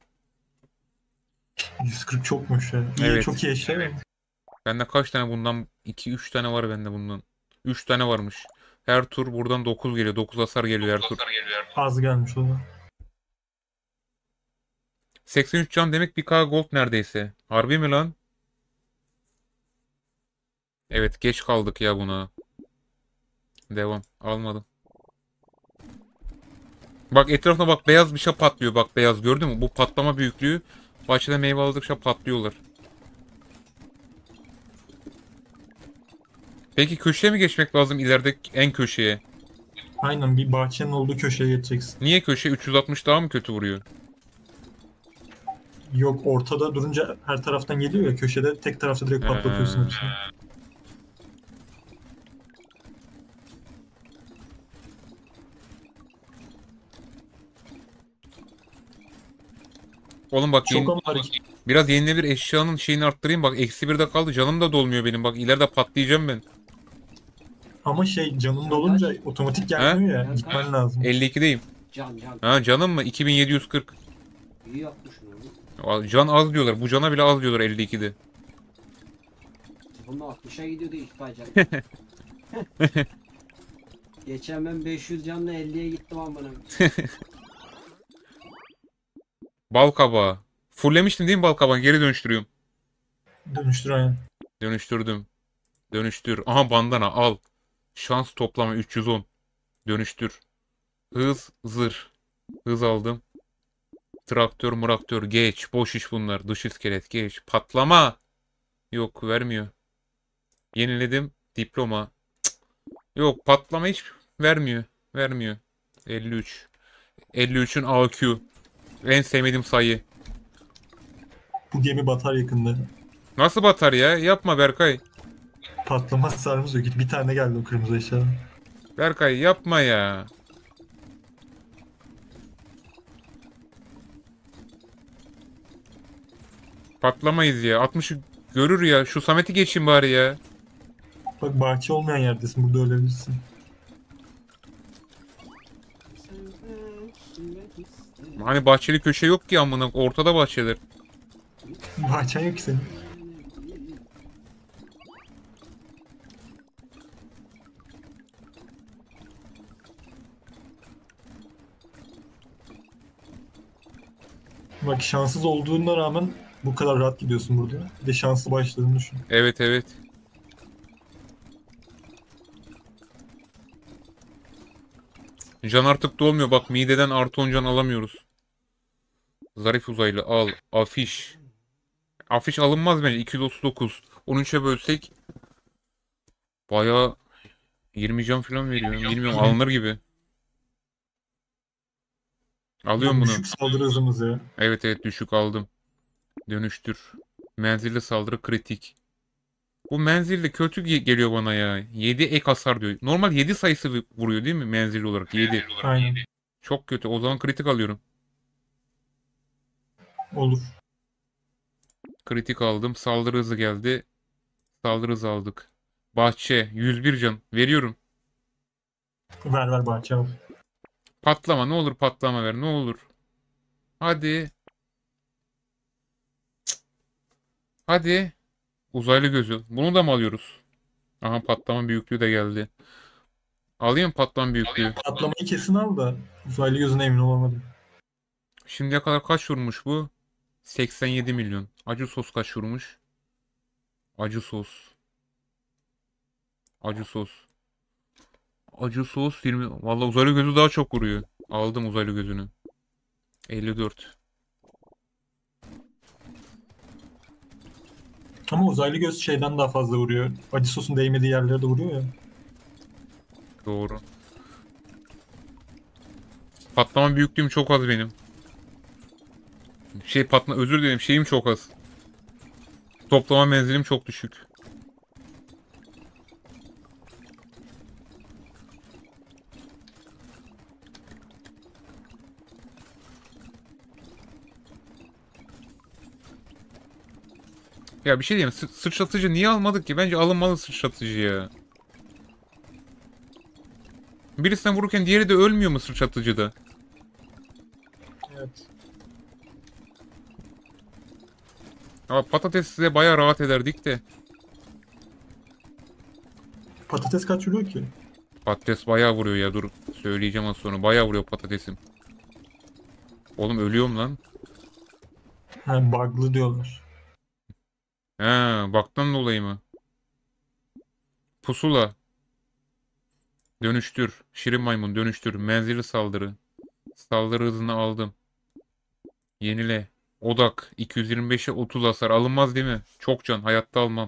S3: yüz kırk çokmuş ya. İyi,
S1: Evet.
S3: çok iyi eşya.
S1: Evet. Bende kaç tane bundan? iki üç tane var bende bundan. üç tane varmış. Her tur buradan dokuz geliyor. dokuz hasar geliyor her tur.
S3: Az gelmiş o da.
S1: seksen üç can demek bir K gold neredeyse. Harbi mi lan? Evet, geç kaldık ya buna. Devam. Almadım. Bak etrafına bak, beyaz bir şey patlıyor. Bak beyaz, gördün mü? Bu patlama büyüklüğü. Bahçede meyve aldıkça patlıyorlar. Peki köşeye mi geçmek lazım, ileride en köşeye?
S3: Aynen bir bahçenin olduğu köşeye geçeceksin.
S1: Niye köşe üç yüz altmış daha mı kötü vuruyor?
S3: Yok ortada durunca her taraftan geliyor ya köşede tek tarafta direkt patlatıyorsun
S1: Ee.
S3: hepsini.
S1: Oğlum bak
S3: Çok
S1: yeni-
S3: ama hareket.
S1: biraz yenilebilir eşyanın şeyini arttırayım. Bak eksi birde kaldı. Canım da dolmuyor benim. Bak ileride patlayacağım ben.
S3: Ama şey canın dolunca otomatik gelmiyor ya. Gitmen lazım.
S1: elli ikideyim.
S2: Can can.
S1: Ha canım mı? iki bin yedi yüz kırk.
S2: İyi yapmışsın oğlum.
S1: Can az diyorlar. Bu cana bile az diyorlar elli ikide.
S2: Bunda altmışa gidiyordu ilk can. Geçen ben beş yüz canla elliye gittim amına.
S1: Bal kabağı. Fullemiştim değil mi bal kabağını? Geri dönüştürüyorum.
S3: Dönüştür aynen.
S1: Dönüştürdüm. Dönüştür. Aha bandana al. Şans toplama üç yüz on. Dönüştür. Hız zırh. Hız aldım. Traktör muraktör geç. Boş iş bunlar. Dış iskelet geç. Patlama. Yok vermiyor. Yeniledim. Diploma. Cık. Yok patlama hiç vermiyor. Vermiyor. elli üç. elli üçün A Q. En sevmediğim sayı.
S3: Bu gemi batar yakında.
S1: Nasıl batar ya? Yapma Berkay.
S3: Patlama hasarımız yok. Git bir tane geldi o kırmızı eşya.
S1: Berkay yapma ya. Patlamayız ya. altmışı görür ya. Şu Samet'i geçeyim bari ya.
S3: Bak bahçe olmayan yerdesin. Burada ölebilirsin.
S1: Hani bahçeli köşe yok ki amına. Ortada bahçeler.
S3: Bahçen yok ki senin. Bak şanssız olduğuna rağmen bu kadar rahat gidiyorsun burada. Bir de şanslı başladığını düşün.
S1: Evet evet. Can artık dolmuyor. Bak mideden artı on can alamıyoruz. Zarif uzaylı al. Afiş. Afiş alınmaz bence. iki yüz otuz dokuz. on üçe bölsek bayağı yirmi can falan veriyor. Bilmiyorum alınır gibi. Alıyorum bunu.
S3: Düşük saldırı hızımız ya.
S1: Evet evet düşük aldım. Dönüştür. Menzilli saldırı kritik. Bu menzilli kötü ge- geliyor bana ya. yedi ek hasar diyor. Normal yedi sayısı vuruyor değil mi menzilli olarak? yedi.
S3: Aynen.
S1: Çok kötü. O zaman kritik alıyorum.
S3: Olur.
S1: Kritik aldım. Saldırı hızı geldi. Saldırı hızı aldık. Bahçe. yüz bir can. Veriyorum.
S3: Ver ver bahçe al.
S1: Patlama. Ne olur patlama ver. Ne olur. Hadi. Hadi. Uzaylı gözü. Bunu da mı alıyoruz? Aha patlama büyüklüğü de geldi. Alayım patlama büyüklüğü.
S3: Patlamayı kesin al da uzaylı gözüne emin olamadım.
S1: Şimdiye kadar kaç vurmuş bu? seksen yedi milyon. Acı sos kaç vurmuş? Acı sos. Acı sos. Acı sos yirmi. Vallahi uzaylı gözü daha çok vuruyor. Aldım uzaylı gözünü. elli dört.
S3: Ama uzaylı göz şeyden daha fazla vuruyor. Acı sosun değmediği yerlere de vuruyor ya.
S1: Doğru. Patlama büyüklüğüm çok az benim. Şey patla özür dilerim şeyim çok az. Toplama menzilim çok düşük. Ya bir şey diyeyim. Sı sıçratıcı niye almadık ki? Bence alınmalı sıçratıcı ya. Birisine vururken diğeri de ölmüyor mu sıçratıcıda?
S3: Evet.
S1: Ama patates size bayağı rahat ederdik de.
S3: Patates kaç vuruyor ki?
S1: Patates bayağı vuruyor ya dur. Söyleyeceğim az sonra. Bayağı vuruyor patatesim. Oğlum ölüyorum lan.
S3: Ha, bug'lı diyorlar.
S1: He baktan dolayı mı? Pusula. Dönüştür. Şirin maymun dönüştür. Menzilli saldırı. Saldırı hızını aldım. Yenile. Odak. iki yüz yirmi beşe otuz hasar. Alınmaz değil mi? Çok can. Hayatta almam.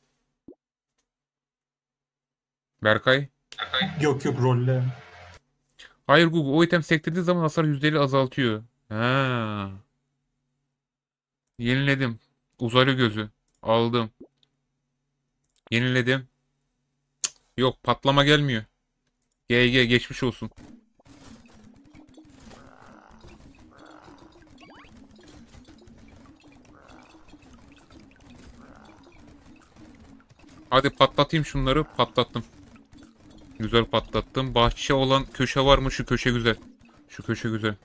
S1: Berkay.
S3: Yok yok rolle.
S1: Hayır Google. O item sektirdiği zaman hasar yüzde elli azaltıyor. Ha. Yeniledim. Uzaylı gözü. Aldım. Yeniledim. Cık, yok patlama gelmiyor. G G geçmiş olsun. Hadi patlatayım şunları. Patlattım. Güzel patlattım. Bahçe olan köşe var mı? Şu köşe güzel. Şu köşe güzel.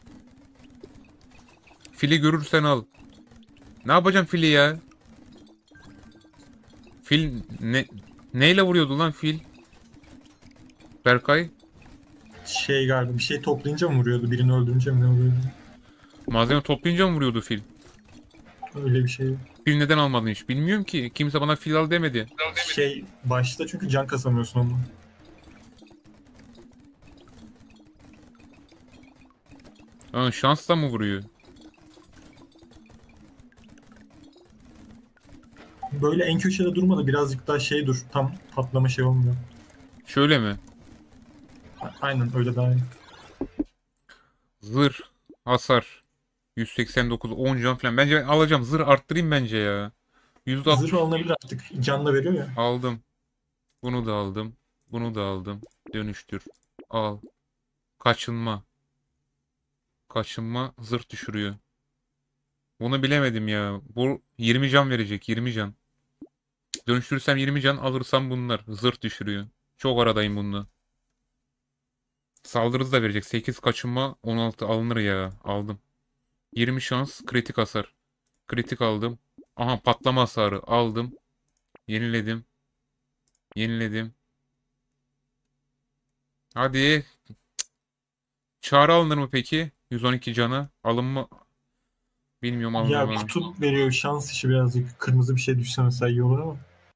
S1: Fili görürsen al. Ne yapacağım fili ya? Fil ne neyle vuruyordu lan fil? Berkay.
S3: Şey galiba bir şey toplayınca mı vuruyordu? Birini öldürünce mi ne vuruyordu?
S1: Malzeme toplayınca mı vuruyordu fil?
S3: Öyle bir şey.
S1: Fil neden almadın hiç? Bilmiyorum ki. Kimse bana fil al demedi.
S3: Şey başta çünkü can kasamıyorsun onunla.
S1: Ha, şansla mı vuruyor?
S3: Böyle en köşede durma da birazcık daha şey dur. Tam patlama şey olmuyor.
S1: Şöyle mi?
S3: A- Aynen öyle daha iyi.
S1: Zırh, hasar. yüz seksen dokuz, on can falan. Bence ben alacağım. Zırh arttırayım bence ya. yüzde altmış
S3: Zırh alınabilir artık. Can da veriyor ya.
S1: aldım. Bunu da aldım. Bunu da aldım. Dönüştür. Al. Kaçınma. Kaçınma zırh düşürüyor. Bunu bilemedim ya. Bu yirmi can verecek. yirmi can. Dönüştürürsem yirmi can, alırsam bunlar. Zırh düşürüyor. Çok aradayım bununla. Saldırı hızı da verecek. sekiz kaçınma, on altı alınır ya. Aldım. yirmi şans, kritik hasar. Kritik aldım. Aha, patlama hasarı aldım. Yeniledim. Yeniledim. Hadi. Çağrı alınır mı peki? yüz on iki cana. Alın mı? Bilmiyorum, alınır
S3: Ya
S1: mı?
S3: kutu veriyor şans işi birazcık. Kırmızı bir şey düşse mesela iyi olur ama.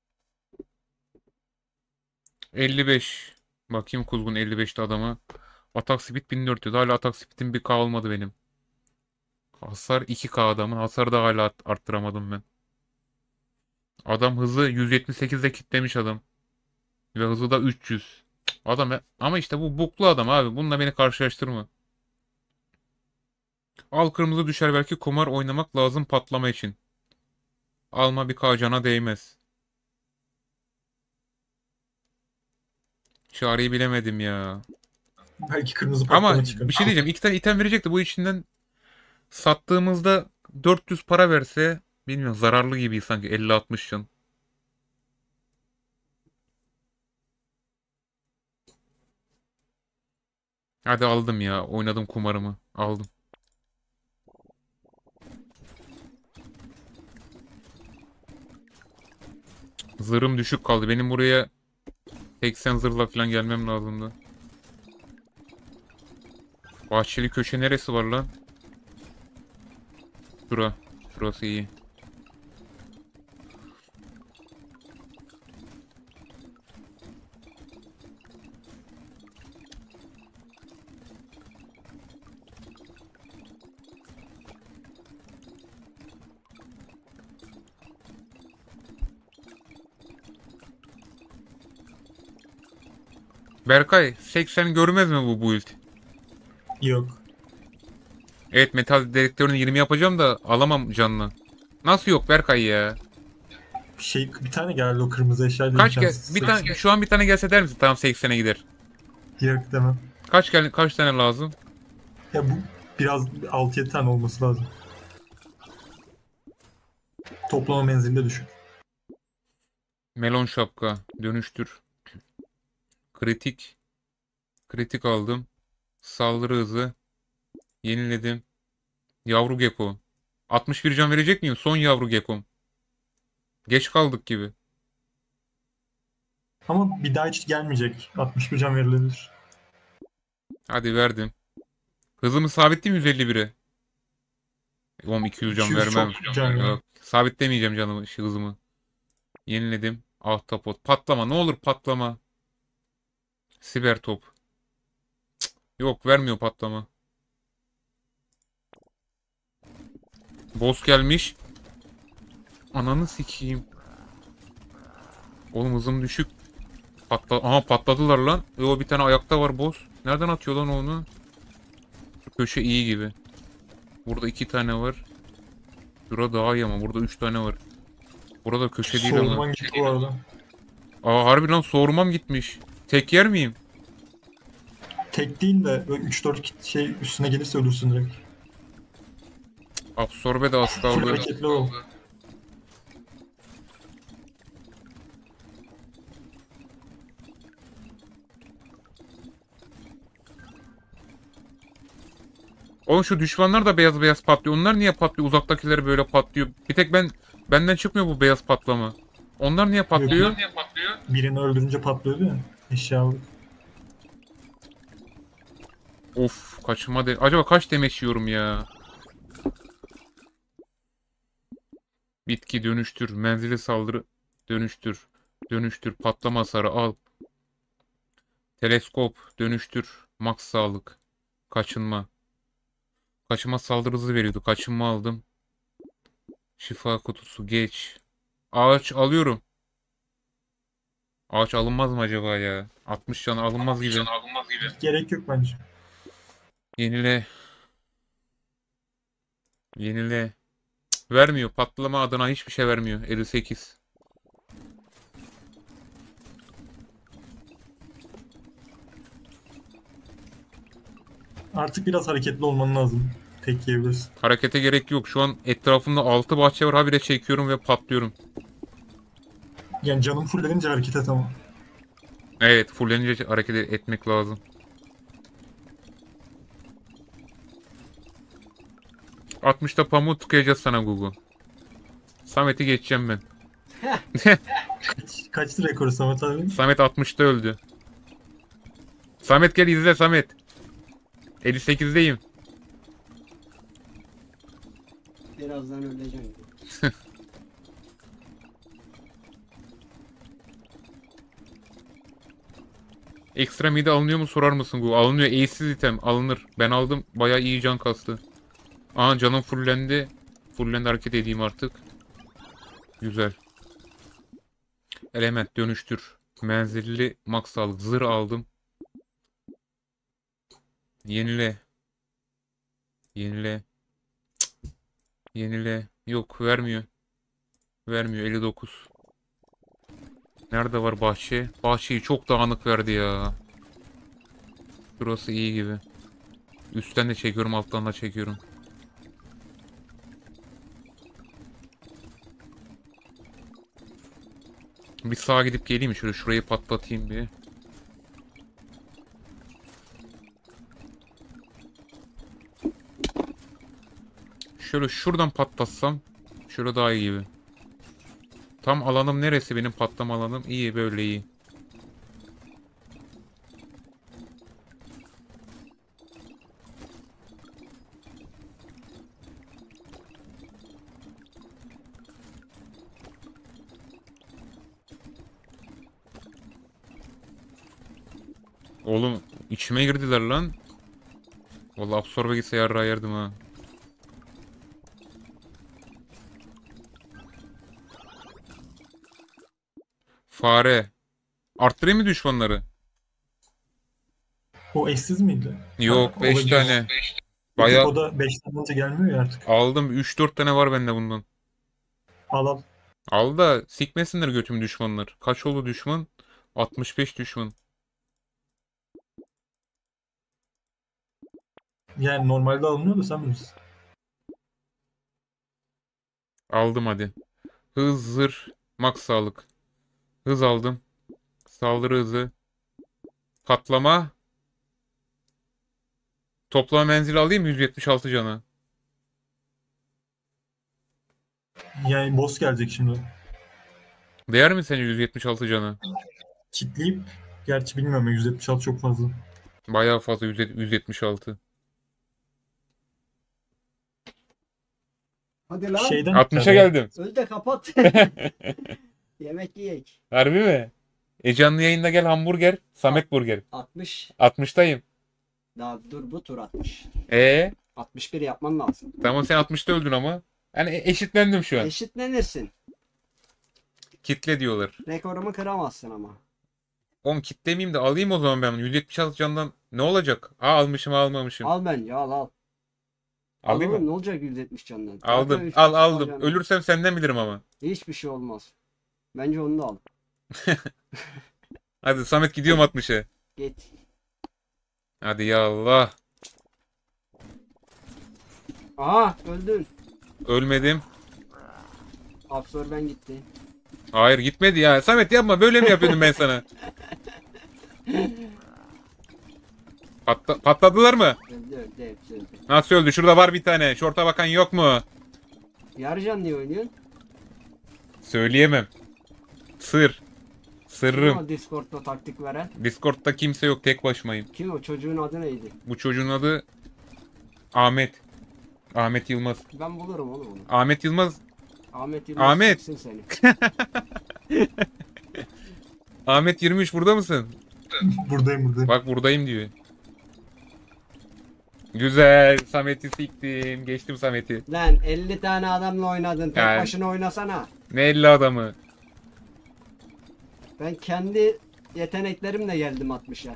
S1: elli beş. Bakayım kuzgun elli beşte adama. Atak speed bin dört yüz. Hala atak speed'im bir k olmadı benim. Hasar iki k adamın. Hasarı da hala art- arttıramadım ben. Adam hızı yüz yetmiş sekizde kitlemiş adam. Ve hızı da üç yüz. Adam ya- ama işte bu buklu adam abi. Bununla beni karşılaştırma. Al kırmızı düşer, belki kumar oynamak lazım patlama için. Alma, bir k cana değmez. Çareyi bilemedim ya.
S3: Belki kırmızı
S1: Ama
S3: patlama çıkar.
S1: bir şey diyeceğim. İki tane item verecekti. Bu içinden sattığımızda dört yüz para verse, bilmiyorum, zararlı gibi sanki, elli altmış can. Hadi aldım ya. Oynadım kumarımı. Aldım. Zırhım düşük kaldı. Benim buraya seksen zırhla falan gelmem lazımdı. Bahçeli köşe neresi var lan? Şura. Şurası iyi. Berkay, seksen görmez mi bu build?
S3: Yok.
S1: Evet, metal dedektörünü yirmi yapacağım da alamam canlı. Nasıl yok Berkay ya?
S3: Şey bir tane geldi o kırmızı eşya.
S1: Kaç gel bir tane şu an bir tane gelse der misin? Tamam, seksene gider.
S3: Yok demem.
S1: Kaç gel kaç tane lazım?
S3: Ya bu biraz altı yedi tane olması lazım. Toplama menzilinde düşük.
S1: Melon şapka, dönüştür. Kritik. Kritik aldım. Saldırı hızı. Yeniledim. Yavru gecko. altmış bir can verecek miyim? Son yavru geckom. Geç kaldık gibi.
S3: Ama bir daha hiç gelmeyecek. altmış bir can verilebilir.
S1: Hadi verdim. Hızımı sabitleyeyim yüz elli bire. Oğlum iki yüz can
S3: iki yüz
S1: vermem.
S3: çok can ya.
S1: Yok. Sabitlemeyeceğim canımı, şey, hızımı. Yeniledim. Ahtapot. Patlama. Ne olur patlama. Siber top. Cık, yok, vermiyor patlama. Boss gelmiş. Ananı sikeyim. Oğlum hızım düşük. Patla Aha, patladılar lan. E, o bir tane ayakta var boss. Nereden atıyor lan onu? Şu köşe iyi gibi. Burada iki tane var. Şura daha iyi ama burada üç tane var. Burada köşe değil ama.
S3: Soğurman gitti bu arada.
S1: Aa, harbi lan, soğurmam gitmiş. Tek yer miyim?
S3: Tek değil de böyle üç dört şey üstüne gelirse ölürsün direkt.
S1: Absorbe de hasta
S3: Full
S1: aldı.
S3: hareketli ol.
S1: Oğlum şu düşmanlar da beyaz beyaz patlıyor. Onlar niye patlıyor? Uzaktakileri böyle patlıyor. Bir tek ben benden çıkmıyor bu beyaz patlama. Onlar niye patlıyor?
S3: Yok. Birini öldürünce patlıyordu ya. Eşyalı.
S1: Of, kaçıma de. Acaba kaç demeç yiyorum ya? Bitki dönüştür. Menzili saldırı dönüştür. Dönüştür. Patlama hasarı al. Teleskop dönüştür. Max sağlık. Kaçınma. Kaçınma saldırı hızı veriyordu. Kaçınma aldım. Şifa kutusu geç. Ağaç alıyorum. Ağaç alınmaz mı acaba ya? altmış can alınmaz gibi.
S3: Gerek yok bence.
S1: Yenile. Yenile. Cık, vermiyor. Patlama adına hiçbir şey vermiyor. elli sekiz.
S3: Artık biraz hareketli olman lazım. Tek yiyebilirsin.
S1: Harekete gerek yok. Şu an etrafımda altı bahçe var. Habire çekiyorum ve patlıyorum.
S3: Yani canım fullenince hareket et ama.
S1: Evet. Fullenince hareket etmek lazım. altmışta pamuğu tıkayacağız sana Gugu. Samet'i geçeceğim ben.
S3: Kaç, kaçtı rekoru Samet abi?
S1: Samet altmışta öldü. Samet gel izle Samet. elli sekizdeyim.
S2: Birazdan öleceğim.
S1: Ekstra mide alınıyor mu sorar mısın Gugu? Alınıyor. Ace'siz item alınır. Ben aldım. Bayağı iyi can kastı. Aha canım fullendi. Fullendi hareket edeyim artık. Güzel. Element dönüştür. Menzilli max sağlık. Zırh aldım. Yenile. Yenile. Cık. Yenile. Yok vermiyor. Vermiyor elli dokuz. Nerede var bahçe? Bahçeyi çok dağınık verdi ya. Burası iyi gibi. Üstten de çekiyorum, alttan da çekiyorum. Bir sağa gidip geleyim mi? Şöyle şurayı patlatayım bir. Şöyle şuradan patlatsam. Şöyle daha iyi gibi. Tam alanım neresi benim patlama alanım? İyi böyle iyi. Oğlum içime girdiler lan. Vallahi absorbe gitse yarrağı yerdim ha. Fare. Arttırayım mı düşmanları?
S3: O eşsiz miydi?
S1: Yok
S3: Ha,
S1: beş
S3: olabilir.
S1: tane.
S3: Baya...
S1: Baya
S3: O da beşten önce gelmiyor ya artık.
S1: aldım. üç dört tane var bende bundan.
S3: Al al.
S1: Al da sikmesinler götümü düşmanlar. Kaç oldu düşman? altmış beş düşman.
S3: Yani normalde alınıyor da sen bilirsin.
S1: Aldım hadi. Hız, zırh, max sağlık. Hız aldım. Saldırı hızı. Patlama. Toplam menzil alayım yüz yetmiş altı cana.
S3: Yani boss gelecek şimdi.
S1: Değer mi sence yüz yetmiş altı cana?
S3: Kitleyip, gerçi bilmiyorum ya, yüz yetmiş altı çok fazla.
S1: Bayağı fazla yüz yetmiş altı.
S2: Hadi lan.
S3: Şeyden
S1: altmışa geldim.
S2: Öl de kapat. Yemek yiyek.
S1: Harbi mi? E canlı yayında gel hamburger. Samet Burger.
S2: altmış.
S1: altmıştayım.
S2: Daha dur bu tur altmış.
S1: E
S2: altmış bir yapman lazım.
S1: tamam sen altmışta öldün ama. Yani eşitlendim şu an.
S2: Eşitlenirsin.
S1: Kitle diyorlar.
S2: Rekorumu kıramazsın ama.
S1: on kitlemeyeyim de alayım o zaman ben. yüz yetmiş altı candan ne olacak? Aa almışım almamışım.
S2: Al bence al al.
S1: Alayım
S2: Al oğlum,
S1: mı?
S2: ne olacak yüz yetmiş candan?
S1: Aldım.
S2: Zaten üç
S1: Al
S2: kişi
S1: aldım.
S2: alacaksın.
S1: Ölürsem senden bilirim ama.
S2: Hiçbir şey olmaz. Bence onu da al.
S1: Hadi Samet gidiyorum altmışa.
S2: Git.
S1: Hadi ya Allah.
S2: Aha öldün.
S1: Ölmedim.
S2: Absorben gitti.
S1: Hayır gitmedi ya. Samet yapma. Böyle mi yapıyordum ben sana? Patla- patladılar mı?
S2: Öldü öldü hepsi öldü.
S1: Nasıl öldü? Şurada var bir tane. Şorta bakan yok mu?
S2: Yarcan niye oynuyorsun?
S1: Söyleyemem. Sır.
S2: Kim
S1: Sırrım.
S2: o Discord'da taktik veren?
S1: Discord'da kimse yok. Tek başımayım.
S2: Kim o? Çocuğun adı neydi?
S1: Bu çocuğun adı Ahmet. Ahmet Yılmaz.
S2: Ben bulurum oğlum onu.
S1: Ahmet Yılmaz
S2: Ahmet Yılmaz
S1: Ahmet.
S2: siksin seni.
S1: Ahmet yirmi üç burada mısın?
S3: Buradayım buradayım.
S1: Bak buradayım diyor. Güzel. Samet'i siktim. Geçtim Samet'i.
S2: Lan elli tane adamla oynadın. Tek
S1: Yani-
S2: başına oynasana.
S1: Ne elli adamı.
S2: Ben kendi yeteneklerimle geldim altmışa.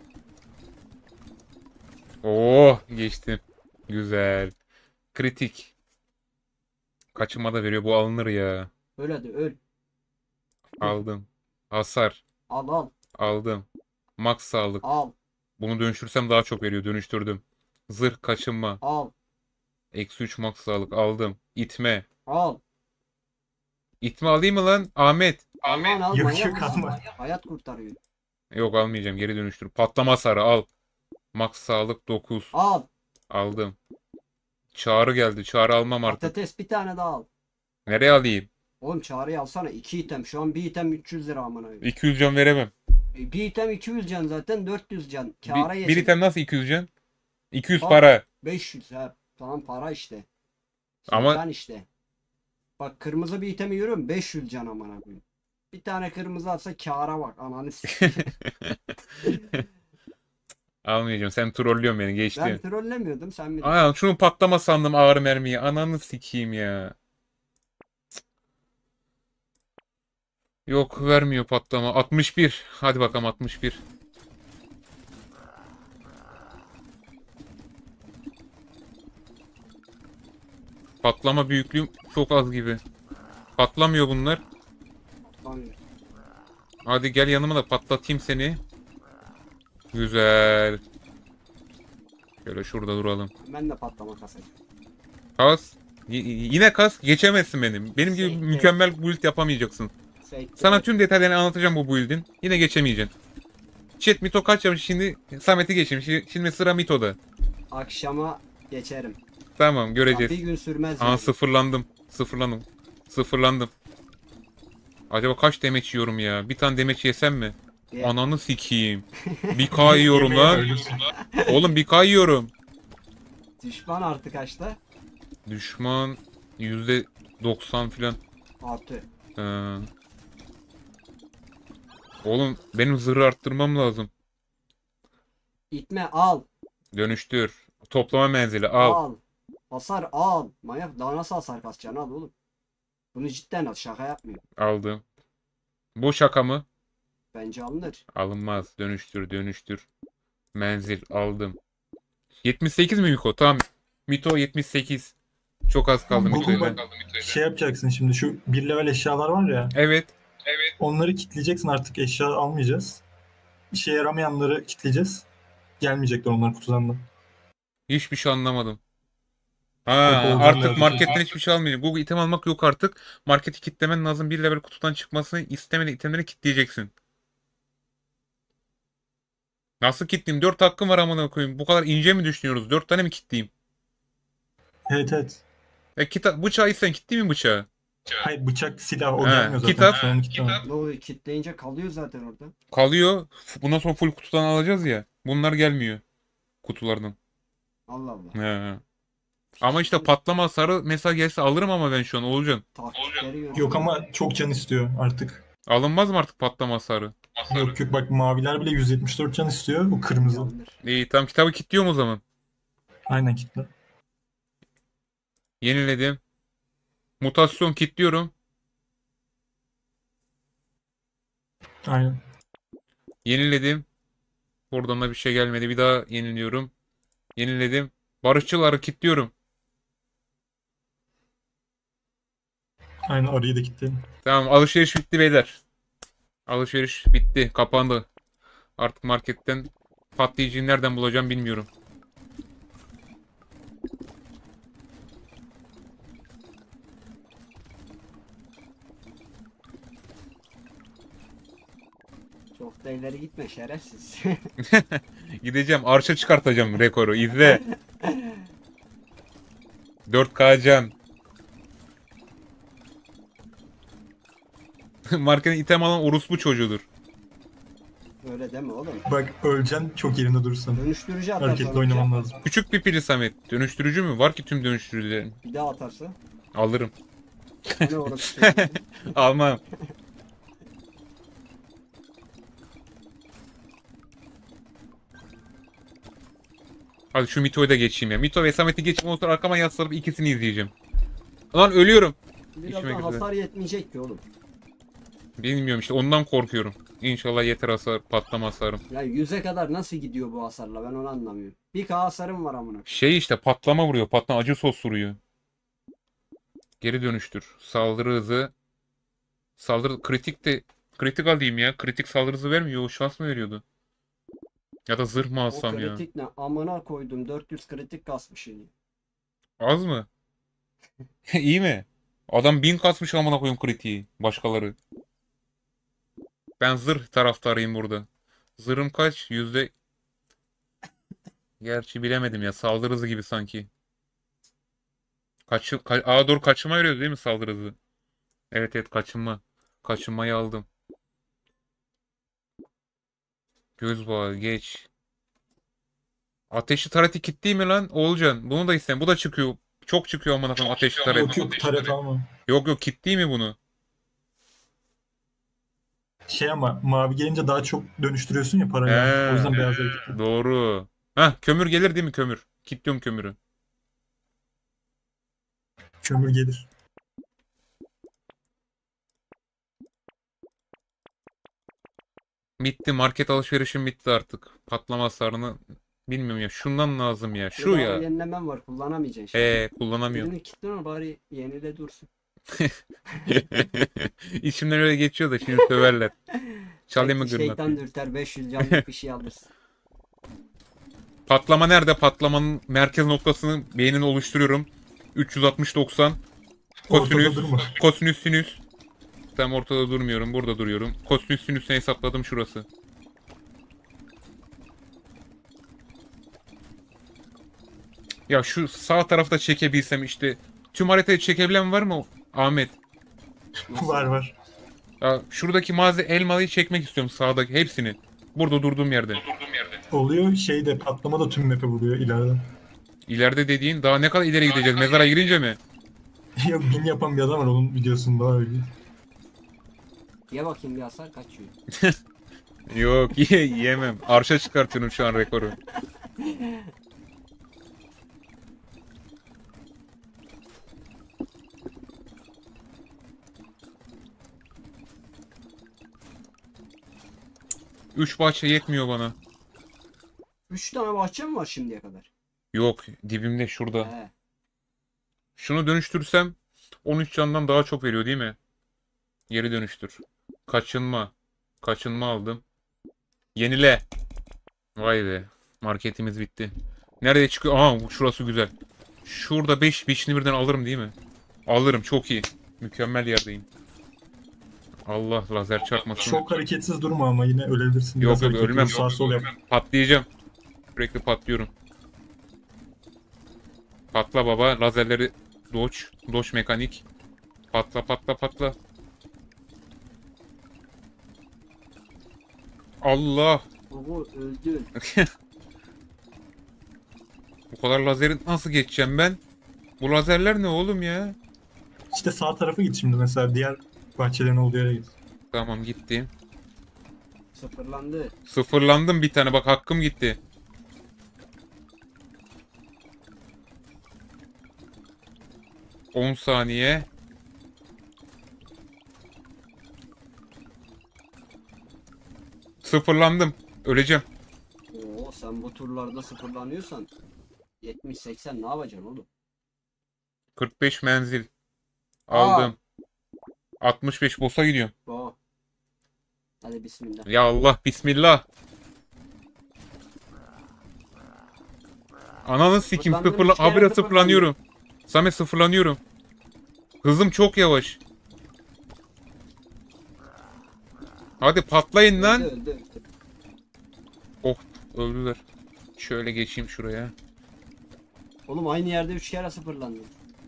S1: Oh geçtim. Güzel. Kritik. Kaçınma da veriyor. Bu alınır ya.
S2: Öl hadi öl.
S1: Aldım. Hasar.
S2: Al al.
S1: Aldım. Max sağlık.
S2: Al.
S1: Bunu dönüştürsem daha çok veriyor. Dönüştürdüm. Zırh kaçınma.
S2: Al.
S1: Eksi üç max sağlık. Aldım. İtme.
S2: Al.
S1: İtme alayım mı lan? Ahmet.
S2: Aman al.
S3: Yok
S2: manyak
S3: yok
S2: mısın?
S3: alma.
S2: Hayat kurtarıyor.
S1: Yok almayacağım. Geri dönüştür. Patlama hasarı al. Max sağlık dokuz.
S2: Al.
S1: Aldım. Çağrı geldi. Çağrı almam artık.
S2: Patates bir tane daha al.
S1: Nereye alayım?
S2: Oğlum çağrıyı alsana. iki item. Şu an bir item üç yüz lira amına koyayım.
S1: iki yüz can veremem.
S2: E, Bir item iki yüz can zaten dört yüz can.
S1: Bir,
S2: Kâra
S1: bir
S2: geçin.
S1: item nasıl iki yüz can? iki yüz
S2: Bak.
S1: para.
S2: beş yüz ha. Tamam para işte.
S1: Ama-
S2: Ama işte. Bak kırmızı bir item yiyorum beş yüz can amına koyayım. Bir tane kırmızı atsa kâra bak ananı s-
S1: Almayacağım. Sen trollüyorsun beni. Geçti.
S2: Ben trollemiyordum sen mi?
S1: Aa, şunu patlama sandım ağır mermiyi. Ananı sikeyim ya. Yok vermiyor patlama. altmış bir. Hadi bakalım altmış bir. Patlama büyüklüğüm çok az gibi. Patlamıyor bunlar.
S2: Patlamıyor.
S1: Hadi gel yanıma da patlatayım seni. Güzel. Şöyle şurada duralım.
S2: Ben de patlama kasacağım.
S1: Kas. Y- yine kas. Geçemezsin benim. Benim gibi
S2: Sekti.
S1: mükemmel build yapamayacaksın.
S2: Sekti.
S1: Sana tüm detaylarını anlatacağım bu build'in. Yine geçemeyeceksin. Chat Mito kaç yapmış şimdi? Samet'i geçmiş. Şi- Şimdi sıra Mito'da.
S2: Akşama geçerim.
S1: Tamam
S2: Ya
S1: göreceğiz.
S2: bir gün sürmez.
S1: Aa
S2: yani.
S1: sıfırlandım. Sıfırlandım. Sıfırlandım. Acaba kaç demeç yiyorum ya? Bir tane demeç yesem mi?
S2: Ye.
S1: Ananı sikeyim. Bir K yiyorum
S3: Yemeğe
S1: lan.
S3: ölürsün.
S1: Oğlum bir K yiyorum.
S2: Düşman artı kaçta?
S1: Düşman yüzde doksan filan.
S2: Artı.
S1: Ee, Oğlum benim zırhı arttırmam lazım.
S2: İtme al.
S1: Dönüştür. Toplama menzili al.
S2: Al. Hasar al. Manyak daha nasıl hasar kasacaksın al oğlum. Bunu cidden al şaka yapmıyorum.
S1: Aldım. Bu şaka mı?
S2: Bence alınır.
S1: Alınmaz. Dönüştür, dönüştür. Menzil aldım. yetmiş sekiz mi Miko? Tamam. Mito yetmiş sekiz. Çok az kaldı
S3: Google
S1: Mito'yla.
S3: bak, şey yapacaksın şimdi şu bir level eşyalar var ya.
S1: Evet.
S3: Onları kitleyeceksin artık eşya almayacağız. İşe yaramayanları kitleyeceğiz. Gelmeyecekler onlar kutudan da.
S1: Hiçbir şey anlamadım. Ha,
S3: Bak, oradan
S1: artık
S3: lazım.
S1: marketten hiçbir şey almayacağım. Google item almak yok artık. Marketi kitlemen lazım. Bir level kutudan çıkmasını istemediğin itemleri kitleyeceksin. Nasıl kitleyeyim? dört hakkım var amına koyayım. Bu kadar ince mi düşünüyoruz? dört tane mi kitleyeyim?
S3: Evet evet.
S1: E kita bıçağı isten kitleyeyim mi bıçağı?
S3: Hayır bıçak silah o
S1: He,
S3: gelmiyor zaten.
S1: kitap.
S3: Sonra onu kitleme.
S2: Ne oluyor kitleyince kalıyor zaten orada.
S1: Kalıyor. F- Bundan sonra full kutudan alacağız ya. Bunlar gelmiyor. Kutulardan.
S2: Allah Allah.
S1: He. Ama işte patlama hasarı mesela gelse alırım ama ben şu an Oğulcan.
S2: Taktikleri görüyorum.
S3: Yok ama çok can istiyor artık.
S1: Alınmaz mı artık patlama hasarı?
S3: Yok yok bak maviler bile yüz yetmiş dört can istiyor. O kırmızı.
S2: Alınır.
S1: İyi tamam kitabı kilitliyorum o zaman.
S3: Aynen kitle.
S1: Yeniledim. Mutasyon kilitliyorum.
S3: Aynen.
S1: Yeniledim. Buradan da bir şey gelmedi. Bir daha yeniliyorum. Yeniledim. Barışçıları kilitliyorum.
S3: Aynen arayı da kilitledim.
S1: Tamam alışveriş bitti beyler. Alışveriş bitti. Kapandı. Artık marketten patlayıcıyı nereden bulacağım bilmiyorum.
S2: Çok da ileri gitme şerefsiz.
S1: Gideceğim. Arşa çıkartacağım rekoru. İzle. dört K can. Marketin item alan orospu çocuğudur.
S2: Öyle deme oğlum.
S3: Bak öleceksin çok yerinde durursan.
S2: Dönüştürücü atarsa.
S3: Hareketli
S2: ne
S3: oynaman
S2: olacak?
S3: lazım.
S1: Küçük bir pili Samet. Dönüştürücü mü? Var ki tüm dönüştürücülerin.
S2: Bir daha atarsa.
S1: Alırım.
S2: Hani orası şey.
S1: Almam. Hadi şu Mito'yu da geçeyim ya. Mito ve Samet'i geçeyim. Ondan sonra arkama yaslanıp ikisini izleyeceğim. Lan ölüyorum.
S2: Biraz
S1: İşime
S2: da
S1: güzel.
S2: hasar yetmeyecek ki oğlum.
S1: Bilmiyorum işte ondan korkuyorum. İnşallah yeter hasar, patlama hasarım.
S2: Ya yüze kadar nasıl gidiyor bu hasarla ben onu anlamıyorum. Bir K hasarım var amına.
S1: Şey işte patlama vuruyor. Patlama acı sos vuruyor. Geri dönüştür. Saldırı hızı. Saldırı kritik de kritik alayım ya. Kritik saldırı hızı vermiyor. O şans mı veriyordu? Ya da zırh mı
S2: O
S1: alsam ya?
S2: kritik ne? Amına koydum dört yüz kritik kasmışsın.
S1: Az mı? İyi mi? Adam bin kasmış amına koyayım kritiği. Başkaları. Ben zırh taraftarıyım burada. Zırhım kaç? Yüzde... Gerçi bilemedim ya. Saldırı hızı gibi sanki. Kaçı... Ka... Aa doğru kaçınma veriyor değil mi saldırı hızı? Evet evet kaçınma. Kaçınmayı aldım. Göz bağı geç. Ateşli tareti kilitli mi lan? Oğulcan. Bunu da isten. Bu da çıkıyor. Çok çıkıyor amına koyayım ateşli taret.
S3: Yok yok taret alma.
S1: Yok yok kilitli mi bunu?
S3: Şey ama mavi gelince daha çok dönüştürüyorsun ya parayı.
S1: He.
S3: O yüzden beyazları gitti.
S1: Doğru. Hah kömür gelir değil mi kömür? Kilitliyorum kömürü.
S3: Kömür gelir.
S1: Bitti. Market alışverişim bitti artık. Patlama hasarını bilmiyorum ya. Şundan lazım ya. Şu
S2: Daha
S1: ya.
S2: yenilemem var kullanamayacaksın şimdi.
S1: Ee kullanamıyorum.
S2: Birini kilitlen bari yenile dursun.
S1: İçimden öyle geçiyor da şimdi söverler. Çalayım mı
S2: Belki
S1: gırnatayım?
S2: şeytan dürter beş yüz canlık bir şey alırsın.
S1: Patlama nerede? Patlamanın merkez noktasını beynini oluşturuyorum. üç yüz altmış doksan.
S3: Ortada
S1: Kosinüs.
S3: durma.
S1: Kosinüs sinüs. Tam ortada durmuyorum. Burada duruyorum. Kosinüs sinüsünü hesapladım şurası. Ya şu sağ tarafta çekebilsem işte. Tüm haritayı çekebilen var mı Ahmet?
S3: Var var.
S1: Ya şuradaki mağaza elmalıyı çekmek istiyorum sağdaki hepsini. Burada durduğum yerde.
S3: Oluyor şeyde patlama da tüm map'e vuruyor ileride.
S1: İleride dediğin daha ne kadar ileri gideceğiz? Mezara girince mi?
S3: Yok bin yapan bir adam var onun videosunda öyle.
S2: Ye bakayım bir hasar kaçıyor.
S1: Yok ye, yemem. Arşa çıkartıyorum şu an rekoru. Üç bahçe yetmiyor bana.
S2: üç tane bahçe mi var şimdiye kadar?
S1: Yok dibimde şurada.
S2: He.
S1: Şunu dönüştürsem on üç candan daha çok veriyor değil mi? Geri dönüştür. Kaçınma. Kaçınma aldım. Yenile. Vay be. Marketimiz bitti. Nerede çıkıyor? Aa şurası güzel. Şurada beş beşini birden alırım değil mi? Alırım çok iyi. Mükemmel yerdeyim. Allah lazer çarpmasın.
S3: Çok hareketsiz durma ama yine ölebilirsin.
S1: Yok,
S3: Biraz
S1: yok,
S3: hareketli
S1: ölmem.
S3: ol, Sağ sol yap.
S1: Patlayacağım. Sürekli patlıyorum. Patla baba. Lazerleri dodge. Dodge mekanik. Patla patla patla. Allah.
S2: Oho öldü.
S1: Bu kadar lazeri nasıl geçeceğim ben? Bu lazerler ne oğlum ya?
S3: İşte sağ tarafa git şimdi mesela diğer bahçelerin olduğu yere git.
S1: Tamam gittim.
S2: Sıfırlandı.
S1: Sıfırlandım bir tane bak hakkım gitti. on saniye. Sıfırlandım. Öleceğim.
S2: Oo sen bu turlarda sıfırlanıyorsan yetmiş seksen ne yapacaksın oğlum?
S1: kırk beş menzil. Aldım. altmış beş boss'a gidiyorum.
S2: Oo. Hadi bismillah.
S1: Ya Allah bismillah. Ananı sikim
S2: Sıfırlandım,
S1: sıfırla.
S2: üç kere
S1: Habire
S2: sıfırlandım.
S1: sıfırlanıyorum. Samet sıfırlanıyorum. Hızım çok yavaş. Hadi patlayın
S2: Öldü,
S1: lan.
S2: öldü, öldü.
S1: Oh öldüler. Şöyle geçeyim şuraya.
S2: Oğlum aynı yerde üç kere sıfırlandı.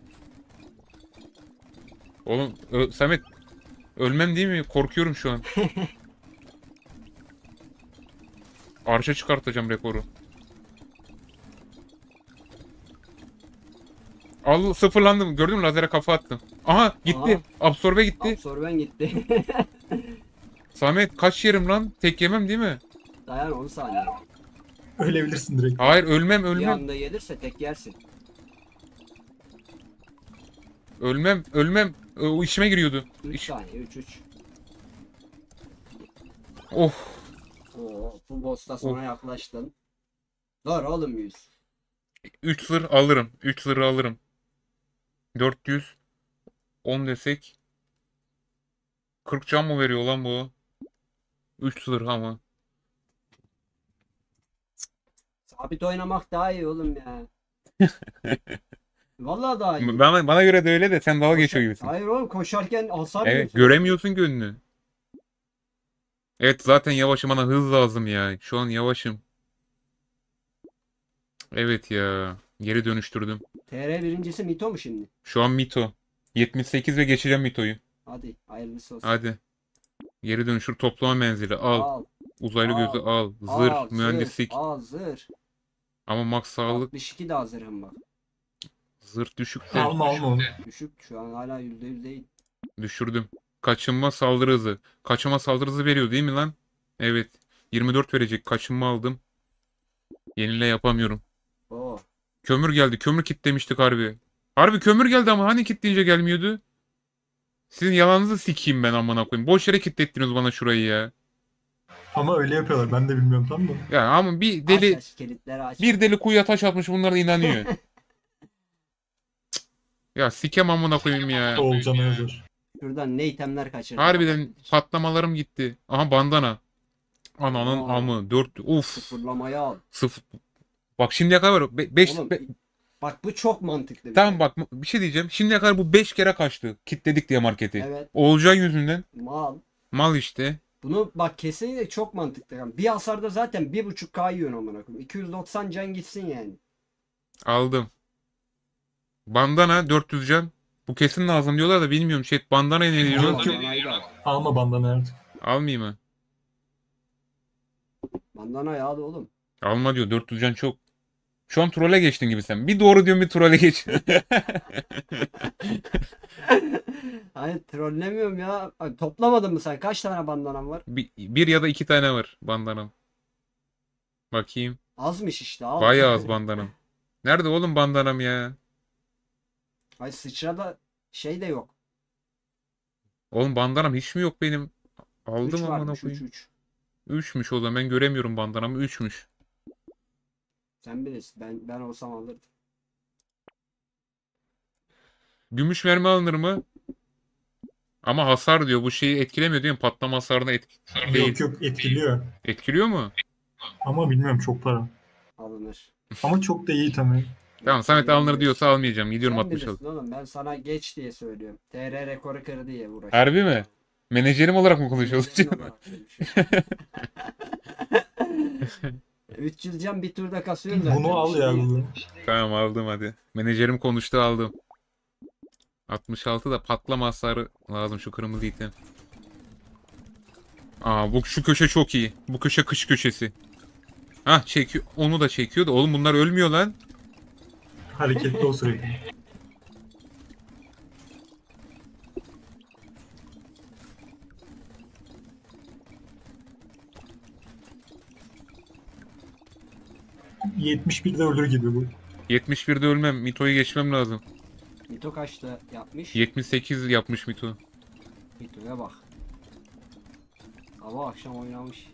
S1: Oğlum ö- Samet ölmem değil mi? Korkuyorum şu an. Arşa çıkartacağım rekoru. Al sıfırlandım. Gördün mü? Lazere kafa attım. Aha gitti.
S2: Aha.
S1: Absorbe gitti.
S2: Absorben gitti.
S1: Samet kaç yerim lan? Tek yemem değil mi?
S2: Dayan on saniye.
S3: Ölebilirsin direkt.
S1: Hayır ölmem
S2: Bir
S1: ölmem.
S2: anda gelirse tek yersin.
S1: Ölmem ölmem. O işime giriyordu.
S2: üç
S1: İş...
S2: saniye üç üç.
S1: Of.
S2: Oo, bu boss'ta sona yaklaştın. Dur oğlum yüz.
S1: üç zırh alırım. üç zırh alırım. dört yüz on desek. kırk can mı veriyor lan bu? üç zırh ama.
S2: Sabit oynamak daha iyi oğlum ya. Vallahi daha iyi.
S1: Bana, bana göre de öyle de sen dalga geçiyor
S2: Koşar-
S1: gibisin.
S2: Hayır oğlum koşarken hasar
S1: Evet
S2: yiyorsun.
S1: göremiyorsun gönlünü. Evet zaten yavaşım, bana hız lazım ya. Şu an yavaşım. Evet ya. Geri dönüştürdüm.
S2: T R birincisi Mito mu şimdi?
S1: Şu an Mito. yetmiş sekiz ve geçeceğim Mito'yu.
S2: Hadi hayırlısı olsun.
S1: Hadi. Geri dönüştür, toplama menzili al.
S2: Al.
S1: Uzaylı
S2: al,
S1: gözü al. Zırh,
S2: al,
S1: mühendislik.
S2: Zırh, al zırh.
S1: Ama max sağlık,
S2: altmış iki daha zırhım bak.
S1: zırh düşük de.
S3: Alma alma onu.
S2: Düşük şu an hala yüzde yüz değil.
S1: Düşürdüm. Kaçınma saldırı hızı. Kaçınma saldırı hızı veriyor değil mi lan? Evet. yirmi dört verecek. Kaçınma aldım. Yenile yapamıyorum.
S2: Oo.
S1: Kömür geldi. Kömür kitlemiştik harbi. Harbi kömür geldi ama hani kitleyince gelmiyordu? Sizin yalanınızı sikeyim ben amına koyayım. Boş yere kitlettiniz bana şurayı ya.
S3: Ama öyle yapıyorlar. Ben de bilmiyorum tam da.
S1: Ya ama bir deli
S2: Aç aç kilitleri aç.
S1: bir deli kuyuya taş atmış, bunlar da inanıyor. Cık. Ya sikem amına koyayım ya.
S3: Oğulcan'a yazar.
S2: Şuradan ne itemler kaçırdı.
S1: Harbiden patlamalarım gitti. Aha bandana. Ananın
S2: Aa.
S1: amı. dört Uf.
S2: Sıfırlamayı al.
S1: Sıfır. Bak şimdiye kadar beş
S2: Oğlum, bak bu çok mantıklı bir
S1: tamam
S2: şey.
S1: bak bir şey diyeceğim. Şimdiye kadar bu beş kere kaçtı. Kitledik diye marketi.
S2: Evet.
S1: Oğulcan yüzünden.
S2: Mal.
S1: Mal işte.
S2: Bunu bak kesinlikle çok mantıklı. Yani bir hasarda zaten bir buçuk K yiyorsun amına koyayım. iki yüz doksan can gitsin yani.
S1: Aldım. Bandana dört yüz can. Bu kesin lazım diyorlar da bilmiyorum. Şey, bandana ne diyor?
S3: Yok, yok.
S2: Bandanayı da al.
S3: Alma bandana artık.
S1: Almayayım mı?
S2: Bandanayı al oğlum.
S1: Alma diyor. dört yüz can çok. Şu an trole geçtin gibi sen. Bir doğru diyorsun, bir trole geç.
S2: Hayır trollemiyorum ya. Ay, toplamadın mı sen? Kaç tane bandanan var?
S1: bir, bir ya da iki tane var bandanam. Bakayım.
S2: Azmış işte al.
S1: Bayağı az bandanam. Nerede oğlum bandanam ya?
S2: Ay sıçrada şey de yok.
S1: Oğlum bandanam hiç mi yok benim?
S2: üç
S1: Aldım amına
S2: varmış üç
S1: koyayım.
S2: üç.
S1: üçmüş o zaman, ben göremiyorum bandanamı. üçmüş.
S2: Sen bilirsin. Ben ben olsam alırdım.
S1: Gümüş mermi alınır mı? Ama hasar diyor. Bu şeyi etkilemiyor değil mi? Patlama hasarını etki değil.
S3: Yok yok etkiliyor.
S1: Etkiliyor mu?
S3: Ama bilmiyorum çok para.
S2: Alınır.
S3: Ama çok da iyi tabii.
S1: Tamam, Samet alınır diyorsa almayacağım. Gidiyorum
S2: Sen
S1: altmış
S2: bilirsin
S1: al.
S2: oğlum. Ben sana geç diye söylüyorum. T R rekoru kır diye uğraşıyorum.
S1: Harbi mi? Menajerim olarak mı konuşuyorsun?
S2: Menajerim olarak konuşuyorum. üç yüz can bir turda kasıyorsun zaten.
S3: Bunu al
S2: Bir şey
S3: ya
S2: değil.
S3: bunu.
S1: Tamam aldım hadi. Menajerim konuştu, aldım. altmış altı da patlama hasarı lazım, şu kırmızı item. Aa bu şu köşe çok iyi. Bu köşe kış köşesi. Hah çekiyor. Onu da çekiyor da oğlum bunlar ölmüyor lan.
S3: Hareketli o sürekli. yetmiş birde ölür gibi bu.
S1: yetmiş birde ölmem. Mito'yu geçmem lazım.
S2: Mito kaçta yapmış?
S1: yetmiş sekiz yapmış Mito.
S2: Mito'ya bak. Sabah akşam oynamış.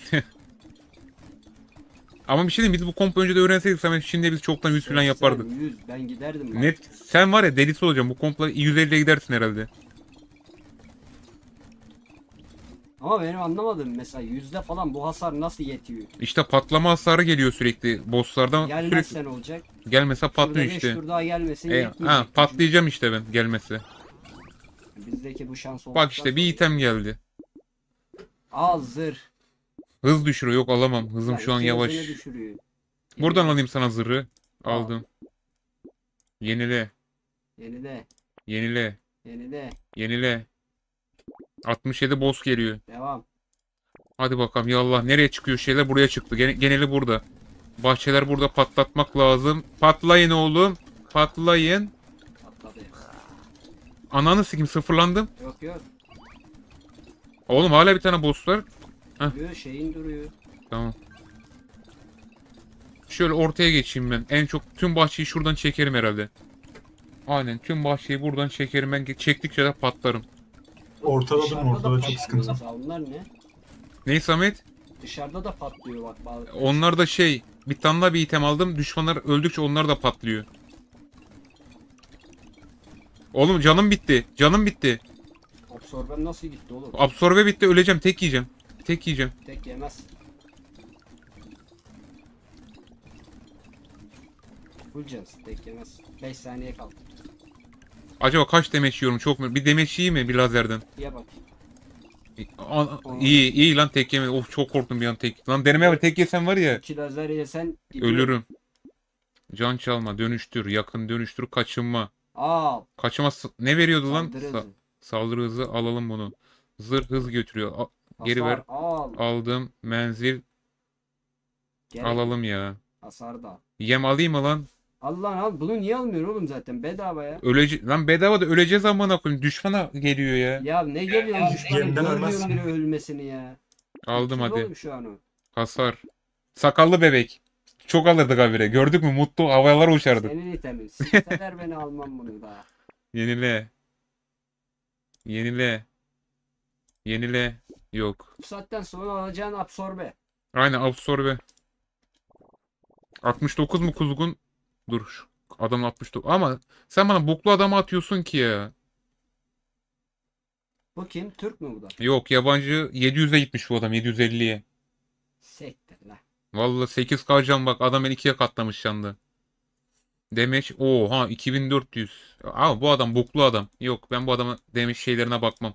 S1: Ama bir şey diyeyim, biz bu kompu önceden öğrenseydik Samet, şimdi biz çoktan yüz falan yapardık.
S2: seksen, yüz ben giderdim. lan.
S1: Net sen var ya delisi olacaksın, bu kompla yüz elliye gidersin herhalde.
S2: Ama benim anlamadığım mesela yüzde falan bu hasar nasıl yetiyor?
S1: İşte patlama hasarı geliyor sürekli bosslardan, sürekli
S2: Gelmezsen olacak.
S1: gelmese patlıyor
S2: Şurada beş
S1: işte.
S2: tur daha gelmesin
S1: E,
S2: yetmeyecek.
S1: ha patlayacağım işte ben gelmesi.
S2: Bizdeki bu şans oldu.
S1: Bak işte bir item geldi.
S2: Al zırh.
S1: Hız düşürüyor, yok alamam. Hızım
S2: Ya
S1: şu an
S2: iki
S1: yavaş.
S2: hızını düşürüyor.
S1: Buradan
S2: Yenile,
S1: alayım sana zırhı.
S2: Al.
S1: Aldım. Yenile,
S2: Yenile.
S1: yenile,
S2: Yenile.
S1: yenile. altmış yedi boss geliyor.
S2: Devam.
S1: Hadi bakalım ya Allah, nereye çıkıyor şeyler, buraya çıktı. Gene- geneli burada. Bahçeler burada, patlatmak lazım. Patlayın oğlum. Patlayın.
S2: Atladı.
S1: Ananı sikim sıfırlandım.
S2: Yok yok.
S1: Oğlum hala bir tane boss var.
S2: Duruyor şeyin duruyor.
S1: Tamam. Şöyle ortaya geçeyim ben. En çok tüm bahçeyi şuradan çekerim herhalde. Aynen tüm bahçeyi buradan çekerim. Ben çektikçe de patlarım.
S3: Ortada
S2: Dışarıda
S3: durma,
S2: da
S3: ortada çok
S2: patlıyor
S3: sıkıntı.
S2: mesela. Onlar ne?
S1: Ney Samet?
S2: Dışarıda da patlıyor bak bazı.
S1: Onlar da şey. Bir tane daha bir item aldım. Düşmanlar öldükçe onlar da patlıyor. Oğlum canım bitti. Canım bitti.
S2: Absorben nasıl gitti oğlum?
S1: Absorbe bitti. Öleceğim. Tek yiyeceğim. Tek yiyeceğim.
S2: Tek yemez. Full cans tek yemez. beş saniye kaldı.
S1: Acaba kaç demeç yiyorum? Çok mu? Bir demeç iyi mi bir lazerden?
S2: Diye bak.
S1: A- İyi iyi lan tek yeme. Of çok korktum bir an tek. Lan denemeye bak tek yesem var ya.
S2: İki lazer yesen gidiyor.
S1: Ölürüm. Can çalma, dönüştür, yakın dönüştür, kaçınma.
S2: Aa,
S1: Kaçma s- ne veriyordu lan?
S2: saldırı
S1: Sa-
S2: hızı.
S1: saldırı hızı alalım bunu. Zırh hız götürüyor. A- geri
S2: Hasar
S1: ver.
S2: al.
S1: Aldım. Menzil
S2: Gerek.
S1: alalım ya.
S2: Hasar da.
S1: Yem alayım mı lan?
S2: Allah al. Bunu niye almıyorsun oğlum zaten? Bedava ya.
S1: Ölece lan bedava da öleceğiz amına koyayım. Düşmana geliyor ya.
S2: Ya ne geliyorsun düşmanın
S3: Yemden
S2: görmüyorum
S3: ölmezsin.
S2: bile ölmesini ya.
S1: Aldım
S2: Mutsuz
S1: hadi.
S2: oğlum şu an o.
S1: Hasar. Sakallı bebek. Çok alırdık habire. Gördük mü? Mutlu havalara uçardık.
S2: Senin itemin. Sikseler beni almam bunu da.
S1: Yenile. Yenile. Yenile. Yok.
S2: Bu saatten sonra alacağın absorbe.
S1: Aynen absorbe. altmış dokuz mu kuzgun? Dur. Şu adam altmış dokuz. Ama sen bana boklu adamı atıyorsun ki ya.
S2: Bu kim? Türk mü bu da?
S1: Yok yabancı yedi yüze gitmiş bu adam yedi yüz elliye.
S2: Sektir lan.
S1: Vallahi sekiz K can bak adam beni ikiye katlamış şu anda. Demeç oha iki bin dört yüz. Ama bu adam boklu adam. Yok ben bu adamın demeç şeylerine bakmam.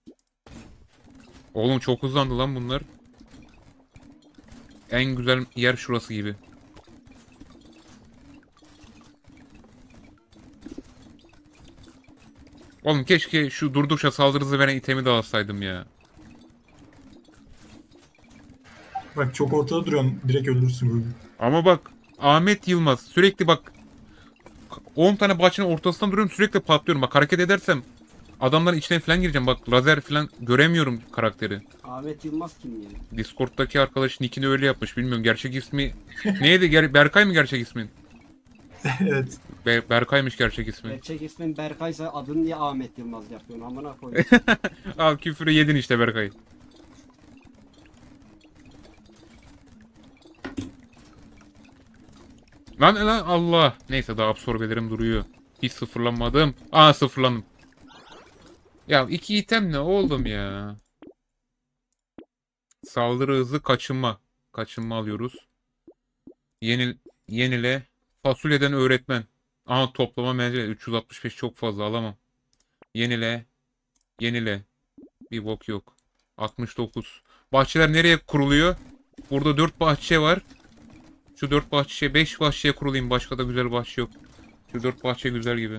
S1: Oğlum çok hızlandı lan bunlar. En güzel yer şurası gibi. Oğlum keşke şu durdukça saldırı hızı veren itemi de alsaydım ya.
S3: Bak çok ortada duruyorsun, direkt öldürsün böyle.
S1: Ama bak Ahmet Yılmaz sürekli bak on tane bahçenin ortasından duruyorum sürekli patlıyorum. Bak hareket edersem adamların içine falan gireceğim. Bak lazer falan göremiyorum karakteri.
S2: Ahmet Yılmaz kim yani?
S1: Discord'daki arkadaş nickini öyle yapmış. Bilmiyorum gerçek ismi neydi? Ger- Berkay mı gerçek ismin?
S3: Evet.
S1: Be- Berkay'mış gerçek ismi.
S2: Gerçek ismin Berkay'sa adını niye Ahmet Yılmaz yapıyorsun? Amına koyayım.
S1: Al küfürü yedin işte Berkay. Lan lan Allah. Neyse daha absorbelerim duruyor. Hiç sıfırlanmadım. Aa sıfırlandım. Ya iki item ne oğlum ya? Saldırı hızı kaçınma. Kaçınma alıyoruz. Yenil yenile. Fasulyeden öğretmen. Aha toplama menzili üç yüz altmış beş çok fazla alamam. Yenile. Yenile. Bir bok yok. altmış dokuz. Bahçeler nereye kuruluyor? Burada dört bahçe var. Şu dört bahçe, beş bahçeye kurulayım. Başka da güzel bahçe yok. Şu dört bahçe güzel gibi.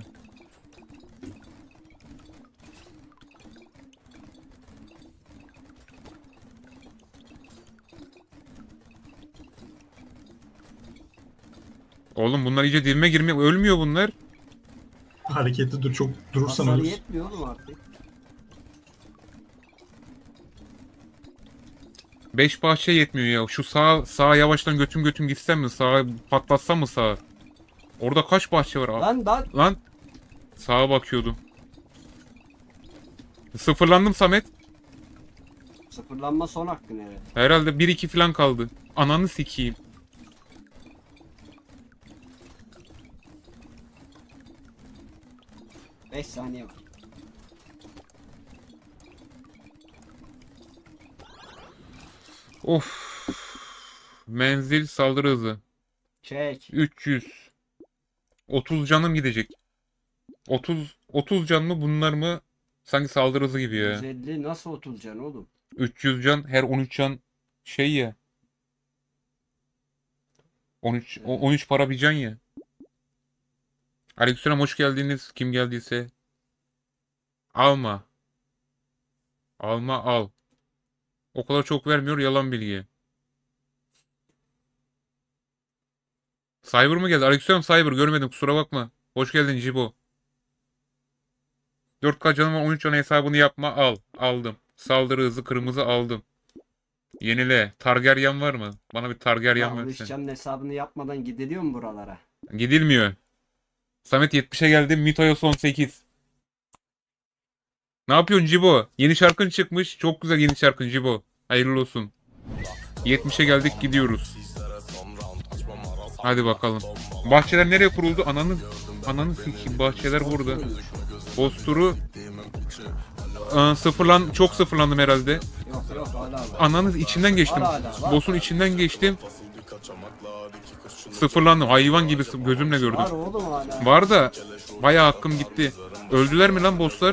S1: Oğlum bunlar iyice dilime girmiyor. Ölmüyor bunlar.
S3: Hareketli dur, çok durursan
S2: Hasarı
S3: ölürsün.
S2: yetmiyor oğlum artık.
S1: Beş bahçe yetmiyor ya. Şu sağ sağa yavaştan götüm götüm gitsem mi? Sağa patlatsam mı sağa? Orada kaç bahçe var?
S2: Lan lan.
S1: Lan sağa bakıyordum. Sıfırlandım Samet.
S2: Sıfırlanma son hakkın evet.
S1: Herhalde bir iki falan kaldı. Ananı sikeyim.
S2: beş saniye var.
S1: Of. Menzil saldırı hızı.
S2: Çek.
S1: üç yüz. otuz canım gidecek. otuz otuz can mı bunlar mı? Sanki saldırı hızı gibi ya.
S2: yüz elli nasıl oturacaksın oğlum?
S1: üç yüz can her on üç can şey ya. on üç o- on üç para bir can ya. Aleykümselam hoş geldiniz. Kim geldiyse. Alma. Alma al. O kadar çok vermiyor yalan bilgi. Cyber mı geldi? Aleykümselam Cyber görmedim kusura bakma. Hoş geldin Cibo. dört K canım var, on üç can hesabını yapma, al. Aldım. Saldırı hızı kırmızı aldım. Yenile. Targaryen var mı? Bana bir Targaryen
S2: Ya
S1: versin.
S2: Alışcan'ın hesabını yapmadan gidiliyor mu buralara?
S1: Gidilmiyor. Samet yetmişe geldi. Mitoyos on sekiz. Ne yapıyorsun Cibo? Yeni şarkın çıkmış. Çok güzel yeni şarkın Cibo. Hayırlı olsun. yetmişe geldik, gidiyoruz. Hadi bakalım. Bahçeler nereye kuruldu? Ananı ananı sikeyim. Bahçeler burada. Posturu Aa, sıfırlan çok sıfırlandım herhalde.
S2: Yok yok hala var.
S1: Ananı içinden geçtim.
S2: Var hala, var.
S1: Boss'un içinden geçtim. Sıfırlandım. Hayvan gibi sı- gözümle gördüm.
S2: Var oğlum hala.
S1: Var da bayağı hakkım gitti. Öldüler mi lan bosslar?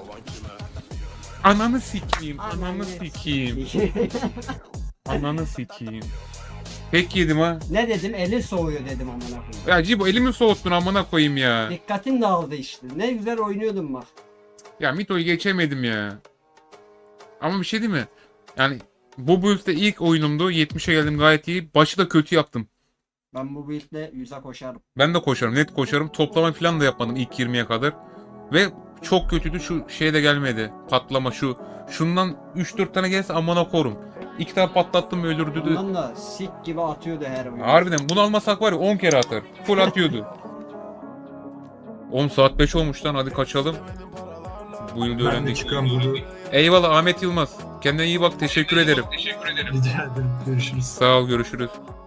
S1: Ananı sikeyim. Ananı sikeyim. Ananı sikeyim. Tek yedim ha.
S2: Ne dedim? Eli soğuyor dedim amına koyayım.
S1: Ya Cibo elimi soğuttun amına koyayım ya.
S2: Dikkatin dağıldı işte. Ne güzel oynuyordun bak.
S1: Ya Mito'yu geçemedim ya. Ama bir şey değil mi? Yani bu build'de ilk oyunumdu. yetmişe geldim gayet iyi. Başı da kötü yaptım.
S2: Ben bu build'le yüze koşarım.
S1: Ben de koşarım. Net koşarım. Toplama falan da yapmadım ilk yirmiye kadar. Ve çok kötüydü. Şu şey de gelmedi. Patlama şu. Şundan üç dört tane gelse amına korum. İki tane patlattım öldürdü.
S2: Ondan da sik gibi atıyordu her oyun.
S1: Harbiden bunu almasak var ya on kere atar. Full atıyordu. on saat beş olmuş lan, hadi kaçalım. Bu yılda
S3: Ben de
S1: öğrendik.
S3: çıkıyorum bunu.
S1: Eyvallah Ahmet Yılmaz. Kendine iyi bak, teşekkür ederim.
S3: Rica ederim. Görüşürüz.
S1: Sağ ol, görüşürüz.